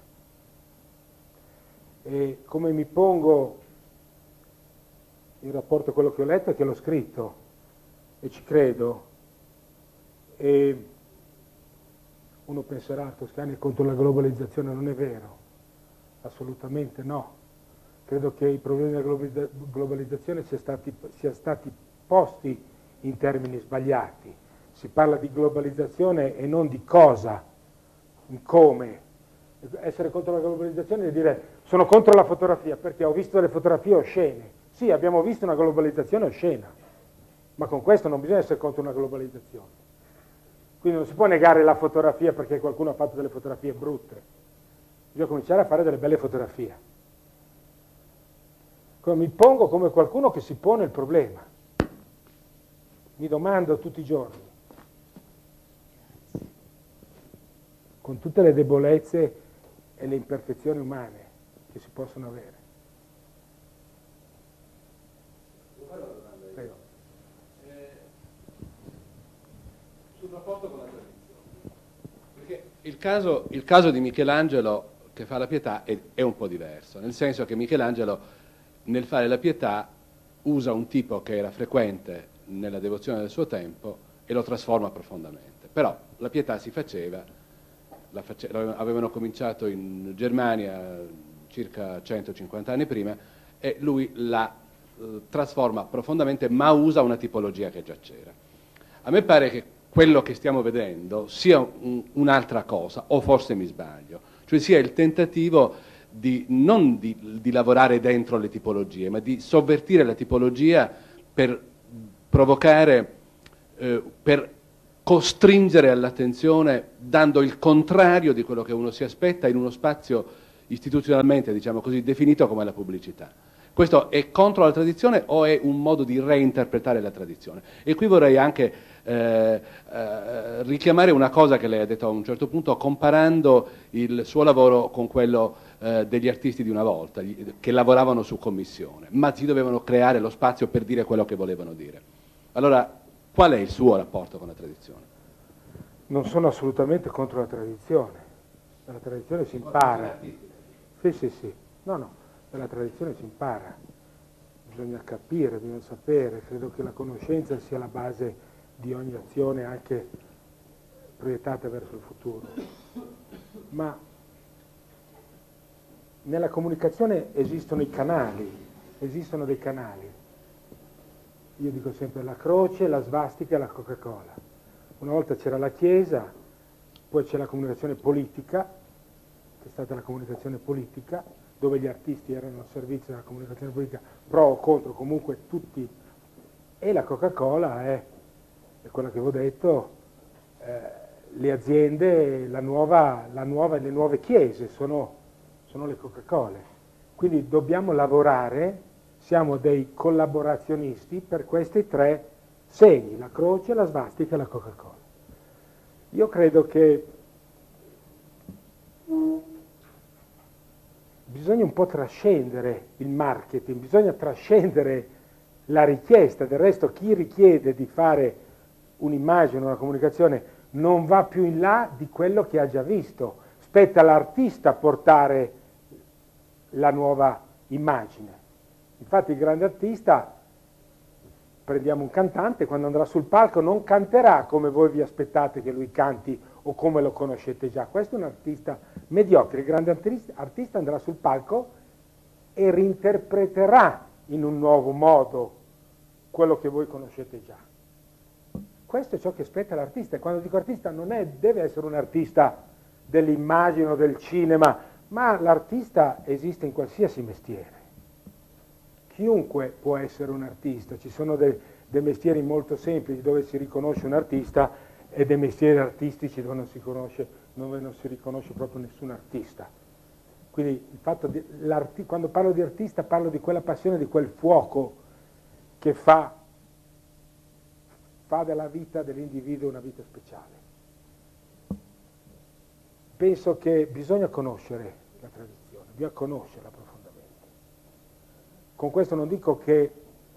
E come mi pongo in rapporto a quello che ho letto è che l'ho scritto e ci credo. E uno penserà, Toscani è contro la globalizzazione, non è vero, assolutamente no. Credo che i problemi della globalizzazione siano stati, siano stati posti in termini sbagliati. Si parla di globalizzazione e non di cosa, in come. Essere contro la globalizzazione vuol dire sono contro la fotografia perché ho visto delle fotografie oscene. Sì, abbiamo visto una globalizzazione oscena, ma con questo non bisogna essere contro una globalizzazione. Quindi non si può negare la fotografia perché qualcuno ha fatto delle fotografie brutte. Bisogna cominciare a fare delle belle fotografie. Mi pongo come qualcuno che si pone il problema. Mi domando tutti i giorni, con tutte le debolezze e le imperfezioni umane che si possono avere. Prego. Eh, sul rapporto con la tradizione. Perché il caso, il caso di Michelangelo che fa la Pietà è, è un po' diverso, nel senso che Michelangelo nel fare la Pietà usa un tipo che era frequente nella devozione del suo tempo e lo trasforma profondamente. Però la Pietà si faceva, la face, avevano cominciato in Germania circa centocinquanta anni prima e lui la eh, trasforma profondamente ma usa una tipologia che già c'era. A me pare che quello che stiamo vedendo sia un, un'altra cosa, o forse mi sbaglio, cioè sia il tentativo di, non di, di lavorare dentro le tipologie, ma di sovvertire la tipologia per provocare, eh, per costringere all'attenzione, dando il contrario di quello che uno si aspetta in uno spazio istituzionalmente, diciamo così, definito come la pubblicità. Questo è contro la tradizione o è un modo di reinterpretare la tradizione? E qui vorrei anche eh, eh, richiamare una cosa che lei ha detto a un certo punto, comparando il suo lavoro con quello eh, degli artisti di una volta, gli, che lavoravano su commissione, ma si dovevano creare lo spazio per dire quello che volevano dire. Allora, qual è il suo rapporto con la tradizione? Non sono assolutamente contro la tradizione. Dalla tradizione si impara. Sì, sì, sì. No, no. Dalla tradizione si impara, bisogna capire, bisogna sapere, credo che la conoscenza sia la base di ogni azione anche proiettata verso il futuro. Ma nella comunicazione esistono i canali, esistono dei canali. Io dico sempre la croce, la svastica e la Coca-Cola. Una volta c'era la Chiesa, poi c'è la comunicazione politica, che è stata la comunicazione politica, dove gli artisti erano al servizio della comunicazione politica, pro o contro, comunque tutti. E la Coca-Cola è, è quella che vi ho detto, eh, le aziende, la nuova, la nuova, le nuove chiese sono, sono le Coca-Cola. Quindi dobbiamo lavorare, siamo dei collaborazionisti per questi tre segni, la croce, la svastica e la Coca-Cola. Io credo che bisogna un po' trascendere il marketing, bisogna trascendere la richiesta. Del resto chi richiede di fare un'immagine, una comunicazione, non va più in là di quello che ha già visto. Spetta all'artista portare la nuova immagine. Infatti il grande artista, prendiamo un cantante, quando andrà sul palco non canterà come voi vi aspettate che lui canti o come lo conoscete già. Questo è un artista mediocre. Il grande artista andrà sul palco e reinterpreterà in un nuovo modo quello che voi conoscete già. Questo è ciò che spetta all'artista. E quando dico artista non è, deve essere un artista dell'immagine o del cinema, ma l'artista esiste in qualsiasi mestiere. Chiunque può essere un artista. Ci sono dei, dei mestieri molto semplici dove si riconosce un artista e dei mestieri artistici dove non si conosce, dove non si riconosce proprio nessun artista. Quindi il fatto di, quando parlo di artista parlo di quella passione, di quel fuoco che fa, fa della vita dell'individuo una vita speciale. Penso che bisogna conoscere la tradizione, bisogna conoscerla profondamente. Con questo non dico che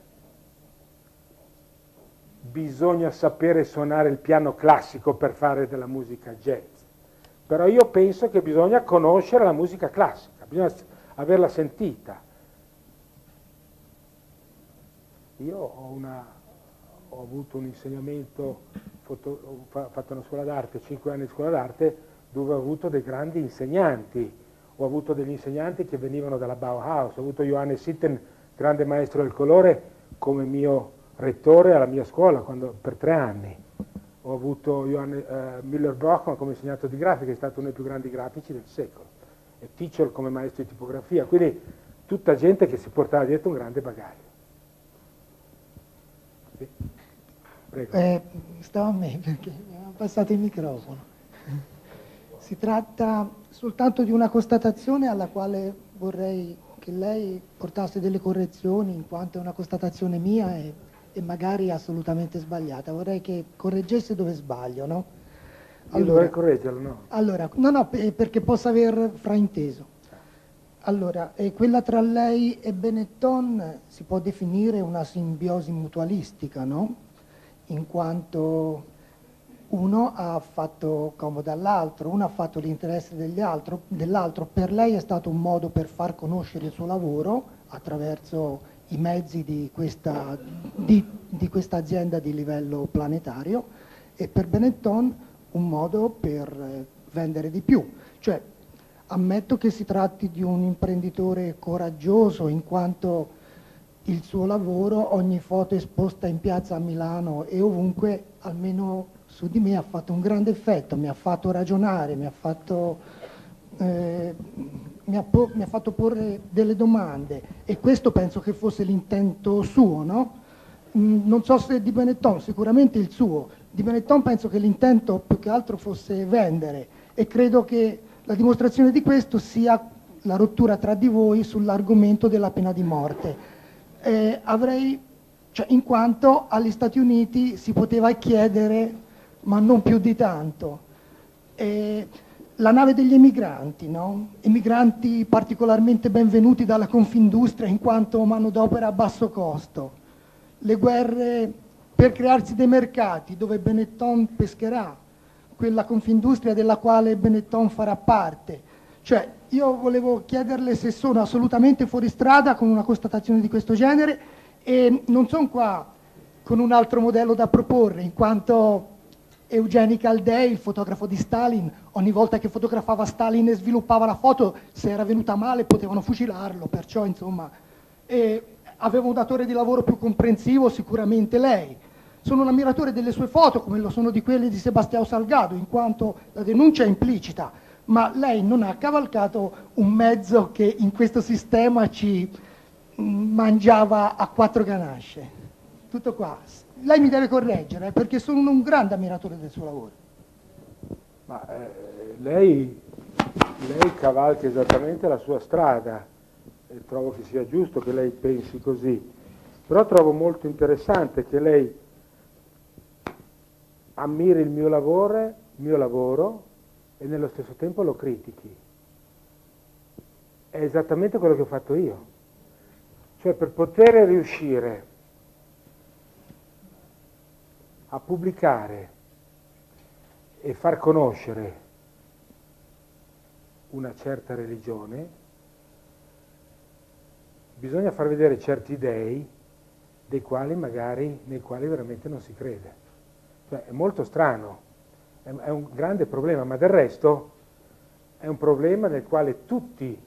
bisogna sapere suonare il piano classico per fare della musica jazz, però io penso che bisogna conoscere la musica classica, bisogna averla sentita. Io ho, una, ho avuto un insegnamento, foto, ho fatto una scuola d'arte, cinque anni di scuola d'arte, dove ho avuto dei grandi insegnanti. Ho avuto degli insegnanti che venivano dalla Bauhaus, ho avuto Johannes Sitten, grande maestro del colore, come mio rettore alla mia scuola quando, per tre anni. Ho avuto Johannes, uh, Müller-Brockmann come insegnante di grafica, è stato uno dei più grandi grafici del secolo, e Tichol come maestro di tipografia, quindi tutta gente che si portava dietro un grande bagaglio. Sì. Prego. Eh, stavo a me perché mi hanno passato il microfono. Si tratta soltanto di una constatazione alla quale vorrei che lei portasse delle correzioni, in quanto è una constatazione mia e, e magari assolutamente sbagliata. Vorrei che correggesse dove sbaglio, no? Allora, io dovrei correggerlo, no? Allora, no, no, perché possa aver frainteso. Allora, eh, quella tra lei e Benetton si può definire una simbiosi mutualistica, no? In quanto uno ha fatto comodo all'altro, uno ha fatto l'interesse dell'altro, per lei è stato un modo per far conoscere il suo lavoro attraverso i mezzi di questa, di, di questa azienda di livello planetario, e per Benetton un modo per vendere di più. Cioè, ammetto che si tratti di un imprenditore coraggioso, in quanto il suo lavoro, ogni foto esposta in piazza a Milano e ovunque, almeno su di me ha fatto un grande effetto, mi ha fatto ragionare, mi ha fatto, eh, mi ha po- mi ha fatto porre delle domande, e questo penso che fosse l'intento suo, no? Mm, non so se di Benetton, sicuramente il suo. Di Benetton penso che l'intento più che altro fosse vendere, e credo che la dimostrazione di questo sia la rottura tra di voi sull'argomento della pena di morte. Eh, avrei, cioè, in quanto agli Stati Uniti si poteva chiedere, ma non più di tanto, eh, la nave degli emigranti, no? Emigranti particolarmente benvenuti dalla Confindustria in quanto manodopera a basso costo, le guerre per crearsi dei mercati dove Benetton pescherà, quella Confindustria della quale Benetton farà parte. Cioè, io volevo chiederle se sono assolutamente fuori strada con una constatazione di questo genere, e non sono qua con un altro modello da proporre, in quanto Eugeni Caldei, il fotografo di Stalin, ogni volta che fotografava Stalin e sviluppava la foto, se era venuta male potevano fucilarlo, perciò insomma eh, aveva un datore di lavoro più comprensivo sicuramente lei. Sono un ammiratore delle sue foto, come lo sono di quelle di Sebastião Salgado, in quanto la denuncia è implicita, ma lei non ha cavalcato un mezzo che in questo sistema ci mh, mangiava a quattro ganasce. Tutto qua. Lei mi deve correggere, perché sono un grande ammiratore del suo lavoro. Ma eh, lei, lei cavalca esattamente la sua strada e trovo che sia giusto che lei pensi così, però trovo molto interessante che lei ammiri il mio lavoro, il mio lavoro e nello stesso tempo lo critichi. È esattamente quello che ho fatto io. Cioè, per poter riuscire a pubblicare e far conoscere una certa religione, bisogna far vedere certi dei dei quali magari, nei quali veramente non si crede. Cioè, è molto strano, è, è un grande problema, ma del resto è un problema nel quale tutti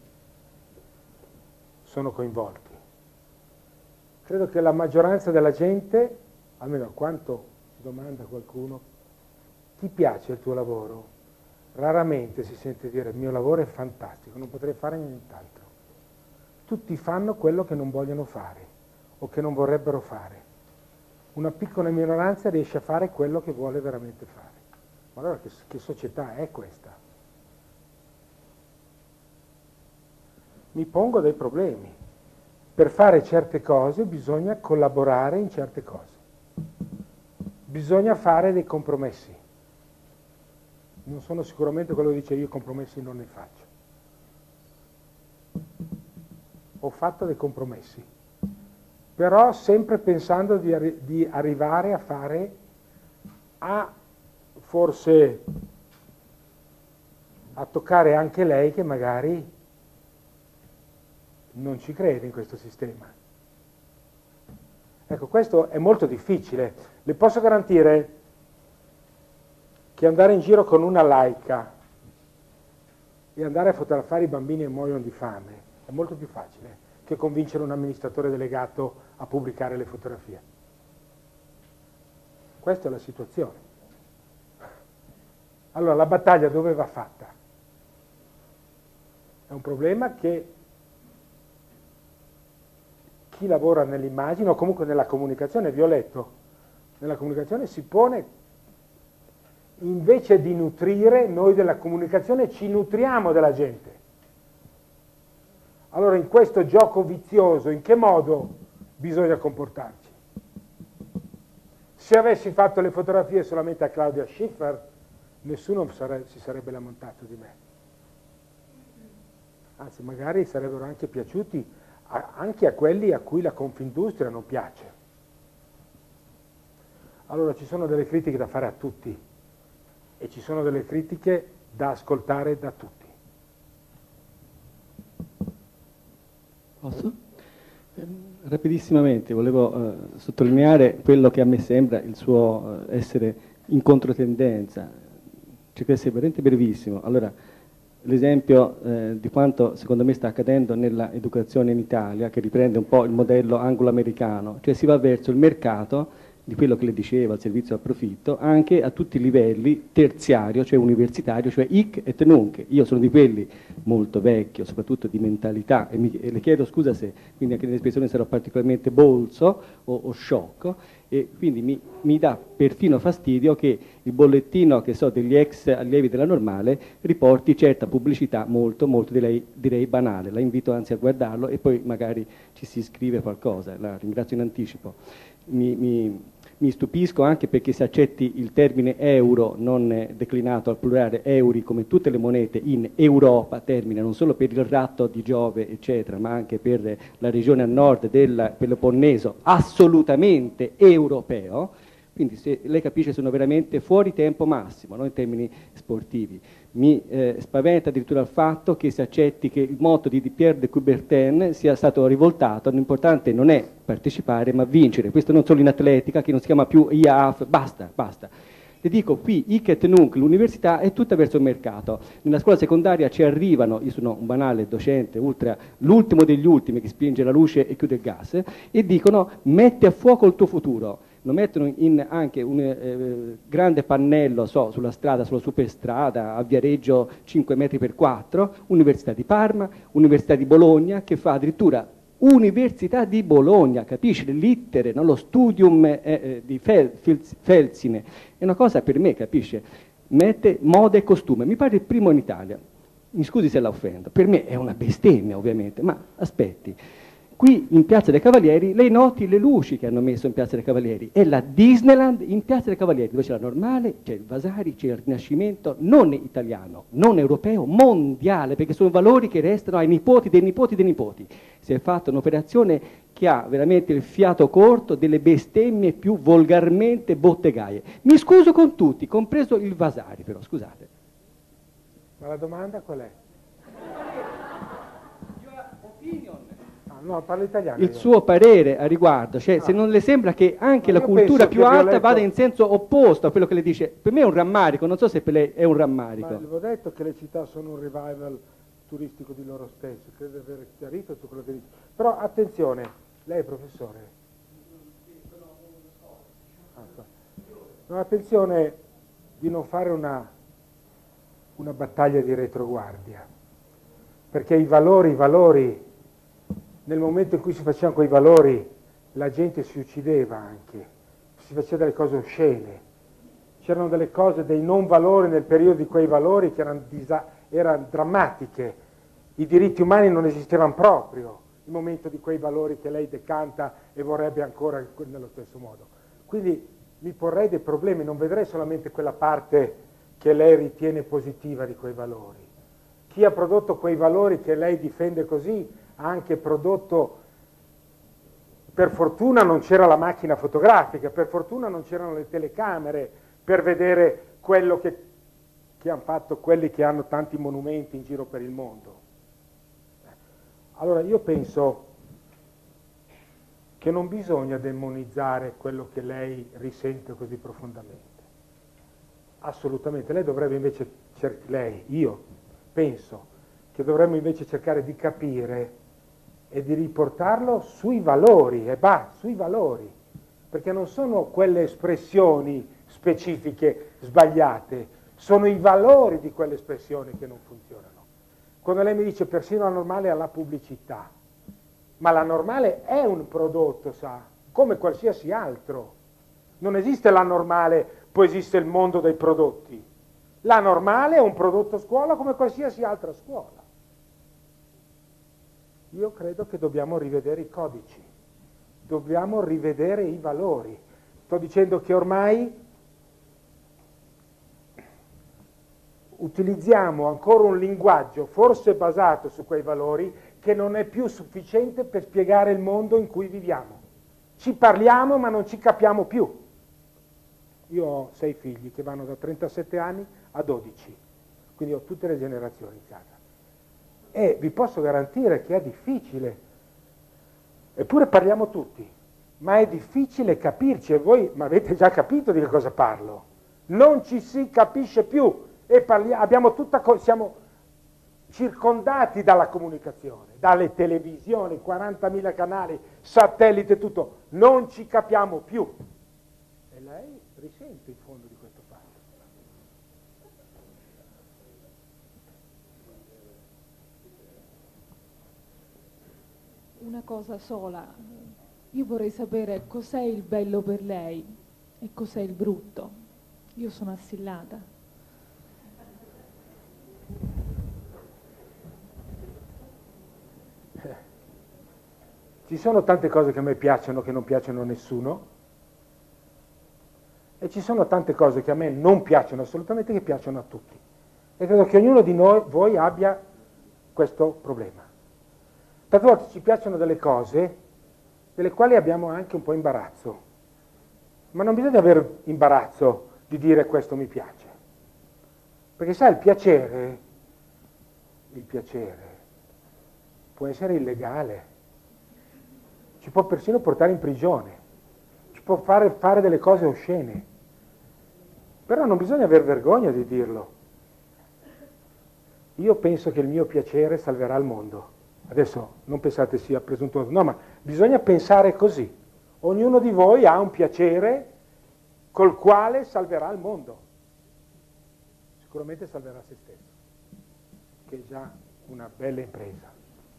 sono coinvolti. Credo che la maggioranza della gente, almeno a quanto si domanda qualcuno, ti piace il tuo lavoro? Raramente si sente dire il mio lavoro è fantastico, non potrei fare nient'altro. Tutti fanno quello che non vogliono fare o che non vorrebbero fare. Una piccola minoranza riesce a fare quello che vuole veramente fare. Ma allora che, che società è questa? Mi pongo dei problemi. Per fare certe cose bisogna collaborare in certe cose. Bisogna fare dei compromessi. Non sono sicuramente quello che dice io, compromessi non ne faccio. Ho fatto dei compromessi, però sempre pensando di, arri di arrivare a fare, a forse a toccare anche lei che magari non ci crede in questo sistema. Ecco, questo è molto difficile. Le posso garantire che andare in giro con una laica e andare a fotografare i bambini che muoiono di fame è molto più facile che convincere un amministratore delegato a pubblicare le fotografie. Questa è la situazione. Allora, la battaglia dove va fatta? È un problema che chi lavora nell'immagine o comunque nella comunicazione, vi ho letto, nella comunicazione si pone, invece di nutrire, noi della comunicazione ci nutriamo della gente. Allora, in questo gioco vizioso, in che modo bisogna comportarci? Se avessi fatto le fotografie solamente a Claudia Schiffer, nessuno sare- si sarebbe lamentato di me. Anzi, magari sarebbero anche piaciuti a, anche a quelli a cui la Confindustria non piace. Allora, ci sono delle critiche da fare a tutti e ci sono delle critiche da ascoltare da tutti. Posso? Eh, rapidissimamente volevo eh, sottolineare quello che a me sembra il suo eh, essere in controtendenza. Cerco di essere veramente brevissimo. Allora, l'esempio eh, di quanto secondo me sta accadendo nell'educazione in Italia, che riprende un po' il modello anglo-americano, cioè si va verso il mercato di quello che le dicevo, al servizio al profitto, anche a tutti i livelli, terziario, cioè universitario, cioè hic et nunc. Io sono di quelli molto vecchio, soprattutto di mentalità, e, mi, e le chiedo scusa se quindi anche nell'espressione sarò particolarmente bolso o, o sciocco, e quindi mi, mi dà perfino fastidio che il bollettino, che so, degli ex allievi della Normale riporti certa pubblicità molto, molto direi, direi banale. La invito anzi a guardarlo e poi magari ci si scrive qualcosa. La ringrazio in anticipo. Mi, mi, mi stupisco anche perché se accetti il termine euro non declinato al plurale euri come tutte le monete in Europa, termine non solo per il ratto di Giove eccetera, ma anche per la regione a nord del Peloponneso, assolutamente europeo. Quindi se lei capisce sono veramente fuori tempo massimo, no, in termini sportivi. Mi eh, spaventa addirittura il fatto che si accetti che il motto di Pierre de Coubertin sia stato rivoltato. L'importante non è partecipare ma vincere. Questo non solo in atletica, che non si chiama più I A F, basta, basta. Le dico qui, hic et nunc, l'università è tutta verso il mercato. Nella scuola secondaria ci arrivano, io sono un banale docente, ultra, l'ultimo degli ultimi che spinge la luce e chiude il gas, e dicono metti a fuoco il tuo futuro. Lo mettono in anche un eh, grande pannello so, sulla strada, sulla superstrada, a Viareggio cinque metri per quattro, Università di Parma, Università di Bologna, che fa addirittura Università di Bologna, capisci? Le littere, no? Lo studium eh, eh, di Fel, Felsine, è una cosa per me, capisce? Mette moda e costume, mi pare il primo in Italia, mi scusi se la offendo, per me è una bestemmia ovviamente, ma aspetti. Qui in Piazza dei Cavalieri, lei noti le luci che hanno messo in Piazza dei Cavalieri. È la Disneyland in Piazza dei Cavalieri, dove c'è la Normale, c'è il Vasari, c'è il Rinascimento, non italiano, non europeo, mondiale, perché sono valori che restano ai nipoti dei nipoti dei nipoti. Si è fatta un'operazione che ha veramente il fiato corto delle bestemmie più volgarmente bottegaie. Mi scuso con tutti, compreso il Vasari, però, scusate. Ma la domanda qual è? No, parlo italiano. Il io. suo parere a riguardo, cioè ah. se non le sembra che anche Ma la cultura più alta Violetto... vada in senso opposto a quello che le dice, per me è un rammarico, non so se per lei è un rammarico. Ma avevo detto che le città sono un revival turistico di loro stesse, credo di aver chiarito tutto quello che dice. Però attenzione, lei è professore? Ah, no, attenzione di non fare una, una battaglia di retroguardia, perché i valori, i valori nel momento in cui si facevano quei valori la gente si uccideva anche, si faceva delle cose oscene, c'erano delle cose, dei non valori nel periodo di quei valori che erano, erano drammatiche, i diritti umani non esistevano proprio, nel momento di quei valori che lei decanta e vorrebbe ancora nello stesso modo. Quindi mi porrei dei problemi, non vedrei solamente quella parte che lei ritiene positiva di quei valori. Chi ha prodotto quei valori che lei difende così ha anche prodotto, per fortuna non c'era la macchina fotografica, per fortuna non c'erano le telecamere per vedere quello che, che hanno fatto quelli che hanno tanti monumenti in giro per il mondo. Allora io penso che non bisogna demonizzare quello che lei risente così profondamente. Assolutamente, lei dovrebbe invece, lei, io penso che dovremmo invece cercare di capire e di riportarlo sui valori, e bah, sui valori, perché non sono quelle espressioni specifiche sbagliate, sono i valori di quelle espressioni che non funzionano. Quando lei mi dice persino la normale ha la pubblicità, ma la normale è un prodotto, sa, come qualsiasi altro. Non esiste la normale, poi esiste il mondo dei prodotti. La normale è un prodotto scuola come qualsiasi altra scuola. Io credo che dobbiamo rivedere i codici, dobbiamo rivedere i valori. Sto dicendo che ormai utilizziamo ancora un linguaggio forse basato su quei valori che non è più sufficiente per spiegare il mondo in cui viviamo. Ci parliamo ma non ci capiamo più. Io ho sei figli che vanno da trentasette anni a dodici, quindi ho tutte le generazioni in casa. E vi posso garantire che è difficile, eppure parliamo tutti, ma è difficile capirci, e voi mi avete già capito di che cosa parlo. Non ci si capisce più e parliamo, abbiamo tutta, siamo circondati dalla comunicazione, dalle televisioni, quarantamila canali, satellite, tutto, non ci capiamo più. E lei risente in fondo di questo fatto. Una cosa sola, io vorrei sapere cos'è il bello per lei e cos'è il brutto. Io sono assillata. Ci sono tante cose che a me piacciono che non piacciono a nessuno e ci sono tante cose che a me non piacciono assolutamente che piacciono a tutti. E credo che ognuno di noi, voi abbia questo problema. Tante volte ci piacciono delle cose delle quali abbiamo anche un po' imbarazzo, ma non bisogna avere imbarazzo di dire questo mi piace, perché sai il piacere, il piacere può essere illegale, ci può persino portare in prigione, ci può fare fare delle cose oscene, Però non bisogna aver vergogna di dirlo. Io penso che il mio piacere salverà il mondo. Adesso non pensate sia presuntuoso, no, ma bisogna pensare così. Ognuno di voi ha un piacere col quale salverà il mondo. Sicuramente salverà se stesso, che è già una bella impresa.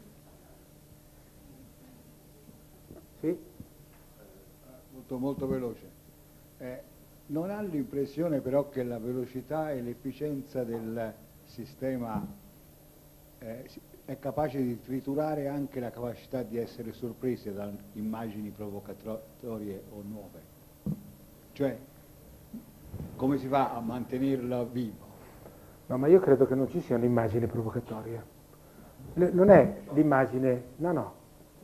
Sì? Molto, molto veloce. Eh, non ha l'impressione però che la velocità e l'efficienza del sistema eh, è capace di triturare anche la capacità di essere sorprese da immagini provocatorie o nuove? Cioè, come si fa a mantenerla viva? No, ma io credo che non ci sia un'immagine provocatoria. Le, non è l'immagine, no, no.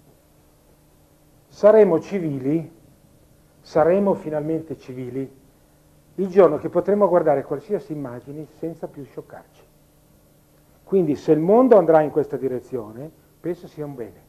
Saremo civili, saremo finalmente civili, il giorno che potremo guardare qualsiasi immagine senza più scioccarci. Quindi se il mondo andrà in questa direzione, penso sia un bene.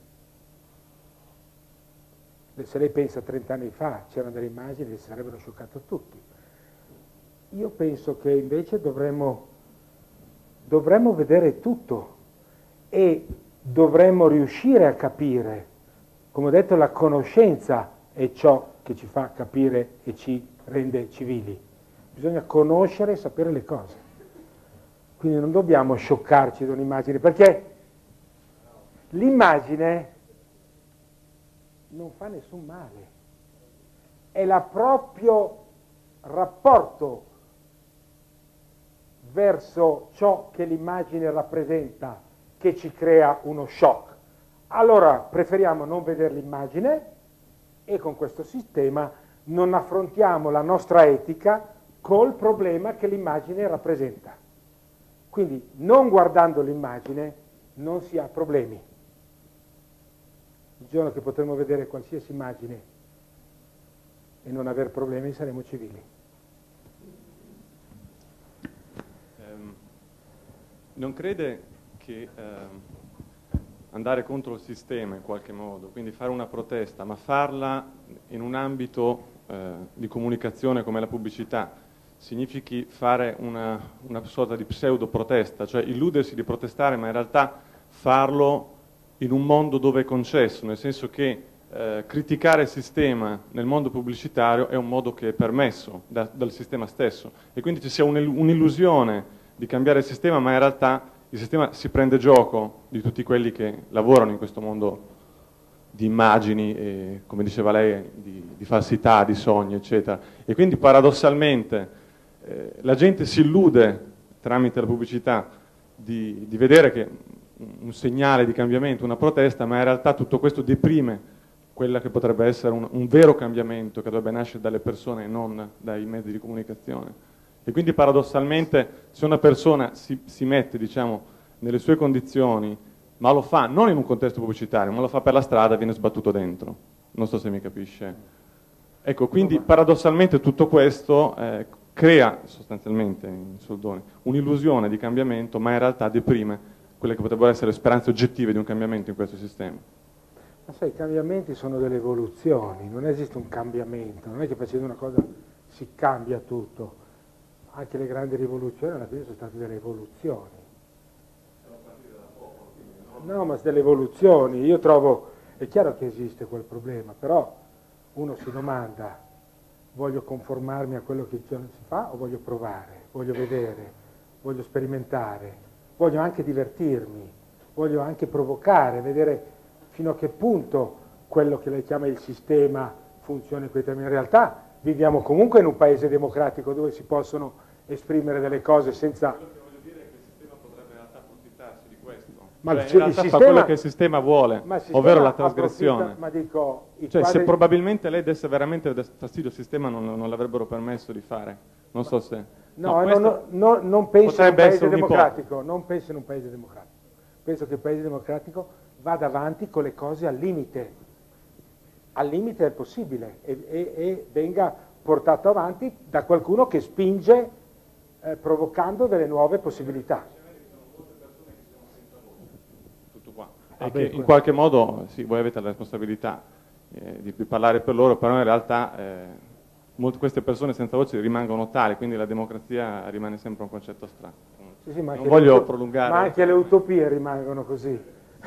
Se lei pensa trent'anni fa c'erano delle immagini che si sarebbero scioccato tutti. Io penso che invece dovremmo, dovremmo vedere tutto e dovremmo riuscire a capire. Come ho detto, la conoscenza è ciò che ci fa capire e ci rende civili. Bisogna conoscere e sapere le cose. Quindi non dobbiamo scioccarci da un'immagine, perché l'immagine non fa nessun male. È il proprio rapporto verso ciò che l'immagine rappresenta che ci crea uno shock. Allora preferiamo non vedere l'immagine e con questo sistema non affrontiamo la nostra etica col problema che l'immagine rappresenta. Quindi non guardando l'immagine non si ha problemi. Il giorno che potremo vedere qualsiasi immagine e non aver problemi saremo civili. Um, non crede che uh, andare contro il sistema in qualche modo, quindi fare una protesta, ma farla in un ambito uh, di comunicazione come la pubblicità, significhi fare una, una sorta di pseudo protesta, cioè illudersi di protestare ma in realtà farlo in un mondo dove è concesso, nel senso che eh, criticare il sistema nel mondo pubblicitario è un modo che è permesso da, dal sistema stesso e quindi ci sia un'illusione di cambiare il sistema, ma in realtà il sistema si prende gioco di tutti quelli che lavorano in questo mondo di immagini e, come diceva lei, di, di falsità, di sogni, eccetera. E quindi paradossalmente eh, la gente si illude tramite la pubblicità di, di vedere che un segnale di cambiamento, una protesta, ma in realtà tutto questo deprime quella che potrebbe essere un, un vero cambiamento che dovrebbe nascere dalle persone e non dai mezzi di comunicazione. E quindi paradossalmente se una persona si, si mette, diciamo, nelle sue condizioni, ma lo fa non in un contesto pubblicitario, ma lo fa per la strada, viene sbattuto dentro. Non so se mi capisce. Ecco, quindi paradossalmente tutto questo eh, crea sostanzialmente, in soldoni, un'illusione di cambiamento, ma in realtà deprime quelle che potrebbero essere le speranze oggettive di un cambiamento in questo sistema. Ma sai, i cambiamenti sono delle evoluzioni, non esiste un cambiamento, non è che facendo una cosa si cambia tutto. Anche le grandi rivoluzioni alla fine sono state delle evoluzioni. No, ma delle evoluzioni. Io trovo, è chiaro che esiste quel problema, però uno si domanda, voglio conformarmi a quello che si fa o voglio provare, voglio vedere, voglio sperimentare, voglio anche divertirmi, voglio anche provocare, vedere fino a che punto quello che lei chiama il sistema funziona in quei termini. In realtà viviamo comunque in un paese democratico dove si possono esprimere delle cose senza... Quello che voglio dire è che il sistema potrebbe in realtà approfittarsi di questo. Ma cioè, il, in realtà il sistema, fa quello che il sistema vuole, ma il sistema ovvero la trasgressione. Ma dico, i cioè quadri... se probabilmente lei desse veramente fastidio al sistema non, non l'avrebbero permesso di fare. Non so se... No, no, no, no, non penso in un paese democratico, non penso in un paese democratico. Penso che il paese democratico vada avanti con le cose al limite, al limite del possibile e, e, e venga portato avanti da qualcuno che spinge eh, provocando delle nuove possibilità. Tutto qua. Ah, E beh, che in qualche modo sì, voi avete la responsabilità eh, di, di parlare per loro, però in realtà eh, molte, queste persone senza voce rimangono tali, quindi la democrazia rimane sempre un concetto astratto. Sì, sì, ma non anche voglio le, prolungare. Ma anche le utopie rimangono così.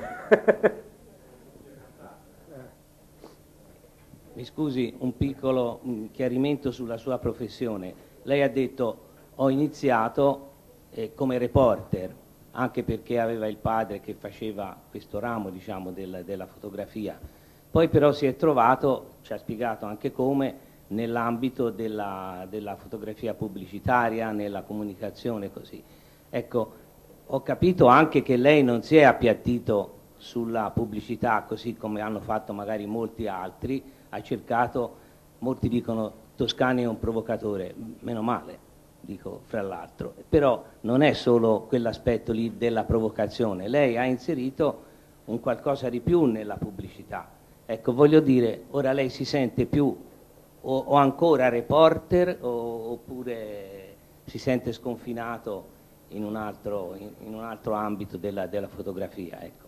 Mi scusi, un piccolo un chiarimento sulla sua professione. Lei ha detto ho iniziato eh, come reporter, anche perché aveva il padre che faceva questo ramo, diciamo, del, della fotografia. Poi però si è trovato, ci ha spiegato anche come, nell'ambito della, della fotografia pubblicitaria, nella comunicazione, così. Ecco, ho capito anche che lei non si è appiattito sulla pubblicità, così come hanno fatto magari molti altri, ha cercato, molti dicono Toscani è un provocatore, meno male, dico fra l'altro, però non è solo quell'aspetto lì della provocazione, lei ha inserito un qualcosa di più nella pubblicità. Ecco, voglio dire, ora lei si sente più o, o ancora reporter o, oppure si sente sconfinato in un altro, in, in un altro ambito della, della fotografia, ecco.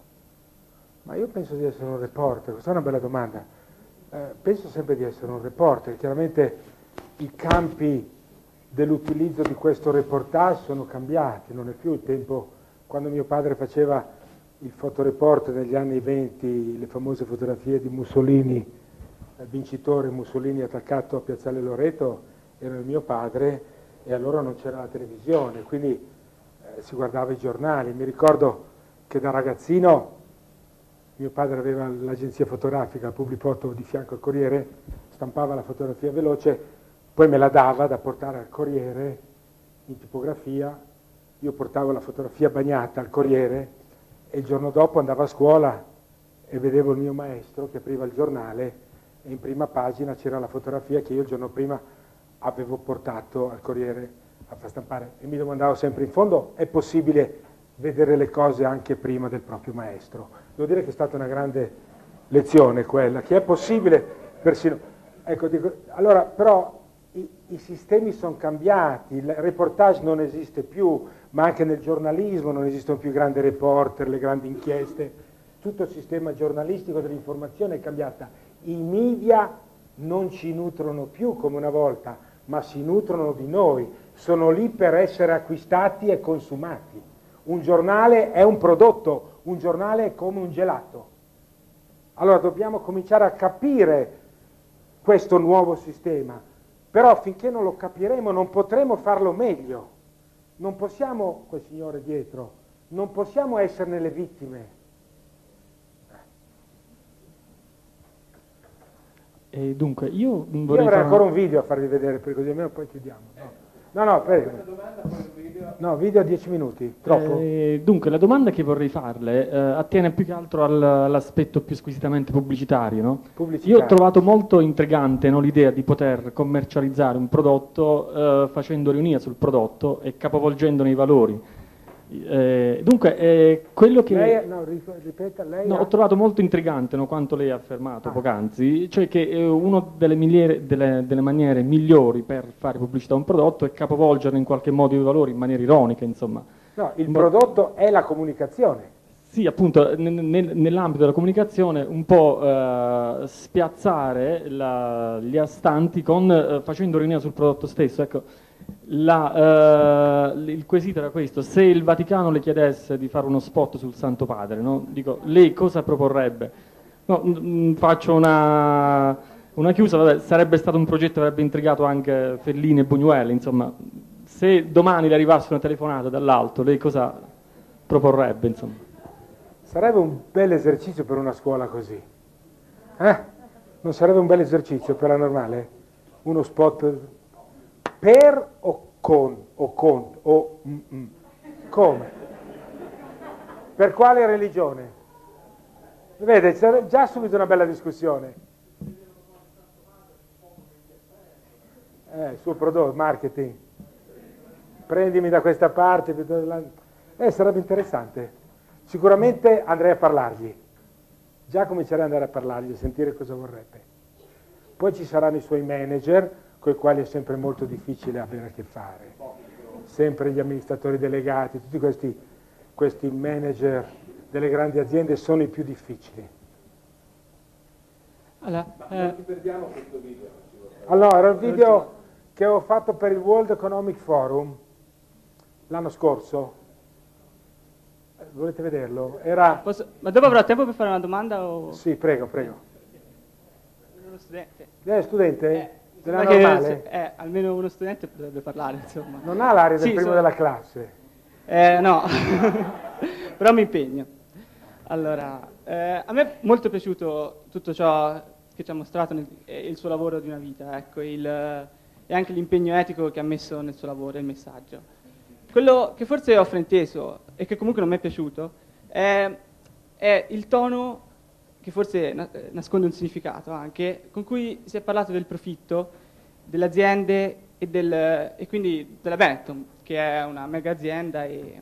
Ma io penso di essere un reporter, questa è una bella domanda. Eh, penso sempre di essere un reporter, chiaramente i campi dell'utilizzo di questo reportage sono cambiati, non è più il tempo quando mio padre faceva il fotoreporter negli anni venti, le famose fotografie di Mussolini, il vincitore Mussolini attaccato a Piazzale Loreto, era il mio padre e allora non c'era la televisione, quindi eh, si guardava i giornali. Mi ricordo che da ragazzino mio padre aveva l'agenzia fotografica, il Publifoto di fianco al Corriere, stampava la fotografia veloce, poi me la dava da portare al Corriere in tipografia, io portavo la fotografia bagnata al Corriere e il giorno dopo andavo a scuola e vedevo il mio maestro che apriva il giornale e in prima pagina c'era la fotografia che io il giorno prima avevo portato al Corriere a far stampare e mi domandavo sempre, in fondo è possibile vedere le cose anche prima del proprio maestro? Devo dire che è stata una grande lezione quella, che è possibile persino... Ecco, dico, allora, però i, i sistemi sono cambiati, il reportage non esiste più, ma anche nel giornalismo non esistono più i grandi reporter, le grandi inchieste, tutto il sistema giornalistico dell'informazione è cambiata. I media non ci nutrono più come una volta, ma si nutrono di noi, sono lì per essere acquistati e consumati. Un giornale è un prodotto, un giornale è come un gelato. Allora dobbiamo cominciare a capire questo nuovo sistema, però finché non lo capiremo non potremo farlo meglio. Non possiamo, quel signore dietro, non possiamo esserne le vittime. E dunque, io vorrei Io avrei fare ancora un video a farvi vedere, per così almeno poi chiudiamo. No, no, no prego. No, video a dieci minuti, troppo? Eh, dunque, la domanda che vorrei farle eh, attiene più che altro al, all'aspetto più squisitamente pubblicitario, no? Pubblicitario. Io ho trovato molto intrigante, no, l'idea di poter commercializzare un prodotto eh, facendo ironia sul prodotto e capovolgendone i valori. Eh, dunque, eh, quello che... Lei, no, ripeta, lei no, ha... ho trovato molto intrigante, no, quanto lei ha affermato ah. poc'anzi, cioè che eh, una delle, miliere, delle, delle maniere migliori per fare pubblicità a un prodotto è capovolgere in qualche modo i valori in maniera ironica, insomma. No, il prodotto è la comunicazione. Sì, appunto, nel, nell'ambito della comunicazione un po' eh, spiazzare la, gli astanti con, eh, facendo ironia sul prodotto stesso, ecco. La, uh, il quesito era questo: se il Vaticano le chiedesse di fare uno spot sul Santo Padre, no? Dico, lei cosa proporrebbe? No, mh, faccio una, una chiusa, vabbè, sarebbe stato un progetto che avrebbe intrigato anche Fellini e Buñuel, insomma, se domani le arrivasse una telefonata dall'alto, lei cosa proporrebbe, insomma? Sarebbe un bel esercizio per una scuola così, eh? Non sarebbe un bel esercizio per la normale? Uno spot... Per o con, o con, o mm, mm. Come? Per quale religione? Vede, c'è già subito una bella discussione. Eh, il suo prodotto, marketing. Prendimi da questa parte. Eh, sarebbe interessante. Sicuramente andrei a parlargli. Già comincerei ad andare a parlargli, sentire cosa vorrebbe. Poi ci saranno i suoi manager, con i quali è sempre molto difficile avere a che fare, sempre gli amministratori delegati, tutti questi, questi manager delle grandi aziende sono i più difficili. Allora, Ma non ci perdiamo questo video. Allora, era un video che ho fatto per il World Economic Forum l'anno scorso. Volete vederlo? Era... Posso... Ma dopo avrò tempo per fare una domanda? O... Sì, prego, prego. Uno studente. Lei è studente? Eh, Della che, normale? eh, almeno uno studente dovrebbe parlare, insomma. Non ha l'aria del sì, primo sono... della classe? Eh, no, però mi impegno. Allora, eh, a me è molto piaciuto tutto ciò che ci ha mostrato nel, eh, il suo lavoro di una vita, ecco, il, e anche l'impegno etico che ha messo nel suo lavoro, il messaggio. Quello che forse ho frainteso e che comunque non mi è piaciuto è, è il tono che forse na- nasconde un significato anche, con cui si è parlato del profitto delle aziende e, del, e quindi della Benetton, che è una mega azienda e,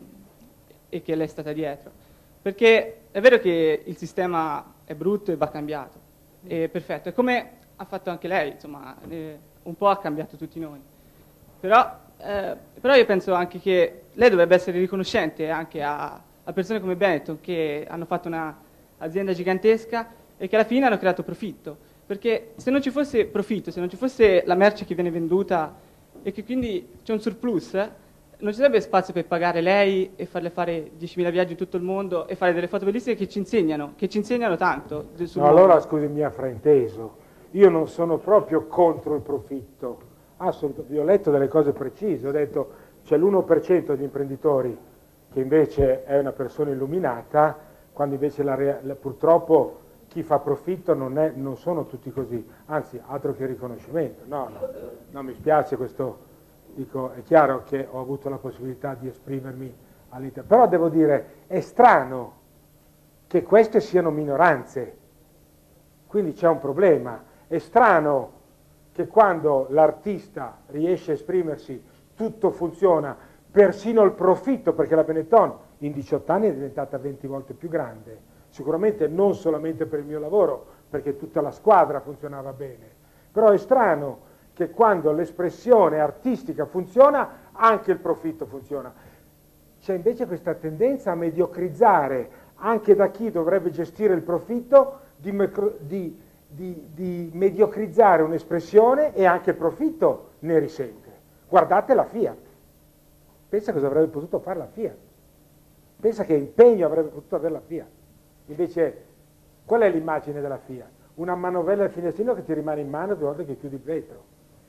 e che lei è stata dietro. Perché è vero che il sistema è brutto e va cambiato, è perfetto, è come ha fatto anche lei, insomma, eh, un po' ha cambiato tutti noi. Però, eh, però io penso anche che lei dovrebbe essere riconoscente anche a, a persone come Benetton, che hanno fatto un'azienda gigantesca e che alla fine hanno creato profitto. Perché se non ci fosse profitto, se non ci fosse la merce che viene venduta e che quindi c'è un surplus, non ci sarebbe spazio per pagare lei e farle fare diecimila viaggi in tutto il mondo e fare delle foto bellissime che ci insegnano, che ci insegnano tanto. No, allora scusi, mi ha frainteso. Io non sono proprio contro il profitto. Assolutamente. Vi ho letto delle cose precise. Ho detto c'è l'uno per cento di imprenditori che invece è una persona illuminata, quando invece la, la, purtroppo chi fa profitto non, è, non sono tutti così. Anzi, altro che riconoscimento. No, no, no, mi spiace questo... Dico, è chiaro che ho avuto la possibilità di esprimermi all'interno, però devo dire, è strano che queste siano minoranze, quindi c'è un problema. È strano che quando l'artista riesce a esprimersi tutto funziona, persino il profitto, perché la Benetton in diciotto anni è diventata venti volte più grande, sicuramente non solamente per il mio lavoro, perché tutta la squadra funzionava bene, però è strano che quando l'espressione artistica funziona, anche il profitto funziona. C'è invece questa tendenza a mediocrizzare anche da chi dovrebbe gestire il profitto, di, di, di, di mediocrizzare un'espressione e anche il profitto ne risente. Guardate la Fiat. Pensa cosa avrebbe potuto fare la Fiat. Pensa che impegno avrebbe potuto avere la Fiat. Invece, qual è l'immagine della Fiat? Una manovella al finestrino che ti rimane in mano due volte che chiudi il vetro.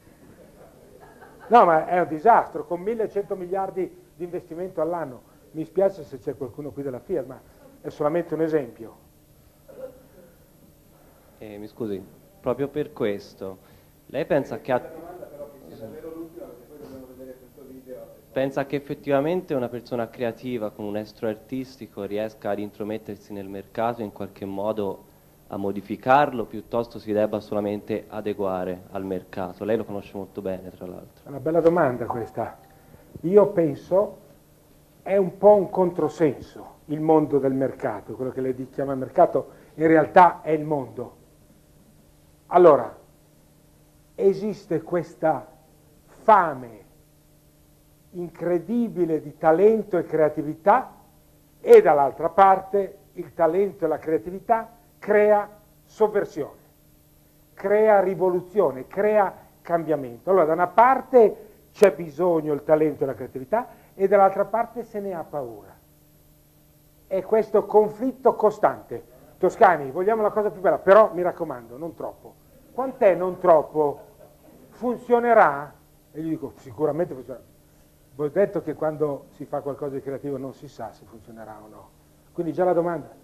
No, ma è un disastro, con millecento miliardi di investimento all'anno. Mi spiace se c'è qualcuno qui della Fiat, ma è solamente un esempio. Eh, mi scusi, proprio per questo, lei pensa che, ha... pensa che effettivamente una persona creativa con un estro artistico riesca ad intromettersi nel mercato in qualche modo a modificarlo, piuttosto si debba solamente adeguare al mercato? Lei lo conosce molto bene, tra l'altro. È una bella domanda questa. Io penso è un po' un controsenso il mondo del mercato, quello che lei chiama mercato, in realtà è il mondo. Allora, esiste questa fame incredibile di talento e creatività e dall'altra parte il talento e la creatività crea sovversione, crea rivoluzione, crea cambiamento. Allora, da una parte c'è bisogno il talento e la creatività e dall'altra parte se ne ha paura. È questo conflitto costante. Toscani, vogliamo la cosa più bella, però mi raccomando, non troppo. Quant'è non troppo? Funzionerà? E gli dico, sicuramente funzionerà. Vi ho detto che quando si fa qualcosa di creativo non si sa se funzionerà o no. Quindi già la domanda.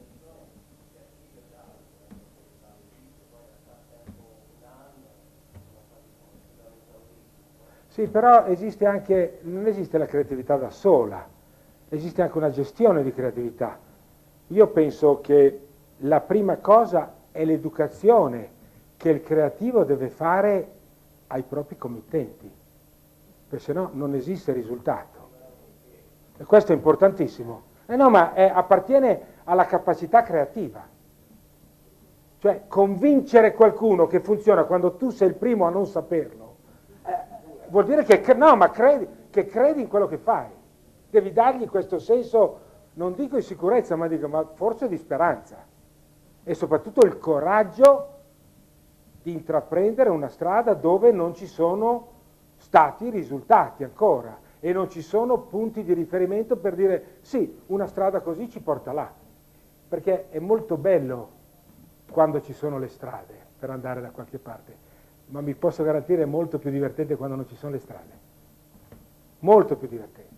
Sì, però esiste anche, non esiste la creatività da sola, esiste anche una gestione di creatività. Io penso che la prima cosa è l'educazione che il creativo deve fare ai propri committenti, perché se no non esiste risultato. E questo è importantissimo. Eh no, ma è, appartiene alla capacità creativa. Cioè, convincere qualcuno che funziona quando tu sei il primo a non saperlo, vuol dire che, no, ma credi, che credi in quello che fai. Devi dargli questo senso, non dico di sicurezza, ma dico, ma forse di speranza. E soprattutto il coraggio di di intraprendere una strada dove non ci sono stati risultati ancora e non ci sono punti di riferimento per dire sì, una strada così ci porta là, perché è molto bello quando ci sono le strade per andare da qualche parte, ma vi posso garantire è molto più divertente quando non ci sono le strade, molto più divertente.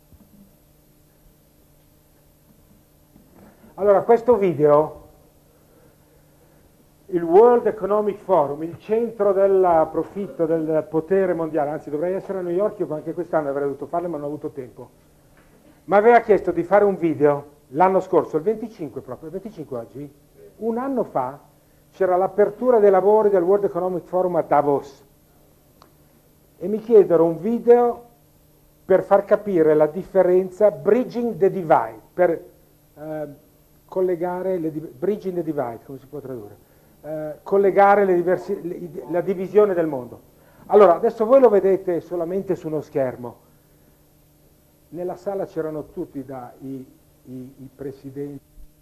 Allora, questo video, il World Economic Forum, il centro del profitto, del potere mondiale, anzi dovrei essere a New York, io anche quest'anno avrei dovuto farlo ma non ho avuto tempo, mi aveva chiesto di fare un video l'anno scorso, il venticinque proprio, il venticinque oggi, un anno fa c'era l'apertura dei lavori del World Economic Forum a Davos e mi chiedero un video per far capire la differenza, bridging the divide, per eh, collegare, le, bridging the divide, come si può tradurre? Eh, collegare le diversi, le, la divisione del mondo. Allora, adesso voi lo vedete solamente su uno schermo. Nella sala c'erano tutti da, i, i, i presidenti,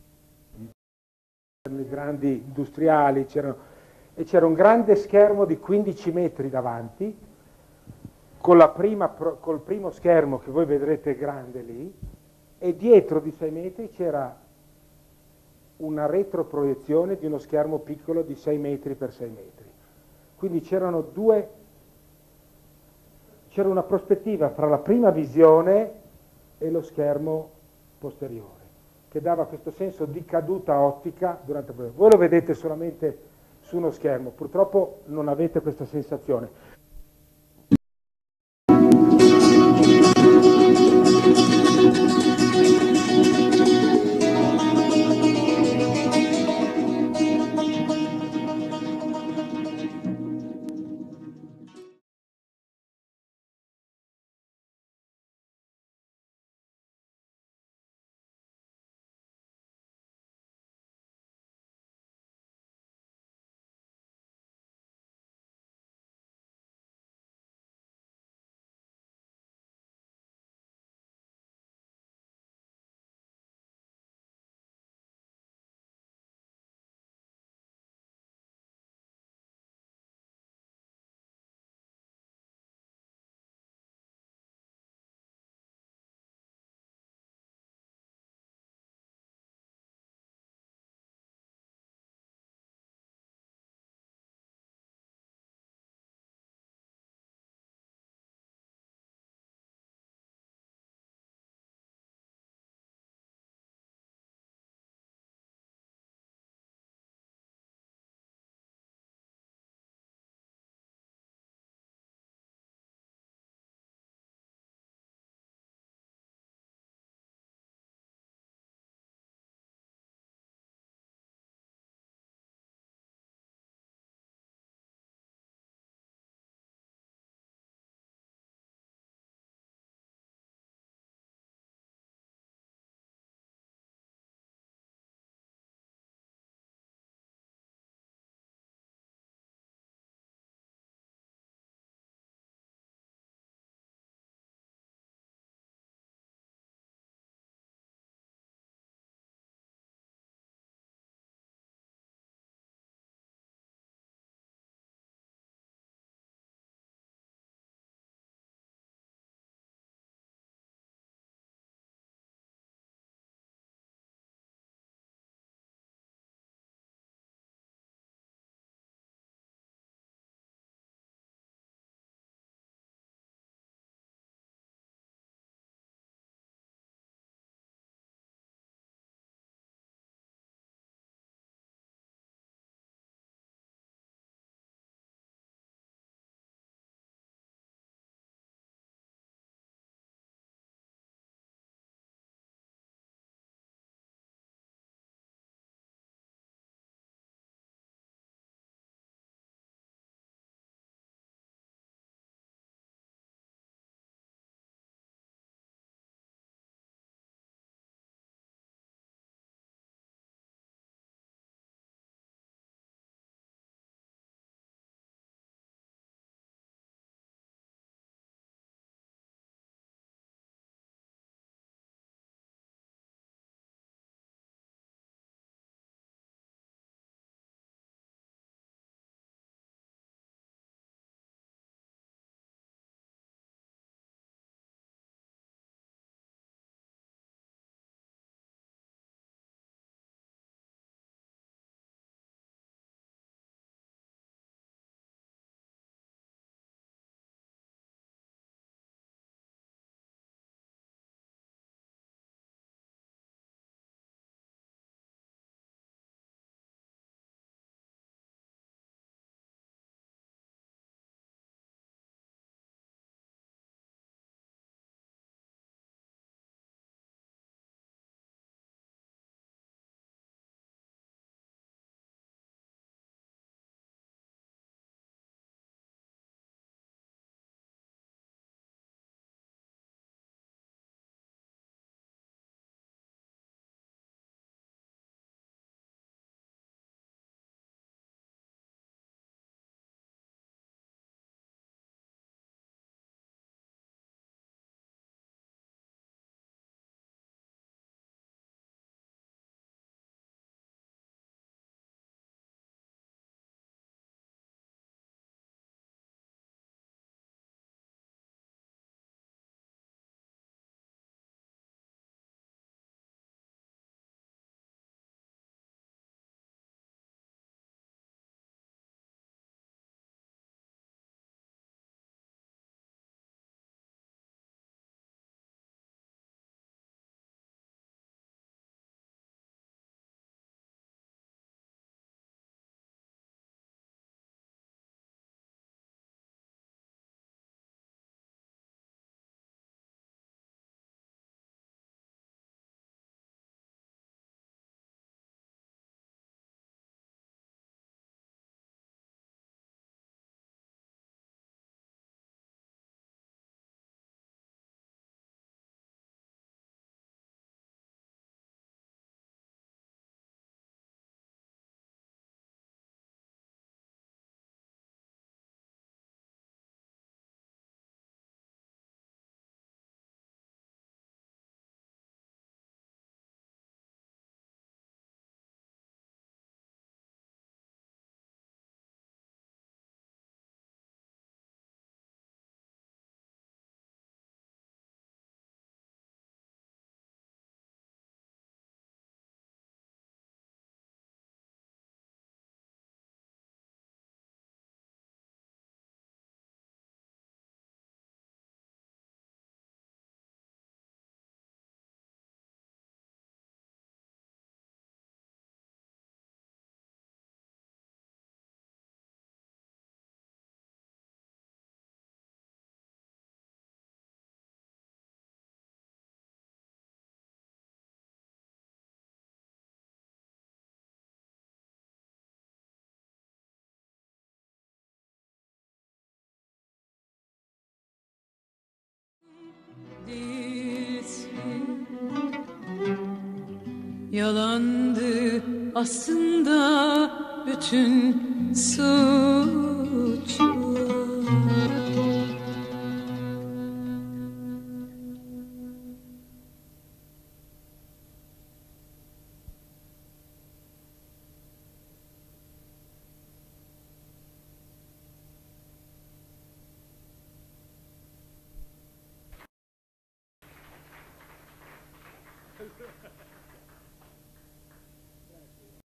i grandi industriali, c'erano, e c'era un grande schermo di quindici metri davanti, con la prima, col primo schermo che voi vedrete grande lì, e dietro di sei metri c'era una retroproiezione di uno schermo piccolo di sei metri per sei metri. Quindi c'erano due, c'era una prospettiva fra la prima visione e lo schermo posteriore, che dava questo senso di caduta ottica durante il progetto. Voi lo vedete solamente su uno schermo, purtroppo non avete questa sensazione. Yalandı aslında bütün suç.